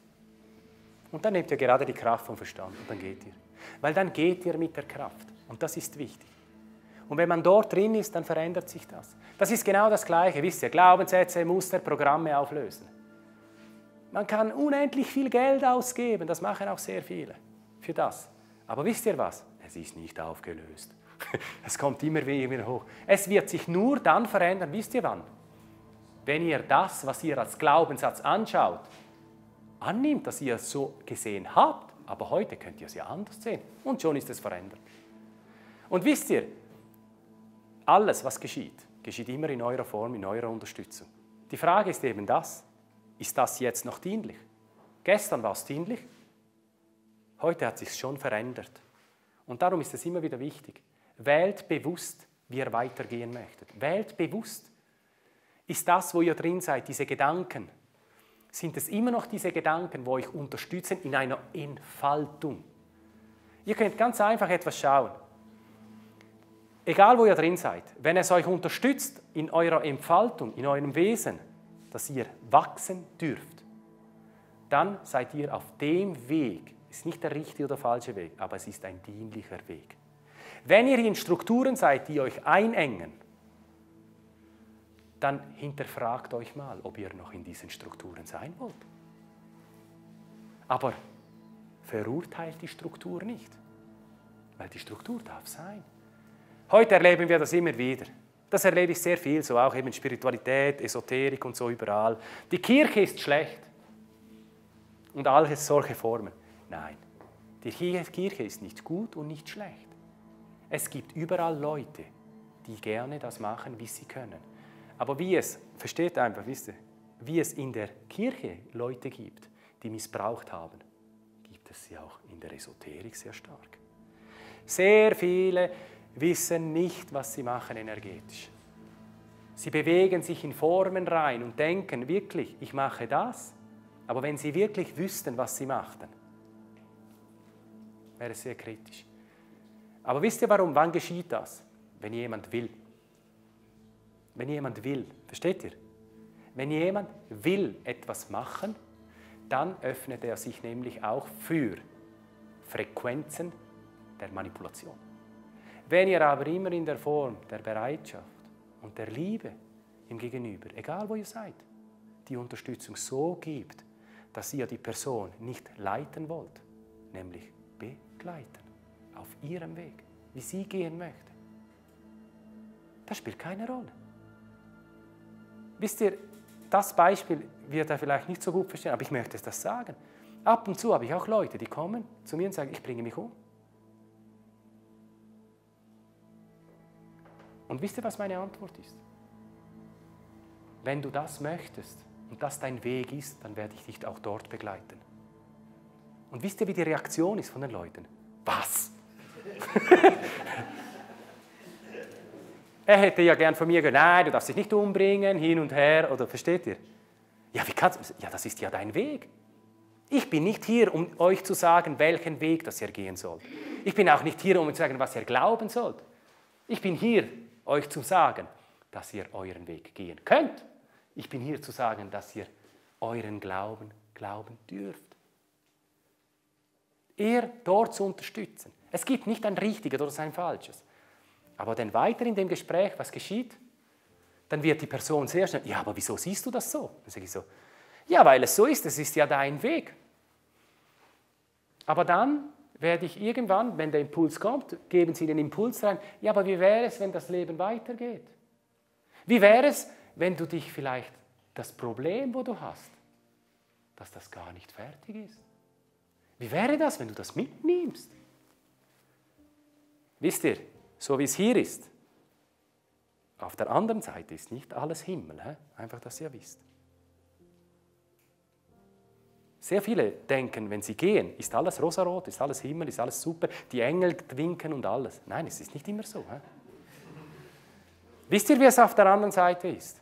Und dann nehmt ihr gerade die Kraft vom Verstand und dann geht ihr. Weil dann geht ihr mit der Kraft. Und das ist wichtig. Und wenn man dort drin ist, dann verändert sich das. Das ist genau das Gleiche. Wisst ihr, Glaubenssätze, Muster, Programme auflösen. Man kann unendlich viel Geld ausgeben, das machen auch sehr viele für das. Aber wisst ihr was? Es ist nicht aufgelöst. Es kommt immer wieder hoch. Es wird sich nur dann verändern, wisst ihr wann? Wenn ihr das, was ihr als Glaubenssatz anschaut, annimmt, dass ihr es so gesehen habt, aber heute könnt ihr es ja anders sehen und schon ist es verändert. Und wisst ihr, alles, was geschieht, geschieht immer in eurer Form, in eurer Unterstützung. Die Frage ist eben das, ist das jetzt noch dienlich? Gestern war es dienlich, heute hat es sich schon verändert. Und darum ist es immer wieder wichtig, wählt bewusst, wie ihr weitergehen möchtet. Wählt bewusst. Ist das, wo ihr drin seid, diese Gedanken, sind es immer noch diese Gedanken, wo euch unterstützen in einer Entfaltung? Ihr könnt ganz einfach etwas schauen. Egal, wo ihr drin seid, wenn es euch unterstützt in eurer Entfaltung, in eurem Wesen, dass ihr wachsen dürft, dann seid ihr auf dem Weg. Es ist nicht der richtige oder falsche Weg, aber es ist ein dienlicher Weg. Wenn ihr in Strukturen seid, die euch einengen, dann hinterfragt euch mal, ob ihr noch in diesen Strukturen sein wollt. Aber verurteilt die Struktur nicht, weil die Struktur darf sein. Heute erleben wir das immer wieder. Das erlebe ich sehr viel, so auch eben Spiritualität, Esoterik und so überall. Die Kirche ist schlecht und all solche Formen. Nein, die Kirche ist nicht gut und nicht schlecht. Es gibt überall Leute, die gerne das machen, wie sie können. Aber wie es, versteht einfach, wisst ihr, wie es in der Kirche Leute gibt, die missbraucht haben, gibt es sie auch in der Esoterik sehr stark. Sehr viele wissen nicht, was sie machen energetisch. Sie bewegen sich in Formen rein und denken wirklich, ich mache das, aber wenn sie wirklich wüssten, was sie machten, wäre es sehr kritisch. Aber wisst ihr warum? Wann geschieht das? Wenn jemand will. Wenn jemand will, versteht ihr? Wenn jemand will etwas machen, dann öffnet er sich nämlich auch für Frequenzen der Manipulation. Wenn ihr aber immer in der Form der Bereitschaft und der Liebe im Gegenüber, egal wo ihr seid, die Unterstützung so gibt, dass ihr die Person nicht leiten wollt, nämlich begleiten, auf ihrem Weg, wie sie gehen möchte. Das spielt keine Rolle. Wisst ihr, das Beispiel wird er vielleicht nicht so gut verstehen, aber ich möchte es das sagen. Ab und zu habe ich auch Leute, die kommen zu mir und sagen, ich bringe mich um. Und wisst ihr, was meine Antwort ist? Wenn du das möchtest und das dein Weg ist, dann werde ich dich auch dort begleiten. Und wisst ihr, wie die Reaktion ist von den Leuten? Was? Er hätte ja gern von mir gesagt, nein, du darfst dich nicht umbringen, hin und her, oder versteht ihr? Ja, wie kannst du? Ja, das ist ja dein Weg. Ich bin nicht hier, um euch zu sagen, welchen Weg das ihr gehen sollt. Ich bin auch nicht hier, um zu sagen, was ihr glauben sollt. Ich bin hier, euch zu sagen, dass ihr euren Weg gehen könnt. Ich bin hier zu sagen, dass ihr euren Glauben glauben dürft. Er dort zu unterstützen. Es gibt nicht ein richtiges oder ein falsches. Aber dann weiter in dem Gespräch, was geschieht? Dann wird die Person sehr schnell, ja, aber wieso siehst du das so? Dann sage ich so, ja, weil es so ist, es ist ja dein Weg. Aber dann werde ich irgendwann, wenn der Impuls kommt, geben Sie den Impuls rein, ja, aber wie wäre es, wenn das Leben weitergeht? Wie wäre es, wenn du dich vielleicht das Problem, wo du hast, dass das gar nicht fertig ist? Wie wäre das, wenn du das mitnimmst? Wisst ihr, so wie es hier ist, auf der anderen Seite ist nicht alles Himmel. Einfach, dass ihr wisst. Sehr viele denken, wenn sie gehen, ist alles rosarot, ist alles Himmel, ist alles super, die Engel winken und alles. Nein, es ist nicht immer so. Wisst ihr, wie es auf der anderen Seite ist?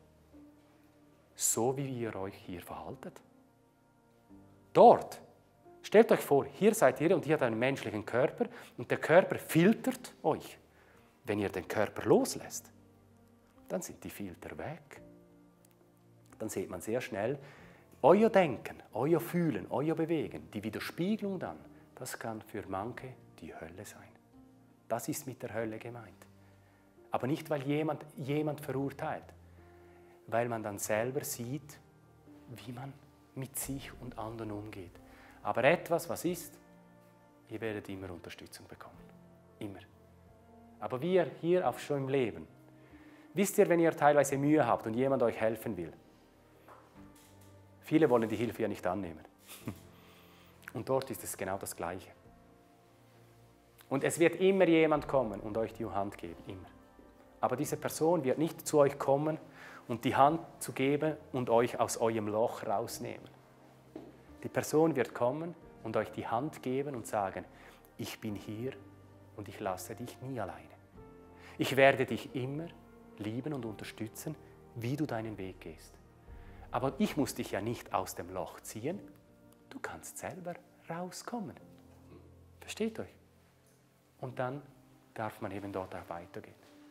So wie ihr euch hier verhaltet. Dort, stellt euch vor, hier seid ihr und ihr habt einen menschlichen Körper und der Körper filtert euch. Wenn ihr den Körper loslässt, dann sind die Filter weg. Dann sieht man sehr schnell, euer Denken, euer Fühlen, euer Bewegen, die Widerspiegelung dann, das kann für manche die Hölle sein. Das ist mit der Hölle gemeint. Aber nicht, weil jemand verurteilt, weil man dann selber sieht, wie man mit sich und anderen umgeht. Aber etwas, was ist, ihr werdet immer Unterstützung bekommen. Immer. Aber wir hier auch schon im Leben, wisst ihr, wenn ihr teilweise Mühe habt und jemand euch helfen will, viele wollen die Hilfe ja nicht annehmen. Und dort ist es genau das Gleiche. Und es wird immer jemand kommen und euch die Hand geben, immer. Aber diese Person wird nicht zu euch kommen und die Hand zu geben und euch aus eurem Loch rausnehmen. Die Person wird kommen und euch die Hand geben und sagen, ich bin hier und ich lasse dich nie alleine. Ich werde dich immer lieben und unterstützen, wie du deinen Weg gehst. Aber ich muss dich ja nicht aus dem Loch ziehen, du kannst selber rauskommen. Versteht euch? Und dann darf man eben dort auch weitergehen.